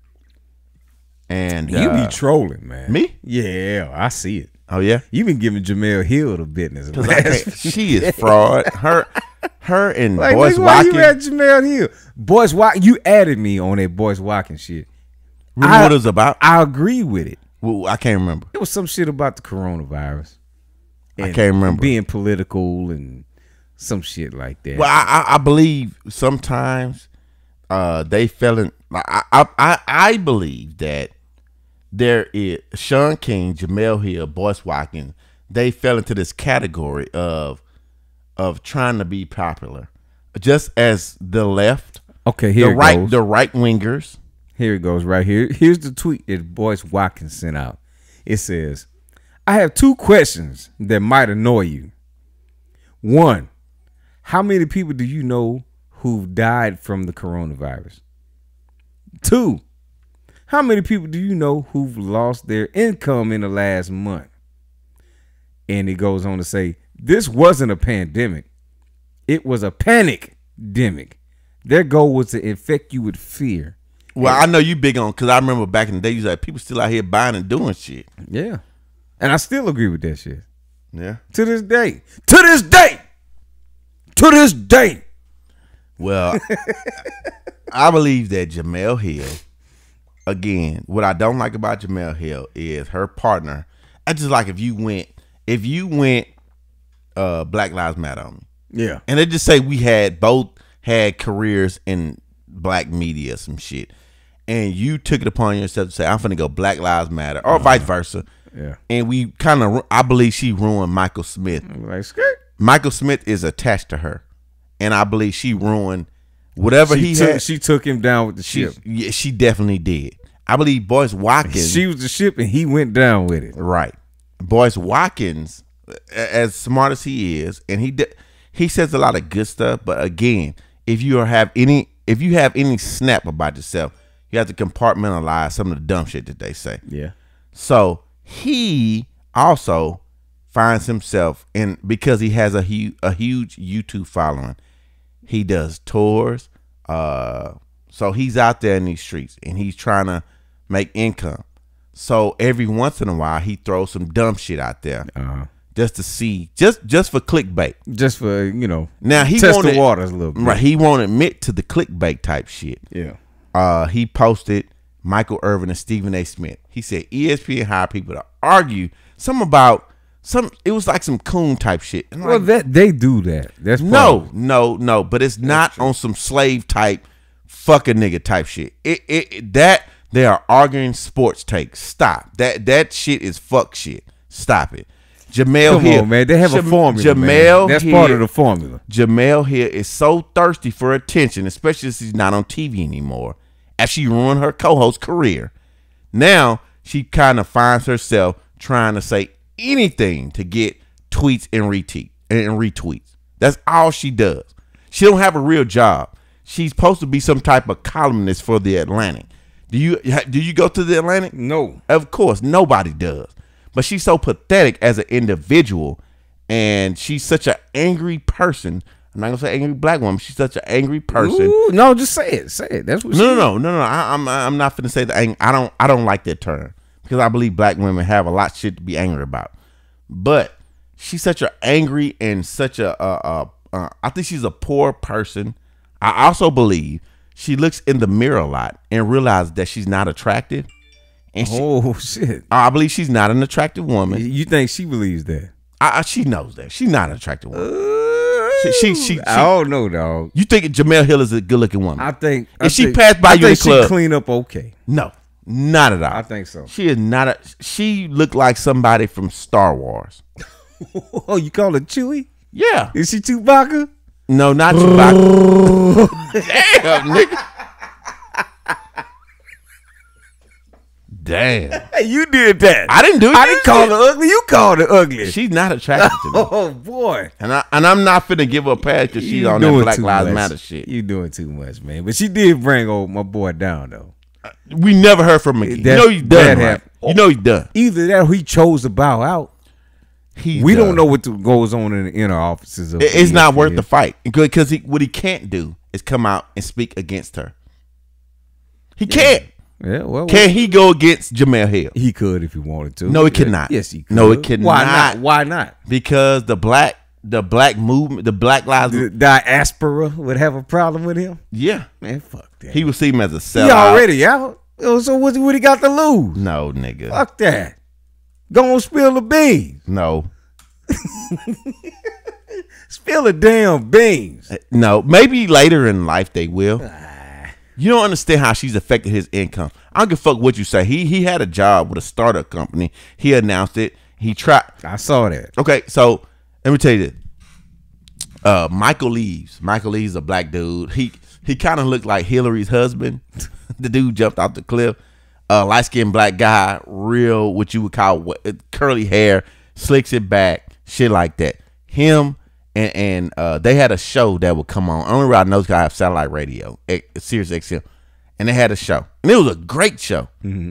And you uh, be trolling, man. Me? Yeah, I see it. Oh yeah, you been giving Jemele Hill the business. She is fraud. Her, her and like, Boyce why Watkins. you at Jemele Hill? Boyce Watkins, you added me on that Boyce Watkins shit. Remember what it was about? I agree with it. Well, I can't remember. It was some shit about the coronavirus. I can't remember. Being political and some shit like that. Well, I, I, I believe sometimes uh, they fell in. I, I, I, I believe that there is Sean King, Jemele Hill, Boyce Watkins. They fell into this category of of trying to be popular, just as the left. Okay, here the it right, goes. the right wingers. Here it goes right here. Here's the tweet that Boyce Watkins sent out. It says, I have two questions that might annoy you. One, how many people do you know who've died from the coronavirus? Two, how many people do you know who've lost their income in the last month? And it goes on to say, this wasn't a pandemic. It was a panic-demic. Their goal was to infect you with fear. Well, I know you big on, because I remember back in the day, you was like, people still out here buying and doing shit. Yeah. And I still agree with that shit. Yeah. To this day. To this day. To this day. Well, I believe that Jemele Hill, again, what I don't like about Jemele Hill is her partner. I just like if you went, if you went uh, Black Lives Matter on me. Yeah. And they just say we had both had careers in black media, some shit. And you took it upon yourself to say, I'm finna go Black Lives Matter, or uh, vice versa. Yeah. And we kind of, I believe she ruined Michael Smith. Like, skirt. Michael Smith is attached to her. And I believe she ruined whatever she he took, had. She took him down with the she, ship. Yeah, she definitely did. I believe Boyce Watkins. She was the ship and he went down with it. Right. Boyce Watkins, as smart as he is, and he de- he says a lot of good stuff, but again, if you have any if you have any snap about yourself, you have to compartmentalize some of the dumb shit that they say. Yeah. So he also finds himself in, because he has a huge a huge YouTube following. He does tours, uh, so he's out there in these streets and he's trying to make income. So every once in a while, he throws some dumb shit out there, uh-huh. just to see, just just for clickbait, just for you know. Now he test won't the waters a little bit. Right, he won't admit to the clickbait type shit. Yeah. Uh, he posted Michael Irvin and Stephen A. Smith. He said E S P N hired people to argue some about some. It was like some coon type shit. And well, like, that they do that. That's no, no, no. But it's not on some slave type, fuck a nigga type shit. It, it, it that. They are arguing sports takes. Stop. That that shit is fuck shit. Stop it. Jemele Come Hill. on, man. They have Jem- a formula. Jemele man. That's Hill, part of the formula. Jemele Hill is so thirsty for attention, especially since she's not on T V anymore. As she ruined her co-host career. Now she kind of finds herself trying to say anything to get tweets and retweet and retweets. That's all she does. She don't have a real job. She's supposed to be some type of columnist for the Atlantic. Do you do you go to the Atlantic? No. Of course, nobody does. But she's so pathetic as an individual, and she's such an angry person. I'm not gonna say angry black woman. She's such an angry person. Ooh, no, just say it. Say it. That's what. No, she no, no, no, no. I, I'm I'm not finna say the ang- I don't I don't like that term because I believe black women have a lot of shit to be angry about. But she's such an angry and such a uh, uh, uh, I think she's a poor person. I also believe she looks in the mirror a lot and realizes that she's not attractive. And she, oh shit! I believe she's not an attractive woman. You think she believes that? I, I, she knows that she's not an attractive woman. Uh, she, she, she, she, I don't know, dog. You think Jemele Hill is a good-looking woman? I think. If I she think, passed by I you in the think club, she clean up okay. No, not at all. I think so. She is not a. She looked like somebody from Star Wars. Oh, you call her Chewie? Yeah. Is she Chewbacca? No, not Chewbacca. Damn, nigga. Damn. Hey, you did that. I didn't do it. I didn't call her ugly. You called her ugly. She's not attracted to me. Oh boy. And I and I'm not finna give her a pass because she's You on that doing Black too Lives much. Matter shit. You doing too much, man. But she did bring old my boy down though. We never heard from him again. That- you know he's that done. Right? happened. You know he's done. Either that or he chose to bow out. He's we done. don't know what to, goes on in the inner offices of It- It's the not E S P N. worth the fight because he what he can't do is come out and speak against her. He can't. Yeah, well, can he go against Jemele Hill? He could if he wanted to. No, he cannot. Yes, he could. No, it cannot. Why not? Why not? Because the black, the black movement, the Black Lives, the diaspora would have a problem with him. Yeah, man, fuck that. He would see him as a sellout. He already out. So what? What he got to lose? No, nigga. Fuck that. Go on, spill the beans. No. Spill the damn beans. No, maybe later in life they will. You don't understand how she's affected his income. I don't give a fuck what you say. He he had a job with a startup company. He announced it. He tried. I saw that. Okay, so let me tell you this. Uh, Michael Leaves. Michael Leaves is a black dude. He he kind of looked like Hillary's husband. The dude jumped off the cliff. Uh, light skinned black guy, real what you would call curly hair, slicks it back, shit like that. Him. And, and uh, they had a show that would come on. Only way I know is 'cause I have satellite radio, Sirius X M, and they had a show, and it was a great show. Mm-hmm.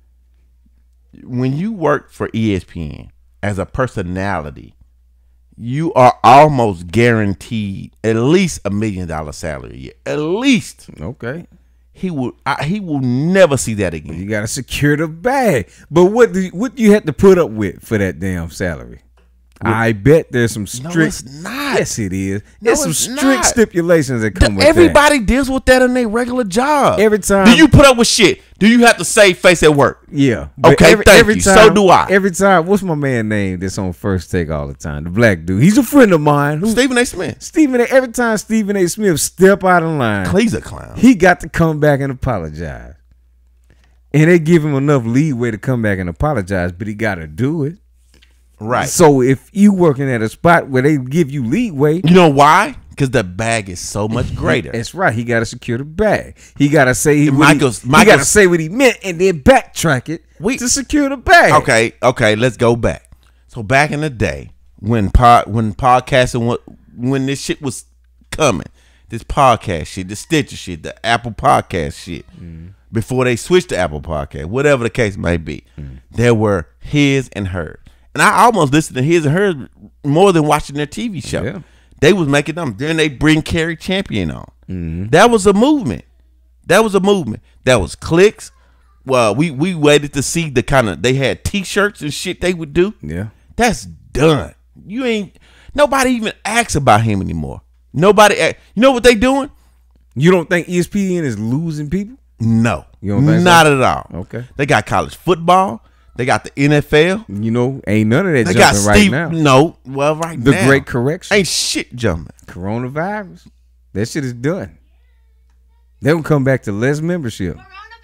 When you work for E S P N as a personality, you are almost guaranteed at least a million dollar salary a year. At least. Okay. He will. I, he will never see that again. You gotta secure the bag. But what do you, what you have to put up with for that damn salary? I bet there's some strict. No, it's not. Yes, it is. No, There's some it's strict not. stipulations that come with Everybody deals with that in their regular job. Every time. Do you put up with shit? Do you have to save face at work? that. Yeah. But Okay, every, thank every you. Time, So do I. Every time. What's my man name that's on First Take all the time? The black dude. He's a friend of mine. Who, Stephen A. Smith. Stephen A. Every time Stephen A. Smith step out of line, He's a clown. he got to come back and apologize. And they give him enough leeway to come back and apologize, but he got to do it. Right. So if you working at a spot where they give you leeway, You know why? Because the bag is so much greater. that's right. He got to secure the bag. He got to say he, Michael's- he, he got to Michael's- say what he meant and then backtrack it We- to secure the bag. Okay, okay, let's go back. So back in the day, when pod, when podcasting, wa- when this shit was coming, this podcast shit, the Stitcher shit, the Apple Podcast shit, Mm. before they switched to Apple Podcast, whatever the case may be, Mm. there were his and hers. And I almost listened to his and hers more than watching their T V show. Yeah. They was making them. Then they bring Carrie Champion on. Mm-hmm. That was a movement. That was a movement. That was clicks. Well, we we waited to see the kind of, they had T-shirts and shit they would do. Yeah. That's done. You ain't, nobody even asks about him anymore. Nobody, ask, you know what they doing? You don't think E S P N is losing people? No, You don't think so? not at all. Okay. They got college football. They got the N F L. You know, ain't none of that They jumping got right Steve. now. No, well, right The now, great correction. ain't shit jumping. Coronavirus. That shit is done. They gonna come back to less membership.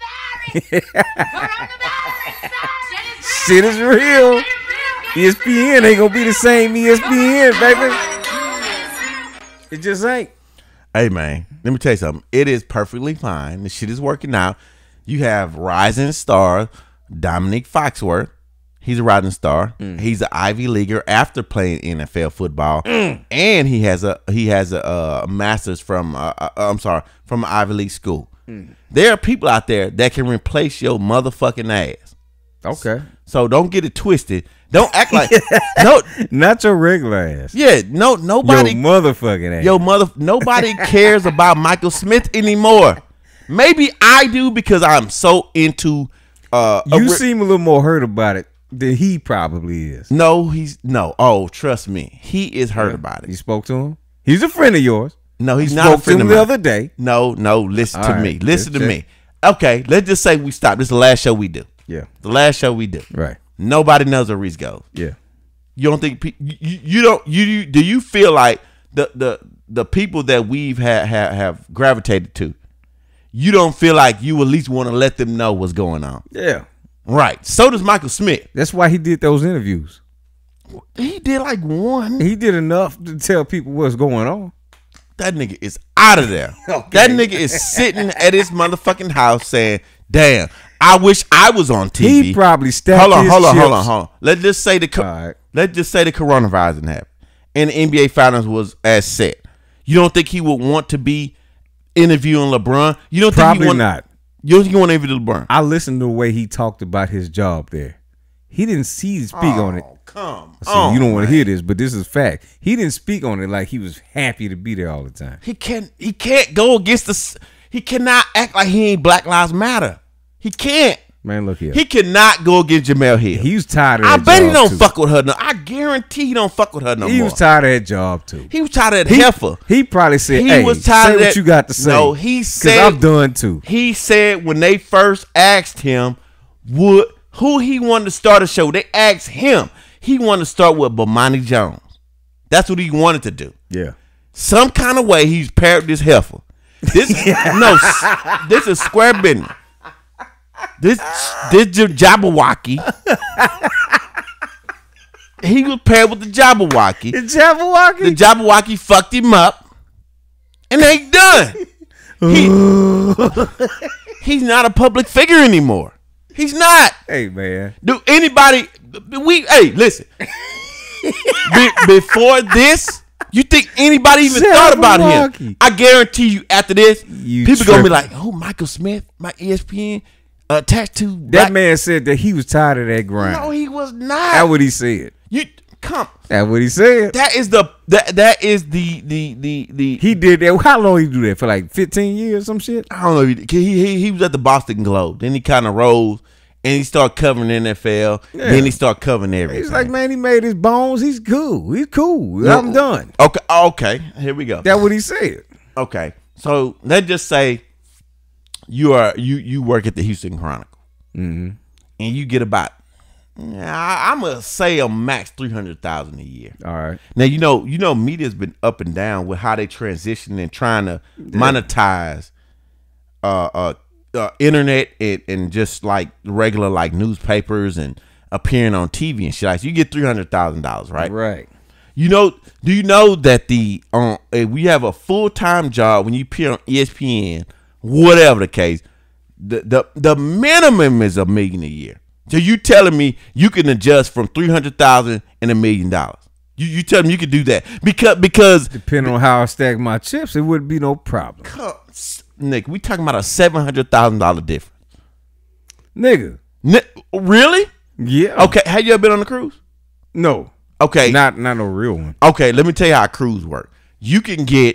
Shit is real. E S P N ain't gonna be the same E S P N, baby. It just ain't. Hey man, let me tell you something. It is perfectly fine. The shit is working out. You have rising star Dominic Foxworth. He's a rising star. Mm. He's an Ivy leaguer after playing N F L football, Mm. and he has a he has a, a master's from uh, uh, I'm sorry from an Ivy League school. Mm. There are people out there that can replace your motherfucking ass. Okay. So don't get it twisted. Don't act like no, Not your regular ass. yeah, no, nobody, Your motherfucking ass. yo, mother, nobody cares about Michael Smith anymore. Maybe I do because I'm so into. Uh, a you re- seem a little more hurt about it than he probably is. no, he's no. Oh, trust me, he is hurt about You it. spoke to him? He's a friend of yours. No, he's You not a spoke to friend him of the mine. other day. No, no, listen All to right, me. Listen to just me. Okay, let's just say we stop. This is the last show we do. Yeah. The last show we do. Right. Nobody knows where Reese goes. Yeah. You don't think pe- you, you you don't you, you do you feel like the the the people that we've had have, have gravitated to, you don't feel like you at least want to let them know what's going on. Yeah. Right. So does Michael Smith. That's why he did those interviews. He did like one. He did enough to tell people what's going on. That nigga is out of there. Okay. That nigga is sitting at his motherfucking house saying, "Damn, I wish I was on T V." He probably stacked Hold on, his hold on, hold chips. on, hold on. Let's just say the co- All right. let's just say the coronavirus didn't happen, and the N B A Finals was as set. You don't think he would want to be interviewing LeBron? You don't think Probably he want, not. You don't think he want to interview LeBron? I listened to the way he talked about his job there. He didn't see speak on it. Come See, on, you don't want man. to hear this, but this is fact. He didn't speak on it like he was happy to be there all the time. He can't. He can't go against the. He cannot act like he ain't Black Lives Matter. He can't. Man, look here. He cannot go against Jemele Hill. He was tired of I that bet job he don't too. fuck with her. No, I guarantee he don't fuck with her no He more. was tired of that job too. He was tired of that He, heifer. he probably said, He "Hey, was tired say of what that- you got to say." No, he 'Cause said- I'm done too. He said when they first asked him would who he wanted to start a show, they asked him. He wanted to start with Bomani Jones. That's what he wanted to do. Yeah. Some kind of way he's paired this heifer. This no, s- this is square business. This this J- Jabberwocky. He was paired with the Jabberwocky. The Jabberwocky. The Jabberwocky fucked him up, and they done. He, he's not a public figure anymore. He's not. Hey man, Do anybody? We hey, listen. Be, before this, you think anybody even thought about him? Jabberwocky. I guarantee you, after this, You people gonna be tripping. like, "Oh, Michael Smith, my E S P N uh, attached to that Black-" man said that he was tired of that grind. No, he was not. That's what he said. You come. That's what he said. That is the that that is the the the the. He did that. How long he do that for? Like fifteen years, some shit. I don't know. If he, he he he was at the Boston Globe. Then he kind of rose and he started covering N F L. Yeah. Then he started covering everything. He's like, man, he made his bones. He's cool. He's cool. No. I'm done. Okay, okay. Here we go. That's what he said. Okay, so let's just say you are you you work at the Houston Chronicle, Mm-hmm. and you get about I, I'm gonna say a max three hundred thousand a year. All right. Now you know you know media's been up and down with how they transition and trying to monetize uh uh, uh internet and, and just like regular like newspapers and appearing on T V and shit. Like so you get three hundred thousand dollars, right? Right. You know, do you know that the um if we have a full time job when you appear on E S P N, whatever the case, the the, the minimum is a million a year. So you telling me you can adjust from three hundred thousand and a million dollars? You you telling me you can do that because because Depending on how I stack my chips, it wouldn't be no problem. Nick, we talking about a seven hundred thousand dollar difference. Nigga. Ni- really? Yeah. Okay. Have you ever been on a cruise? No. Okay. Not not no real one. Okay, let me tell you how cruise work. You can get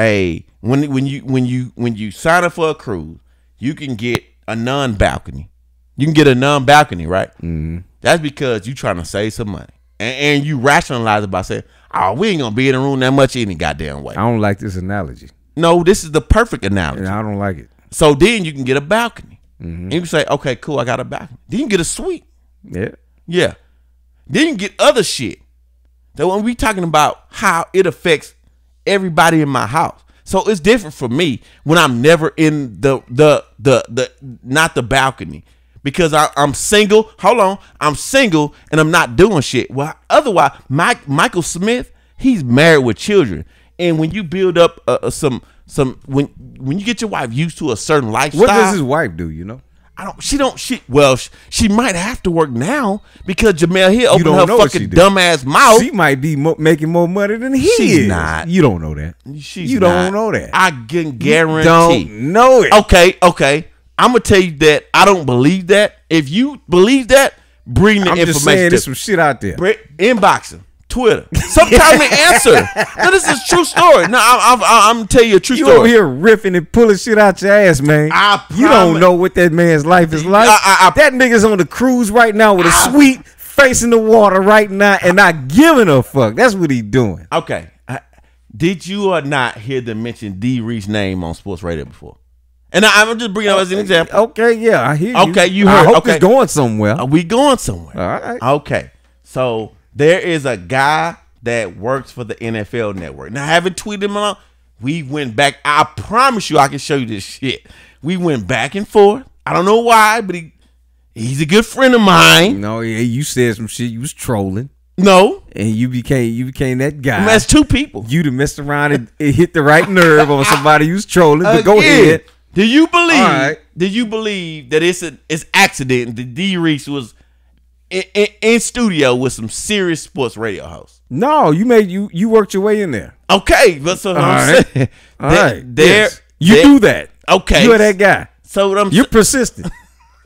a when when you when you when you sign up for a cruise, you can get a non balcony. You can get a non balcony, right? Mm-hmm. That's because you trying to save some money, and, and you rationalize it by saying, "Oh, we ain't gonna be in the room that much any goddamn way." I don't like this analogy. No, this is the perfect analogy. And I don't like it. So then you can get a balcony, Mm-hmm. and you can say, "Okay, cool, I got a balcony." Then you can get a suite. Yeah. Yeah. Then you can get other shit. So when we talking about how it affects everybody in my house. So it's different for me when I'm never in the the the the not the balcony. Because I, I'm single. Hold on. I'm single and I'm not doing shit. Well, otherwise, Mike, Michael Smith, he's married with children. And when you build up uh, some some when when you get your wife used to a certain lifestyle. What does his wife do, you know? I don't. She don't. She well. She, she might have to work now because Jemele Hill opened don't her know what she fucking do. dumbass mouth. She might be mo- making more money than he She's is. not. You don't know that. She's you not. don't know that. I can guarantee. Don't know it. Okay. Okay. I'm gonna tell you that I don't believe that. If you believe that, bring the I'm information. just saying to- there's some shit out there. Bring- inbox him. Twitter. Sometimes they answer. No, this is a true story. No, I'm, I'm, I'm gonna tell you a true You story. over here riffing and pulling shit out your ass, man. I you don't promise- know what that man's life is like. I- I- I- that nigga's on the cruise right now with a sweet facing the water right now and not giving a fuck. That's what he doing. Okay. I- Did you or not hear them mention D. Reese name on sports radio before? And I, I'm just bringing up as an example. Okay, yeah, I hear you. Okay, you I heard. hope okay. it's going somewhere. Are we going somewhere? All right. Okay. So there is a guy that works for the N F L Network. Now, I haven't tweeted him out. We went back. I promise you I can show you this shit. We went back and forth. I don't know why, but he he's a good friend of mine. No, yeah, you said some shit. You was trolling. No. And you became you became that guy. I mean, that's two people. You'd have messed around and it hit the right nerve on somebody who's trolling. But go Again, ahead. Do you believe? All right. Do you believe that it's an it's accident that D. Reese was in, in, in studio with some serious sports radio hosts? No, you made you you worked your way in there. Okay, but so All I'm right. saying, All there, right. there, Yes. You there- do that. Okay, You're that guy. So what I'm You're saying, persistent.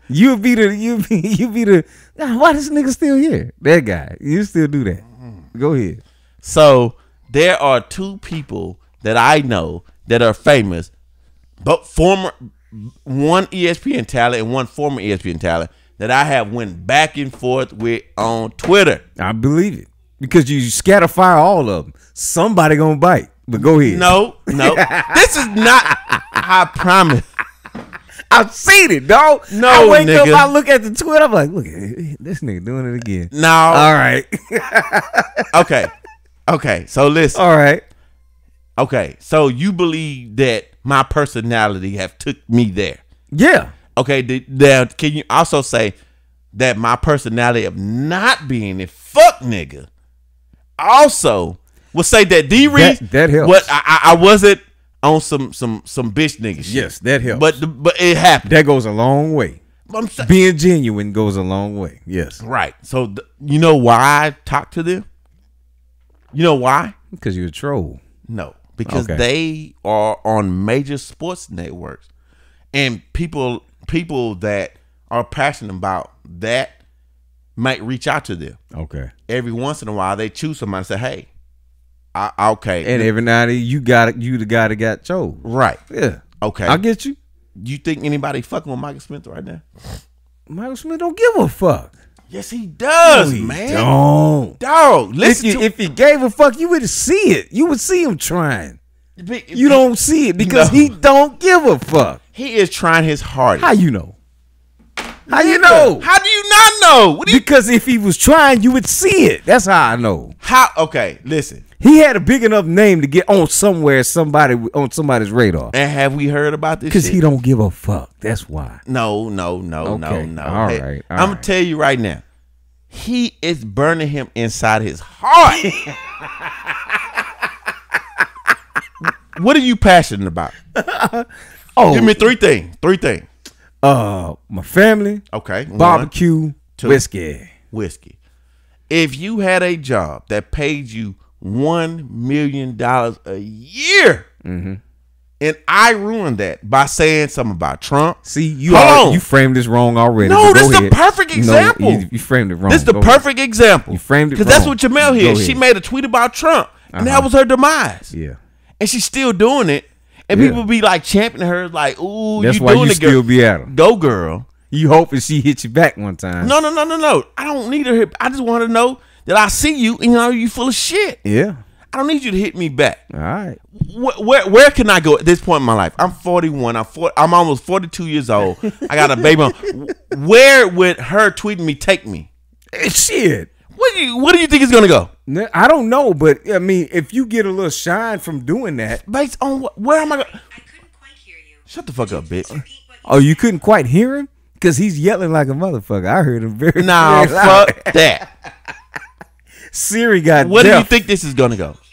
You be the you be you be the why this nigga still here? That guy. You still do that. Go ahead. So there are two people that I know that are famous, but former one E S P N talent and one former E S P N talent that I have went back and forth with on Twitter. I believe it. Because you scatter fire all of them. Somebody gonna bite. But go ahead. No, no. This is not, I promise. I've seen it, dog. No, I wake nigga. up, I look at the Twitter, I'm like, look, this nigga doing it again. No. All right. Okay. Okay. So listen. All right. Okay. So you believe that my personality have took me there? Yeah. Okay. th- Now, can you also say that my personality of not being a fuck nigga also will say that D Reese That- that helps. What I, I I wasn't on some some some bitch nigga shit. Yes, that helps. But the, but it happened. That goes a long way. I'm sa- Being genuine goes a long way. Yes. Right. So th- you know why I talk to them? You know why? Because you're a troll. No, because Okay. they are on major sports networks, and people people that are passionate about that might reach out to them. Okay. Every once in a while, they choose somebody and say, "Hey, I, okay." And every now and then you got it, you the guy that got chose. Right. Yeah. Okay. I get you. You think anybody fucking with Michael Smith right now? Michael Smith don't give a fuck. Yes, he does, No, he man. Don't. Dog, If listen you, to if he gave a fuck, you would see it. You would see him trying. Big- You don't see it because No. he don't give a fuck. He is trying his hardest. How you know? How you Nigga, know? How do you not know? What do you, Because if he was trying, you would see it. That's how I know. how? Okay, listen. He had a big enough name to get on somewhere, somebody on somebody's radar. And have we heard about this? Because shit? he don't give a fuck. That's why. No, no, no, no, Okay. no. All Hey, right, all I'm gonna right. tell you right now. He is burning him inside his heart. What are you passionate about? Oh, Give me three things. Three things. uh, my family, Okay. One, barbecue, two. whiskey. whiskey. If you had a job that paid you one million dollars a year, Mm-hmm. and I ruined that by saying something about Trump. See, you Hold already, on. you framed this wrong already. No, but go this is the ahead. perfect No, example. you, you framed it wrong. This is the Go ahead. perfect example. You framed it Because that's wrong. what Jemele Go did. She ahead. made a tweet about Trump, and that Uh-huh. was her demise. Yeah. And she's still doing it. And Yeah. people be like championing her, like, "Ooh, That's you why doing you it, girl. still be at her. Go, girl." You hoping she hit you back one time. No, no, no, no, no. I don't need her. Hit. I just want her to know that I see you, and you know you full of shit. Yeah. I don't need you to hit me back. All right. Where, where where can I go at this point in my life? I'm forty-one. I'm four, I'm almost forty-two years old. I got a baby. On. Where would her tweeting me take me? Eh, Shit. What do you What do you think is gonna go? N- I don't know, but I mean, if you get a little shine from doing that, Based on what? Where am I going? Shut the fuck up, bitch. oh, you couldn't quite hear him because he's yelling like a motherfucker. I heard him very. Nah, very loud. fuck that. Siri got. Where do you deaf. think this is gonna go?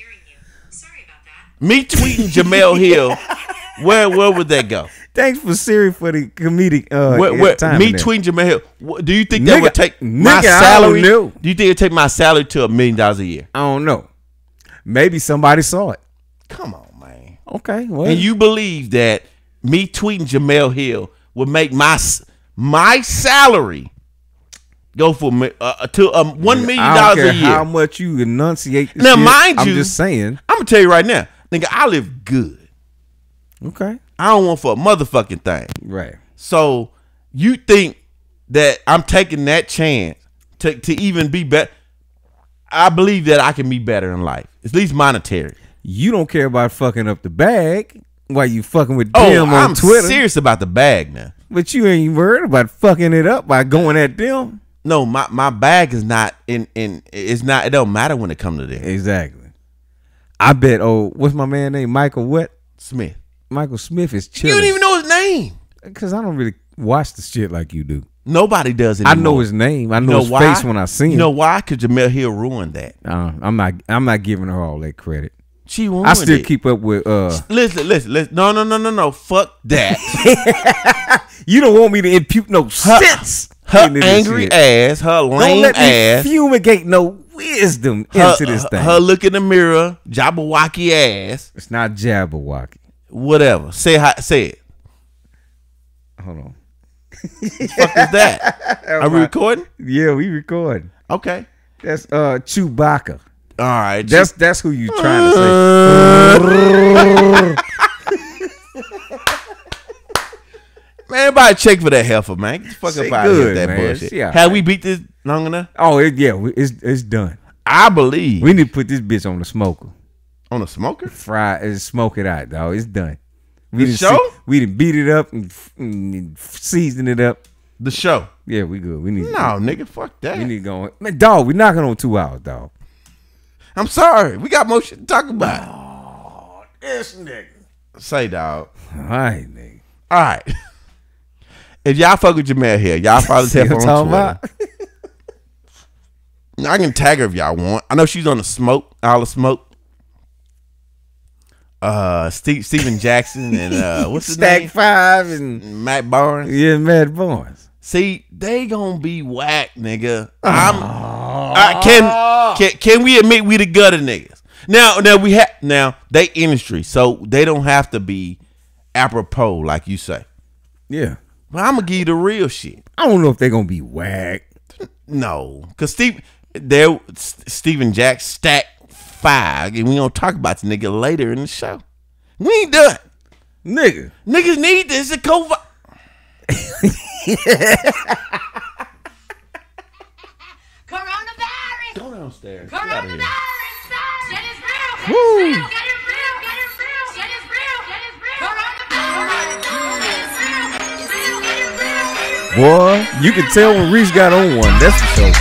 Me tweeting Jemele Hill. Where where would that go? Thanks for Siri for the comedic. Uh, Where, where, time me in there. tweeting Jemele Hill. Wh- Do you think that Nigga- would take my nigga, I salary? don't know. Do you think it would take my salary to a million dollars a year? I don't know. Maybe somebody saw it. Come on, man. Okay. Well, And you believe that me tweeting Jemele Hill would make my s- my salary go for mi- uh, to um, one million I dollars don't care a year? how much you enunciate. This Now, shit, mind I'm you, just saying. I'm gonna tell you right now, nigga, I live good. Okay. I don't want for a motherfucking thing. Right. So you think that I'm taking that chance to, to even be better? I believe that I can be better in life, at least monetary. You don't care about fucking up the bag while you fucking with Oh, them on I'm Twitter. serious about the bag now. But you ain't worried about fucking it up by going at them. No, my, my bag is not in in. It's not. It don't matter when it comes to this. Exactly. I bet. Oh, what's my man name? Michael what? Smith. Michael Smith is You chilling. don't even know his name. Because I don't really watch the shit like you do. Nobody does I anymore. know his name. I know, You know his why? face when I see him. You know why? Because Jemele Hill ruined that. Uh, I'm not. I'm not giving her all that credit. She ruined I still it. keep up with. uh Listen, listen, listen. No, no, no, no, no. Fuck that. You don't want me to impute no sense. Her into this angry shit. ass, her Don't lame let me ass, fumigate no wisdom her, into this her, thing. her look in the mirror, Jabberwocky ass, It's not Jabberwocky. whatever. Say how, say it. Hold on. the fuck is that? Are we recording? Yeah, we recording. Okay. That's uh Chewbacca. All right. That's that's who you trying to say. Man, everybody check for that heifer, man. Get the fuck She up out of here with good, that man. bullshit. She all Have right. we beat this long enough? Oh, it, yeah, we- it's it's done. I believe. We need to put this bitch on the smoker. On the smoker? Fry and smoke it out, dog. It's done. We The done show? see- we done beat it up and, f- and season it up. The show? Yeah, we good. We need No, nigga, fuck that. We need to go on. Man, dog, we knocking on two hours, dog. I'm sorry. We got more shit to talk about. Oh, this nigga. Say, dog. All right, nigga. All right. If y'all fuck with Jemele here, y'all follow See Tef what I'm on talking Twitter. I can tag her if y'all want. I know she's on the smoke, all the smoke. Uh, Steve, Steven Jackson and uh, what's his Stack name? Five and Matt Barnes. Yeah, Matt Barnes. See, they gonna be whack, nigga. I'm. I can can can we admit we the gutter niggas? Now, now we have now they industry, so they don't have to be apropos like you say. Yeah. But I'm gonna give you the real shit. I don't know if they're gonna be whack. No, cause Steve, there, Steven Jack Stack Five, and we gonna talk about the nigga later in the show. We ain't done, nigga. Niggas need this. It's a COVID. Coronavirus. Go downstairs. Coronavirus. That is real. That Woo. is real. That is real. That is real. That is real. That is real. Coronavirus. Boy, you can tell when Reese got on one. That's for sure.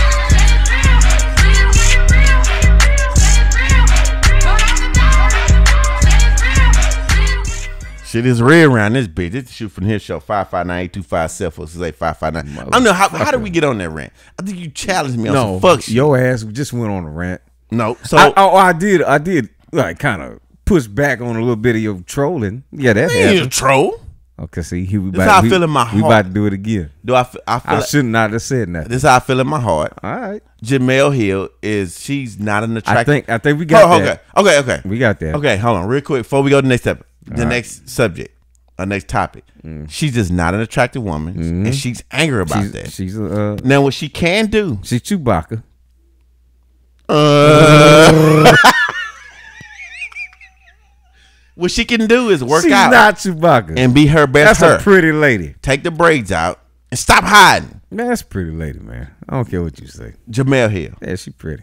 Shit is real around this bitch. It's the Shoot From Here show. five five nine, eight two five, seven four six eight, five five nine. I don't know how how did we get on that rant? I think you challenged me on No, some fuck shit. your ass just went on a rant. No, so I, oh, I did. I did like kind of push back on a little bit of your trolling. Yeah, that You ain't happened. a troll. Okay, see, here we This about, how I we, feel in my we heart. about to do it again. Do I? Feel, I feel I like, should not have said nothing. this is how I feel in my heart. All right. Jemele Hill is she's not an I attractive. think I think we got Oh, that. okay, okay, okay. We got that. Okay, hold on, real quick before we go to the next step, the All right. next subject, our next topic. She's just not an attractive woman, Mhm. and she's angry about She's, that. she's uh, Now, what she can do, she's Chewbacca. uh, what she can do is work she's out not Chewbacca. and be her best. That's her. a pretty lady. Take the braids out and stop hiding. Man, that's a pretty lady, man. I don't care what you say. Jemele Hill, Yeah, she pretty.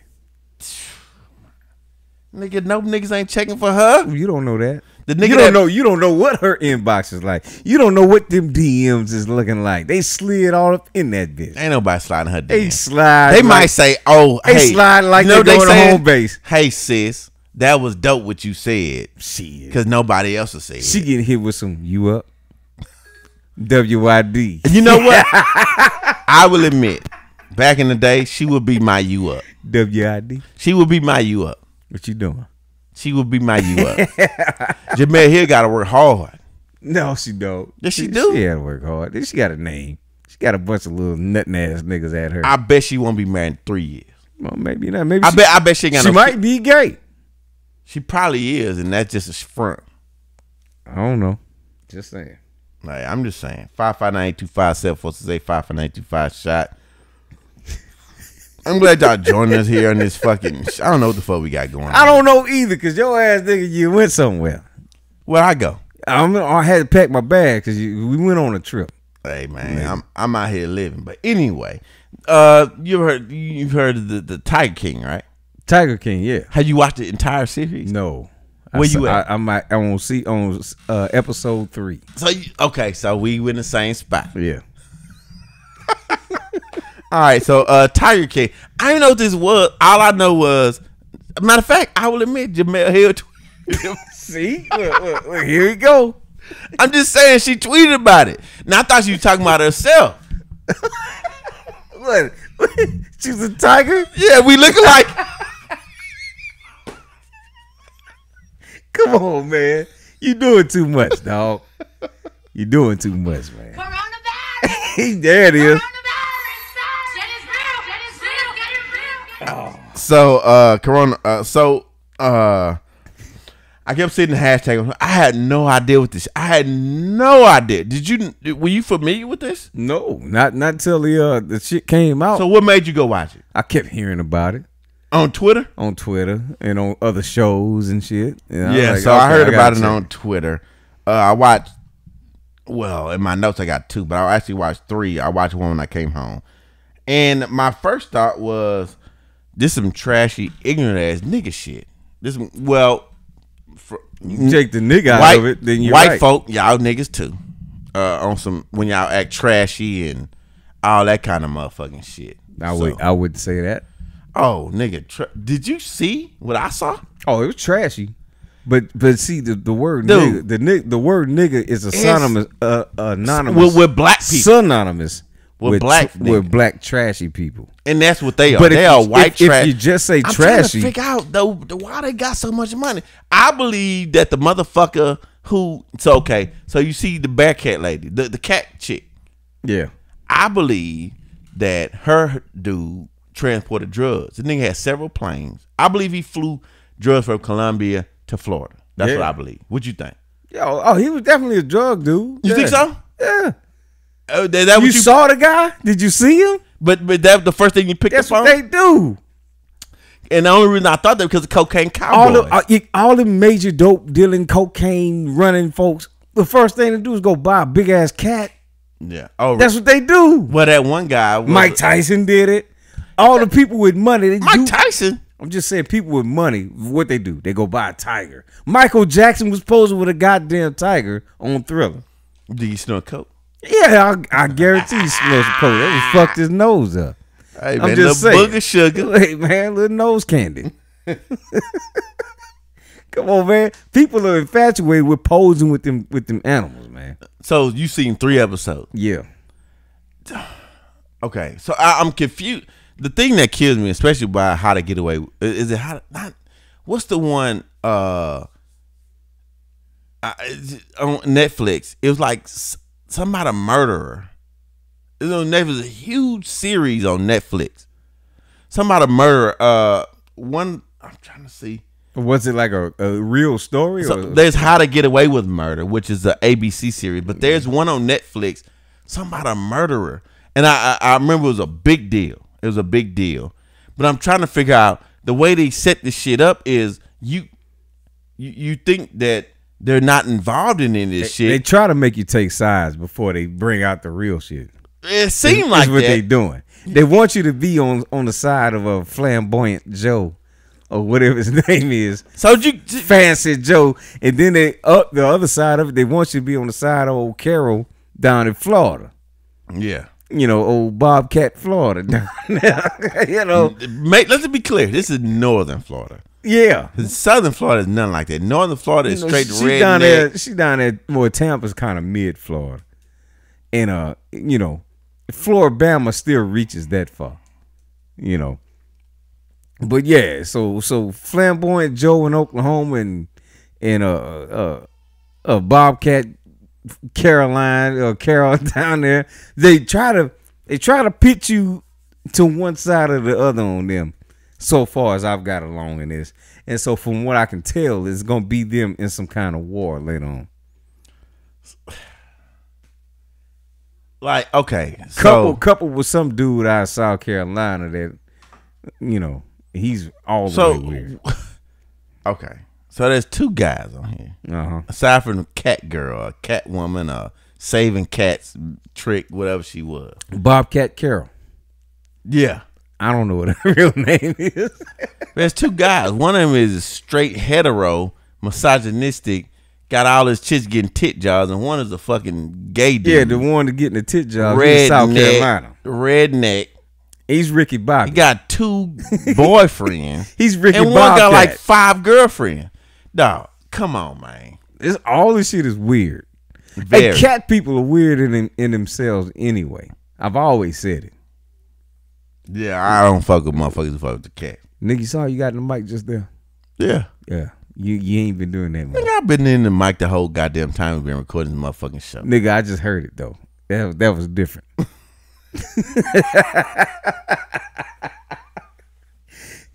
nigga, no niggas ain't checking for her. You don't know that. The nigga you that- don't know. You don't know what her inbox is like. You don't know what them D Ms is looking like. They slid all up in that bitch. Ain't nobody sliding her. They D M. slide. They like, might say, "Oh, They hey, slide like you know they what going to saying? home base. Hey, sis, that was dope what you said, Shit. because nobody else will say She it." getting hit with some you up. W I D. You know what? I will admit, back in the day, she would be my you up. W I D. She would be my you up. What you doing? She would be my you up. Jemele Hill got to work hard. No, she don't. Yes, she do. She had to work hard. Then she got a name. She got a bunch of little nutting ass niggas at her. I bet she won't be married in three years. well, maybe not. Maybe I she, bet. I bet she ain't got she no. might be gay. She probably is, and that's just a front. I don't know. Just saying. Like, I'm just saying. Five five nine eight two five seven four six eight five five nine eight two five shot. I'm glad y'all joining us here on this fucking. I don't know what the fuck we got going on. I don't know either, cause your ass nigga, you went somewhere. Where I go? I'm, I had to pack my bag because we went on a trip. Hey man, I'm I'm out here living. But anyway, uh, you heard you've heard of the the Tiger King, right? Tiger King, yeah. Have you watched the entire series? No. Where I, you at? I, I'm at, I on see on uh, episode three. So you, okay, so we were in the same spot. Yeah. All right, so uh, Tiger King. I didn't know what this was. All I know was, matter of fact, I will admit, Jemele Hill. tweeted- See, look, look, look, here we go. I'm just saying she tweeted about it. Now I thought she was talking about herself. What? She's a tiger? Yeah, we looking like. Come on, man. You doing too much, dog. You doing too much, man. Coronavirus. There it is. Coronavirus. That is real. That is real. That is real. So uh, Corona. Uh, so uh, I kept seeing the hashtag. I had no idea what this. I had no idea. Did you? Were you familiar with this? No, not not until the uh the shit came out. So what made you go watch it? I kept hearing about it on Twitter, on Twitter, and on other shows and shit. And yeah, I like, so okay, I heard I about it check. on Twitter. Uh, I watched. Well, in my notes I got two, but I actually watched three. I watched one when I came home, and my first thought was, "This some trashy, ignorant ass nigga shit." This well. For, you take the nigga out white, of it, then you white right. folk, y'all niggas too, uh, on some when y'all act trashy and all that kind of motherfucking shit. I so, would I would say that. Oh, nigga, tra- did you see what I saw? Oh, it was trashy, but but see the, the word Dude, nigga, the ni- the word nigga is a synonymous, uh, anonymous with, with black people, synonymous with, with black tr- with black trashy people, and that's what they are. But they if are you, white if, trash. if you just say I'm trashy, trying to figure out though why they got so much money. I believe that the motherfucker who so okay, so you see the Bearcat lady, the the cat chick. Yeah, I believe that her dude transported drugs. The nigga had several planes. I believe he flew drugs from Colombia to Florida. That's Yeah. what I believe. What you think? Yo, oh, he was definitely a drug dude. You yeah. think so? Yeah. Oh, that, that you, what you saw the guy? Did you see him? But but that the first thing you picked That's up on. what they do. And the only reason I thought that because of cocaine All cowboys. the uh, it- all the major dope dealing, cocaine running folks. The first thing to do is go buy a big ass cat. yeah. Oh, That's what they do. well, that one guy. Was, Mike Tyson did it. All the people with money. They Mike do, Tyson. I'm just saying, people with money. What they do? They go buy a tiger. Michael Jackson was posing with a goddamn tiger on Thriller. Do you snort coke? Yeah, I, I guarantee he smells some coke. They just fucked his nose up. Hey I'm man, just little saying. booger sugar. Hey man, little nose candy. Come on, man. People are infatuated with posing with them with them animals, man. So you seen three episodes? Yeah. Okay, so I, I'm confused. The thing that kills me, especially by How to Get Away, is it how? Not, what's the one uh, uh on Netflix? It was like s- something about a murderer. It was on Netflix, a huge series on Netflix. Something about a murderer. Uh, one I'm trying to see. Was it like a, a real story? So or? there's How to Get Away with Murder, which is the A B C series, but there's one on Netflix. Something about a murderer, and I, I I remember it was a big deal. It was a big deal, but I'm trying to figure out the way they set this shit up is you you you think that they're not involved in any of this they, shit. They try to make you take sides before they bring out the real shit. It seemed That's like what that. they doing. They want you to be on on the side of a flamboyant Joe or whatever his name is. So you fancy Joe, and then they up the other side of it. They want you to be on the side of old Carol down in Florida. Yeah. You know, old Bobcat, Florida. Down there. You know, Mate, let's be clear. This is northern Florida. Yeah. Southern Florida is nothing like that. Northern Florida is You know, straight she redneck. down there. She down there. Well, Tampa's kind of mid Florida, and uh, you know, Floribama still reaches that far. You know, but yeah. So so flamboyant Joe in Oklahoma and and uh uh, uh Bobcat Caroline or Carol down there. They try to they try to pit you to one side or the other on them. So far as I've got along in this. And so from what I can tell, it's gonna be them in some kind of war later on. Like, okay. So, Couple couple with some dude out of South Carolina that, you know, he's all the So- way weird. okay. So there's two guys on here. Uh-huh. Aside from the cat girl, a cat woman, a saving cats trick, whatever she was. Bobcat Carol. Yeah. I don't know what her real name is. There's two guys. One of them is straight hetero, misogynistic, got all his chicks getting tit jobs, and one is a fucking gay dude. Yeah, the one to get in the tit job in South Carolina. Redneck. He's Ricky Bobby. He got two boyfriends. He's Ricky and one Bobcat. got like five girlfriends. Dog, come on, man. It's, all this shit is weird. Very. Hey, cat people are weird in, in themselves anyway. I've always said it. Yeah, I don't fuck with motherfuckers who fuck with the cat. Nigga, you saw you got in the mic just there? Yeah. Yeah. You you ain't been doing that, man. Nigga, I've been in the mic the whole goddamn time we've been recording this motherfucking show. Nigga, I just heard it, though. That, that was different.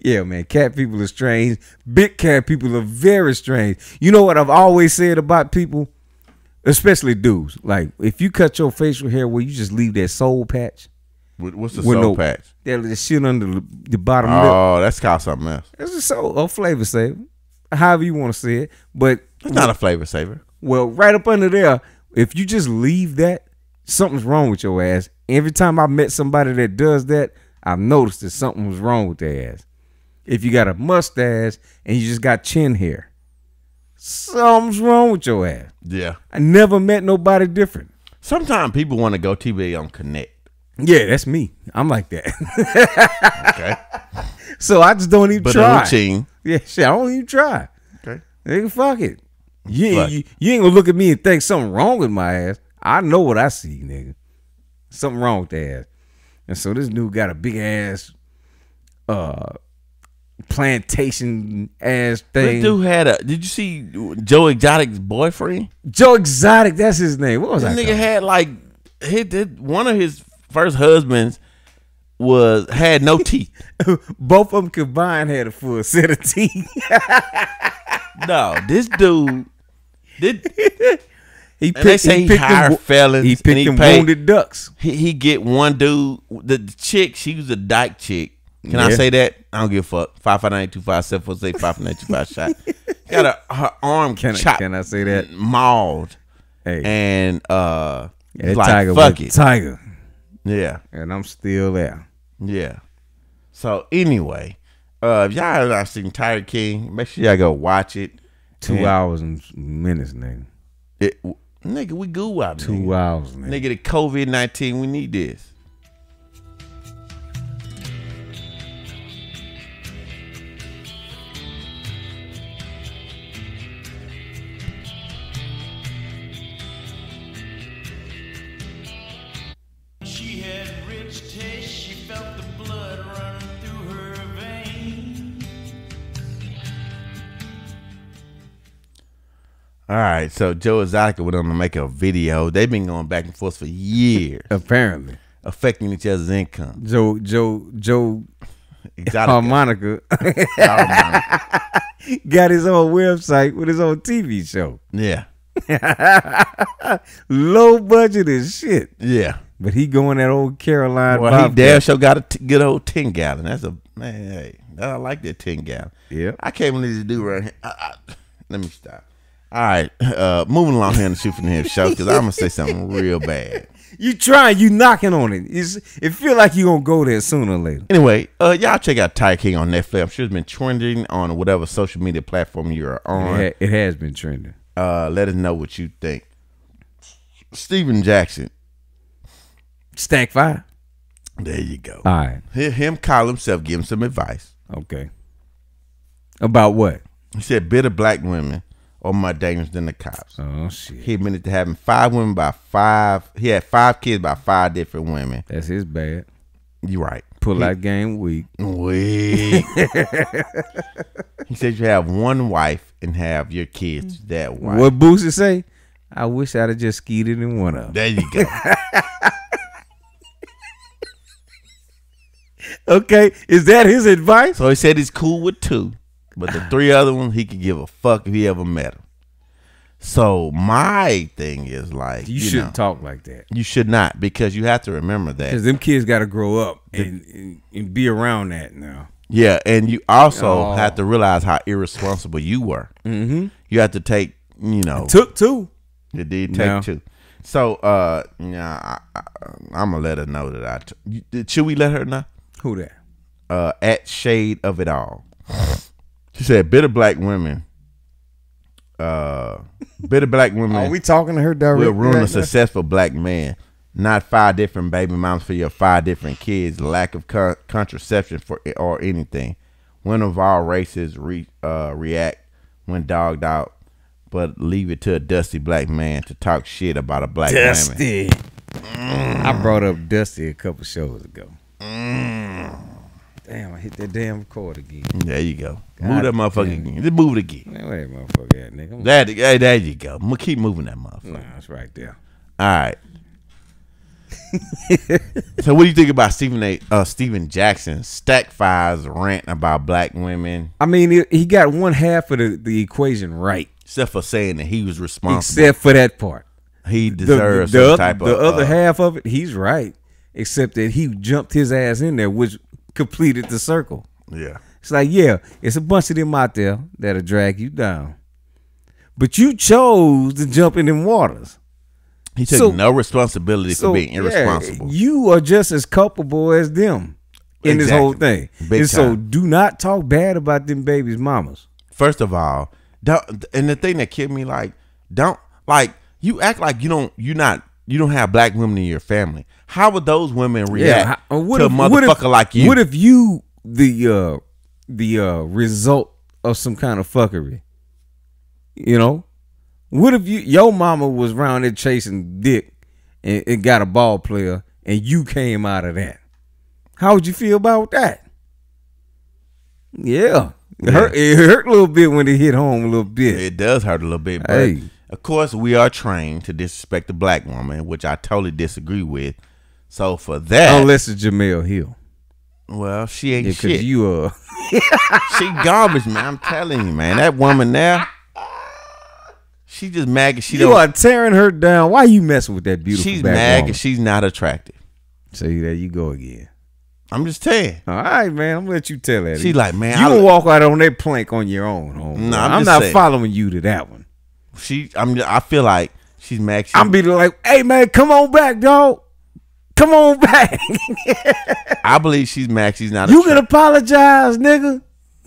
Yeah, man. Cat people are strange. Big cat people are very strange. You know what I've always said about people, especially dudes. Like if you cut your facial hair where you just leave that soul patch. What's the soul no, patch? That shit under the, the bottom oh, lip. Oh, that's called something else. It's a soul, a flavor saver. However you want to say it, but it's not a flavor saver. Well, right up under there, if you just leave that, something's wrong with your ass. Every time I met somebody that does that, I've noticed that something was wrong with their ass. If you got a mustache and you just got chin hair, something's wrong with your ass. Yeah. I never met nobody different. Sometimes people want to go T V on Connect. Yeah, that's me. I'm like that. Okay. So I just don't even but try. Routine. Yeah, shit, I don't even try. Okay. Nigga, fuck it. You, fuck. You, you ain't gonna look at me and think something wrong with my ass. I know what I see, nigga. Something wrong with the ass. And so this dude got a big ass uh plantation ass thing. This dude had a did you see Joe Exotic's boyfriend? Joe Exotic, that's his name. What was that? This nigga had like he did one of his first husbands was had no teeth. Both of them combined had a full set of teeth. No, this dude did he picked, they say he, he hired felons. He picked he them paid, wounded ducks. He he get one dude. The, the chick, she was a dyke chick. Can Yeah. I say that? I don't give a fuck. Five five nine two five seven four six five nine two five shot. Got a, her arm Can I, chopped. can I say that? Mauled. Hey. And uh, Yeah, it's that like tiger fuck was it, tiger. Yeah. And I'm still there. Yeah. So anyway, uh, if y'all have not seen Tiger King, make sure y'all go watch it. Two And hours and minutes, nigga. It, nigga, we go out. Two nigga. hours, nigga. Nigga, the COVID nineteen, we need this. She had rich taste, she felt the blood running through her veins. All right, so Joe Exotic went on to make a video. They've been going back and forth for years. Apparently. Affecting each other's income. Joe, Joe, Joe Exotic. Harmonica got his own website with his own T V show. Yeah. Low budget as shit. Yeah. But he going that old Caroline. Well, he Bobcat. damn sure got a t- good old ten gallon. That's a man. Hey, I like that ten gallon. Yeah. I can't believe this dude right here. I, I, let me stop. All right, uh, moving along here in the Shoot from the Hip show because I'm gonna say something real bad. You trying? You knocking on it? It's, it feel like you gonna go there sooner or later. Anyway, uh, y'all check out Tiger King on Netflix. I'm sure it's been trending on whatever social media platform you're on. It, ha- it has been trending. Uh, let us know what you think. Steven Jackson. Stack five. There you go. All right. Hear him call himself, give him some advice. Okay. About what? He said, bitter black women are more dangerous than the cops. Oh, shit. He admitted to having five women by five. He had five kids by five different women. That's his bad. You're right. Pull he, out game weak. Weak. He said you have one wife and have your kids that wife. What Boosie say? I wish I'd have just skeeted in one of them. There you go. Okay, is that his advice? So he said he's cool with two, but the three other ones he could give a fuck if he ever met them. So my thing is like you, you shouldn't know, talk like that. You should not, because you have to remember that because them kids got to grow up and, and, and be around that now. Yeah, and you also Oh. have to realize how irresponsible you were. Mm-hmm. You have to take, you know, It took two. You did take No. two. So, uh, yeah, I, I, I'm gonna let her know that I. T- you- should we let her know? Who that? Uh, at Shade of It All. She said, "Bitter black women. Uh, bitter black women. Are we talking to her directly? Will ruin right a now? successful black man. Not five different baby moms for your five different kids. Lack of con- contraception for or anything. Women of all races re- uh, react when dogged out, but leave it to a dusty black man to talk shit about a black Dusty. woman." Mm. I brought up Dusty a couple shows ago. Mm. Damn, I hit that damn record again. There you go. God move that motherfucker damn. again. Just move it again. Man, where that motherfucker at, nigga? That, hey, there you go. I'm gonna keep moving that motherfucker. Nah, it's right there. All right. So what do you think about Stephen A. Uh, Stephen Jackson Stack Fives rant about black women? I mean, he- he got one half of the, the equation right, Except for saying that he was responsible. except for that part. He The, deserves the, some oth- type the of other uh, half of it, he's right, except that he jumped his ass in there, which completed the circle. Yeah. It's like, yeah, it's a bunch of them out there that'll drag you down, but you chose to jump in them waters. He took So- no responsibility So, for being yeah, irresponsible. you are just as culpable as them in this Exactly. whole thing. Big and so time. do not talk bad about them babies' mamas. First of all, don't, and the thing that killed me, like, don't like you act like you don't you not you don't have black women in your family. How would those women react how- what to if- a what if- motherfucker like you? What if you the uh the uh result of some kind of fuckery? You know? What if you your mama was around there chasing dick and, and got a ball player and you came out of that? How would you feel about that? Yeah. It, Yeah. hurt, it hurt a little bit when it hit home a little bit. It does hurt a little bit, but Hey. of course we are trained to disrespect the black woman, which I totally disagree with. So for that, Unless it's Jemele Hill. well, she ain't Yeah, shit. cause you uh She garbage, man. I'm telling you, man. That woman there, she just mad 'cause she you don't. are tearing her down. Why you messing with that beautiful She's black mad woman? because she's not attractive. See, there you go again. I'm just saying. All right, man. I'm gonna let you tell that. She like, man, you I- can walk out on that plank on your own. Homeboy. No, I'm I'm, just not saying. following you to that one. She, I'm. I feel like she's mad. She, I'm be like, hey man, come on back, dog. Come on back. I believe she's mad. She's not. You can apologize, nigga.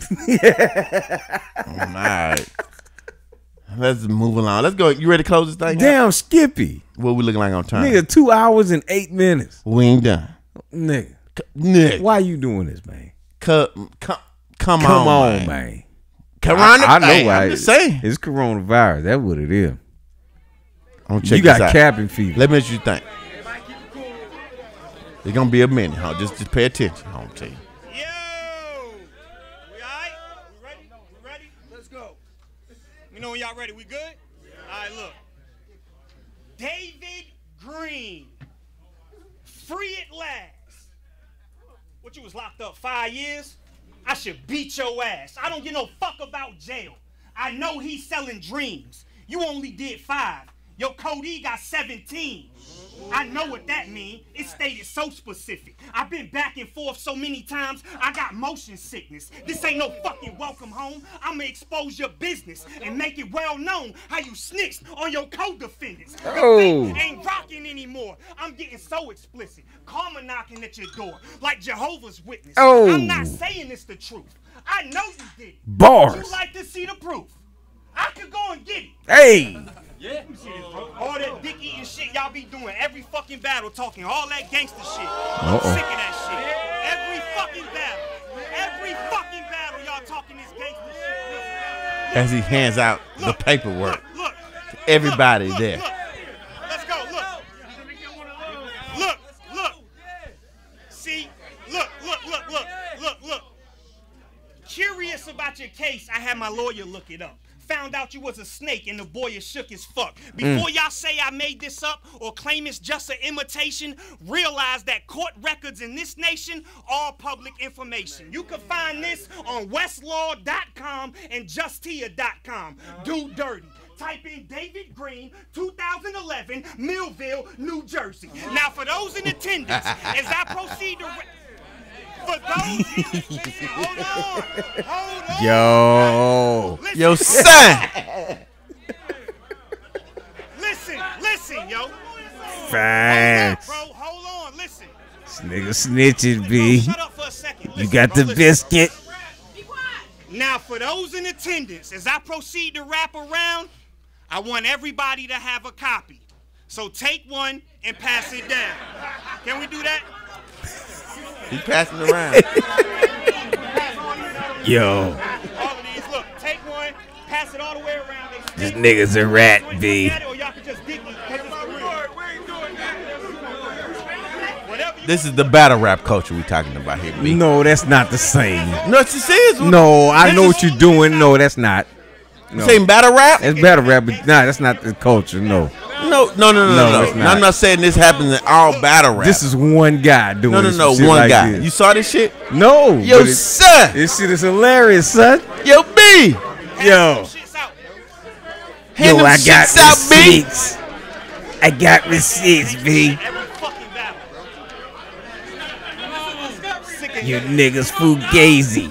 All right. Let's move along. Let's go. You ready to close this thing? Damn, Skippy. What we looking like on time? Nigga, two hours and eight minutes. We ain't done. Nigga. C- Nigga. Why you doing this, man? Come, come, come, Come on, on, man. man. Corona. I, I know Hey, why. I'm just saying. It's coronavirus. That's what it is. I'm gonna check You got this out. cabin fever. Let me let you think. It's gonna be a minute, huh? Just, just pay attention. I'm tell you. Yo! We alright? We ready? We ready? Let's go. You know when y'all ready, we good? Alright, look. David Green. Free at last. What, you was locked up five years? I should beat your ass. I don't give no fuck about jail. I know he's selling dreams. You only did five. Your Cody got seventeen. I know what that means. It stated so specific. I've been back and forth so many times, I got motion sickness. This ain't no fucking welcome home. I'ma expose your business and make it well known how you snitched on your co-defendants. Your Oh. faith ain't rocking anymore. I'm getting so explicit. Karma knocking at your door like Jehovah's Witness. Oh. I'm not saying it's the truth. I know you did it. Bars. You like to see the proof. I could go and get it. Hey. Yeah, let me see this, bro. All that dick eating shit y'all be doing every fucking battle, talking all that gangster shit. I'm Uh-oh. sick of that shit. Every fucking battle, every fucking battle, y'all talking this gangster shit. As he hands out the paperwork, to everybody look, there. Look. Let's go. Look. Look. Look. See. Look. Look. Look. Look. Look. Look. Curious about your case, I had my lawyer look it up. Found out you was a snake and the boy is shook as fuck. Before y'all say I made this up or claim it's just an imitation, realize that court records in this nation are public information. You can find this on westlaw dot com and justia dot com. Do dirty. Type in David Green, two thousand eleven, Millville, New Jersey. Now, for those in attendance, as I proceed to... Re- For those in hold on, hold on. Yo. Listen, Yo, son. listen, listen, yo. Facts. Hold on, bro, hold on, listen. This nigga snitching, B. Shut up for a second. You Listen, got bro, the listen. biscuit. Now, for those in attendance, as I proceed to wrap around, I want everybody to have a copy. So take one and pass it down. Can we do that? He passing around. Yo. All of these, look, take one, pass it all the way around. They This nigga's a rat, B. Or y'all can just dig me, 'cause it's for real. Whatever you This is the battle rap culture we talking about here, B. No, that's not the same. No, it's just is. No, I This know is- what you're doing. No, that's not. You No. saying battle rap? It's battle rap, but nah, that's not the culture. No. No, no, no, no, No, no. it's no. not. I'm not saying this happens in all battle rap. This is one guy doing no, no, this no. shit One like guy. this. You saw this shit? No. Yo, but it- son. This shit is hilarious, son. Yo, B. Yo. Hand Yo, them I got shits out, B. receipts. I got receipts, B. You niggas fugazi.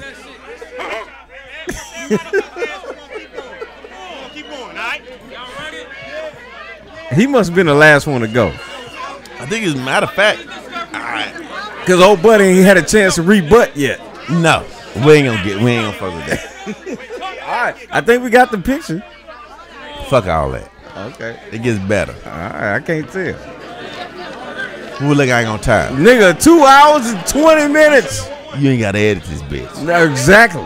He must have been the last one to go. I think as a matter of fact, Because old buddy ain't had a chance to rebut yet. no, we ain't gonna get, we ain't gonna fuck with that. All right. I think we got the picture. Fuck all that. Okay. It gets better. All right. I can't tell. Who look like on time? Nigga, two hours and twenty minutes. You ain't gotta edit this bitch. No, exactly.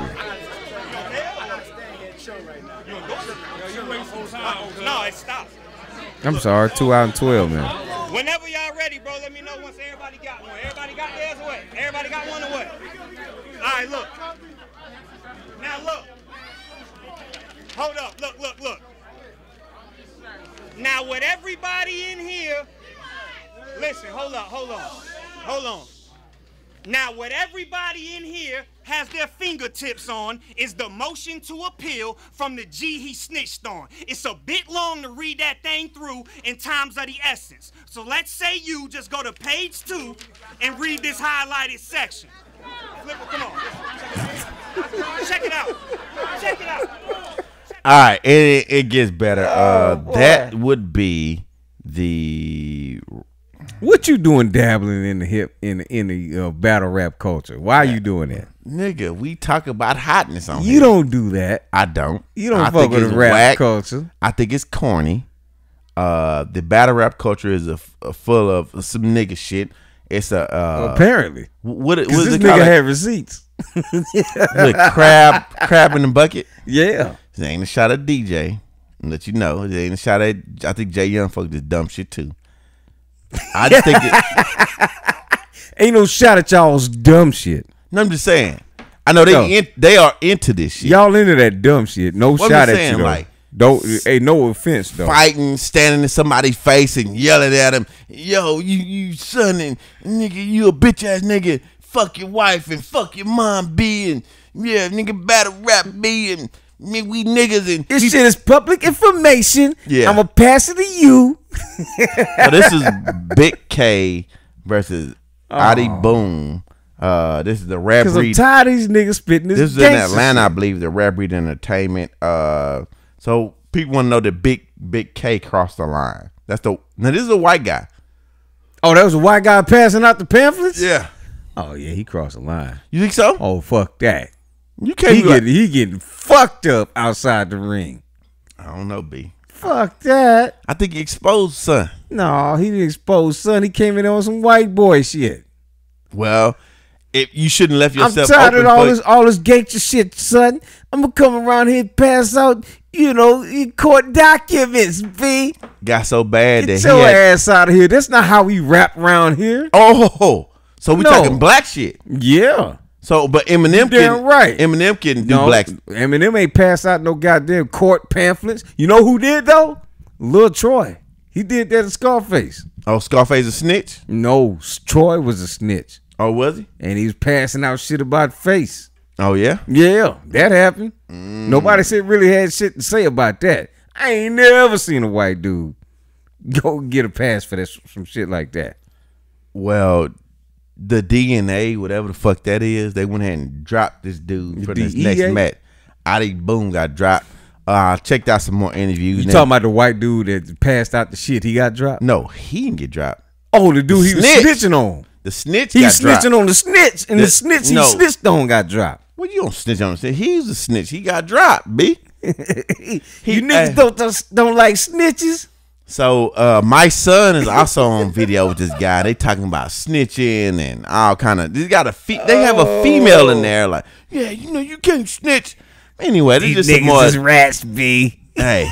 No, it stops. I'm sorry. Two hours and twelve minutes. Whenever y'all ready, bro, let me know once everybody got one. Everybody got theirs away. Everybody got one away. All right, look. Now look. Hold up. Look, look, look. Now with everybody in here, listen, hold up, hold on. Hold on. Now what everybody in here has their fingertips on is the motion to appeal from the G he snitched on. It's a bit long to read that thing through in times of the essence. So let's say you just go to page two and read this highlighted section. Flip it, come on. Check it out. Check it out. All right, it it gets better. Uh, that would be the. What you doing dabbling in the hip in the, in the uh, battle rap culture? Why are you doing that? Nigga, we talk about hotness on You here. don't do that. I don't. You don't I fuck think with it's the rap whack. culture. I think it's corny. Uh, the battle rap culture is a, a full of some nigga shit. It's a uh, Apparently. What, what Because is this it nigga called? had receipts. Look, crab, crab in the bucket. Yeah. This ain't a shot at D J. I'll let you know. It ain't a shot at. I think Jay Young fucked this dumb shit too. I just think it. Ain't no shot at y'all's dumb shit. No, I'm just saying. I know they No. in, they are into this shit. Y'all into that dumb shit. No What I'm shot at saying, you though. like, don't hey, no offense though. Fighting, standing in somebody's face and yelling at him, yo, you you son and nigga, you a bitch ass nigga. Fuck your wife and fuck your mom, B, and yeah, nigga battle rap B, and nigga, we niggas and This shit is public information. Yeah. I'ma pass it to you. So this is Big K versus Adi Boom. Uh, this is the rap Because I'm breed. tired of these niggas spitting this. This is in gangsta Atlanta, I shit. believe, the Rap Breed Entertainment. Uh, so people want to know that Big Big K crossed the line. That's the now. This is a white guy. Oh, that was a white guy passing out the pamphlets? Yeah. Oh yeah, he crossed the line. You think so? Oh fuck that. You can't. He be like- getting he getting fucked up outside the ring. I don't know, B. Fuck that. I think he exposed son. No, he didn't expose son. He came in on some white boy shit. Well, if you shouldn't left I'm yourself tired open of all for- this all this gangster shit, son. I'm gonna come around here and pass out, you know, court documents, B. got so bad Get that your he had, ass out of here. That's not how we rap around here. Oh, so we No. talking black shit. Yeah. So, but Eminem Damn can right. Eminem can do No, black. Eminem ain't passed out no goddamn court pamphlets. You know who did though? Lil Troy. He did that to Scarface. Oh, Scarface a snitch? No, Troy was a snitch. Oh, was he? And he was passing out shit about Face. Oh yeah. Yeah, that happened. Nobody said really had shit to say about that. I ain't never seen a white dude go get a pass for that some shit like that. Well, the D N A, whatever the fuck that is, they went ahead and dropped this dude for this D E A? next match. Adi Boom got dropped. Uh, I checked out some more interviews. You now. talking about the white dude that passed out the shit? He got dropped. No, he didn't get dropped. Oh, the dude he was snitch. snitching on. The snitch He got snitching dropped. on the snitch, and the, The- snitch he no. snitched on got dropped. Well, you don't snitch on him. He's a snitch. He got dropped, B. you He- niggas uh, don't, don't don't like snitches. So uh, my son is also on video with this guy. They talking about snitching and all kind of. They got a fe- they have a female in there like, yeah, you know you can't snitch. Anyway, this These just some niggas more. is rats, B. Hey,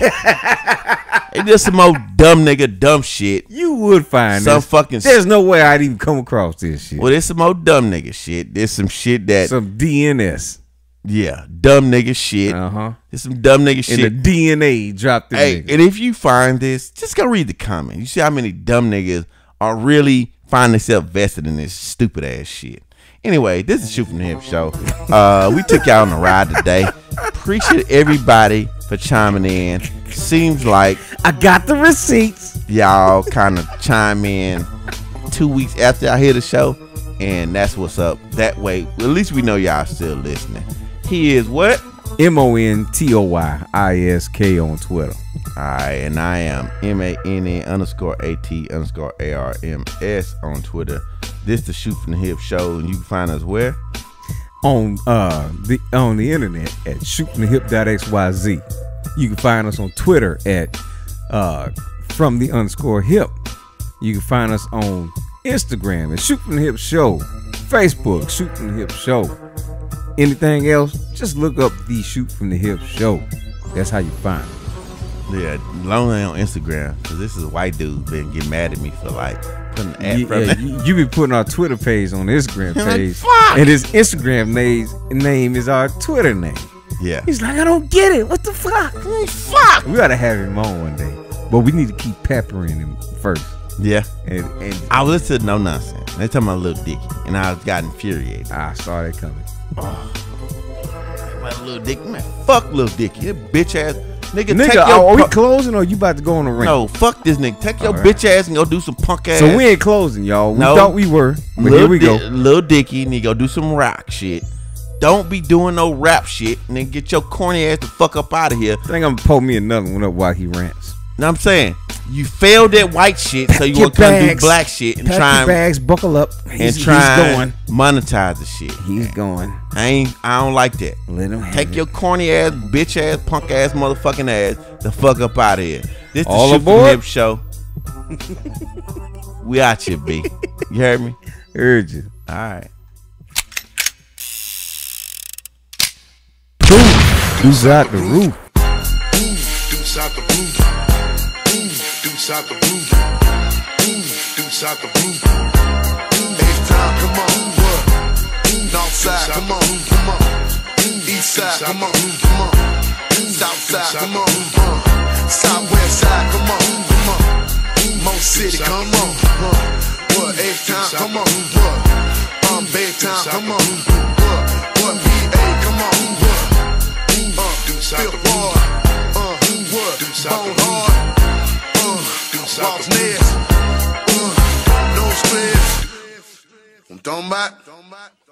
it's just some more dumb nigga dumb shit. You would find some this. fucking. There's no way I'd even come across this shit. Well, there's some more dumb nigga shit. There's some shit that Some D N S. Yeah, dumb nigga shit. Uh huh. It's some dumb nigga shit. And the D N A dropped the Hey, nigga. and if you find this, just go read the comment. You see how many dumb niggas are really find themselves vested in this stupid ass shit. Anyway, this is Shoot from the Hip Show. Uh, we took y'all on a ride today. Appreciate everybody for chiming in. Seems like I got the receipts. Y'all kind of chime in two weeks after I hear the show, and that's what's up. That way, at least we know y'all still listening. He is what? M O N T O Y I S K on Twitter. All right, and I am M A N N underscore A T underscore A R M S on Twitter. This is the Shoot from the Hip Show, and you can find us where? On uh the on the internet at shoot from the hip dot x y z. You can find us on Twitter at uh from the underscore hip. You can find us on Instagram at Shoot from the Hip Show. Facebook, Shoot from the Hip Show. Anything else, just look up the Shoot from the Hip Show. That's how you find it. Yeah, lonely on Instagram, because this is a white dude been getting mad at me for like putting an ad Yeah, from yeah, it. you, you be putting our Twitter page on the Instagram Like, page, fuck! and his Instagram name name is our Twitter name. Yeah. He's like, I don't get it. What the fuck? Fuck. We gotta have him on one day, but we need to keep peppering him first. Yeah. And, and I was listening to No Nonsense. They talking about Lil Dicky, and I got infuriated. I saw that coming. Oh, about Lil Dicky, man. Fuck Lil Dicky, that bitch ass nigga. Nigga, take your are, are we pu- closing or you about to go on the ring? No, fuck this nigga. Take your All right. bitch ass and go do some punk ass. So we ain't closing, y'all. We No. thought we were, but Lil here we Di- go. Lil Dicky need to go do some rock shit. Don't be doing no rap shit, and then get your corny ass the fuck up out of here. I think I'm gonna pull me another one up while he rants. Know what I'm saying? You failed at white shit, so you Your want to come do bags. black shit and Pack try your and, bags, buckle up. and He's, try he's and going. monetize the shit. He's going. I ain't. I don't like that. Let him have Take it. your corny ass, bitch ass, punk ass, motherfucking ass the fuck up out of here. This All the Shoot from aboard? the Hip Show. We out here, B. You heard me? Heard you. All right. Who's out the roof? Deuce out the roof. Deuce out the roof. Deuce out the roof. H-Town, come on, what? North side, come on, come on. East side, come on, come on. South side, come on, uh. Southwest side, come on, come on. Mo City, come on, uh. What? H-Town, come on, what? Um, Baytown, come on, what? What? P A, come on, what? Feel hard, uh, what? Bone hard, uh, Lost Nest, uh, no stress. I'm talking about.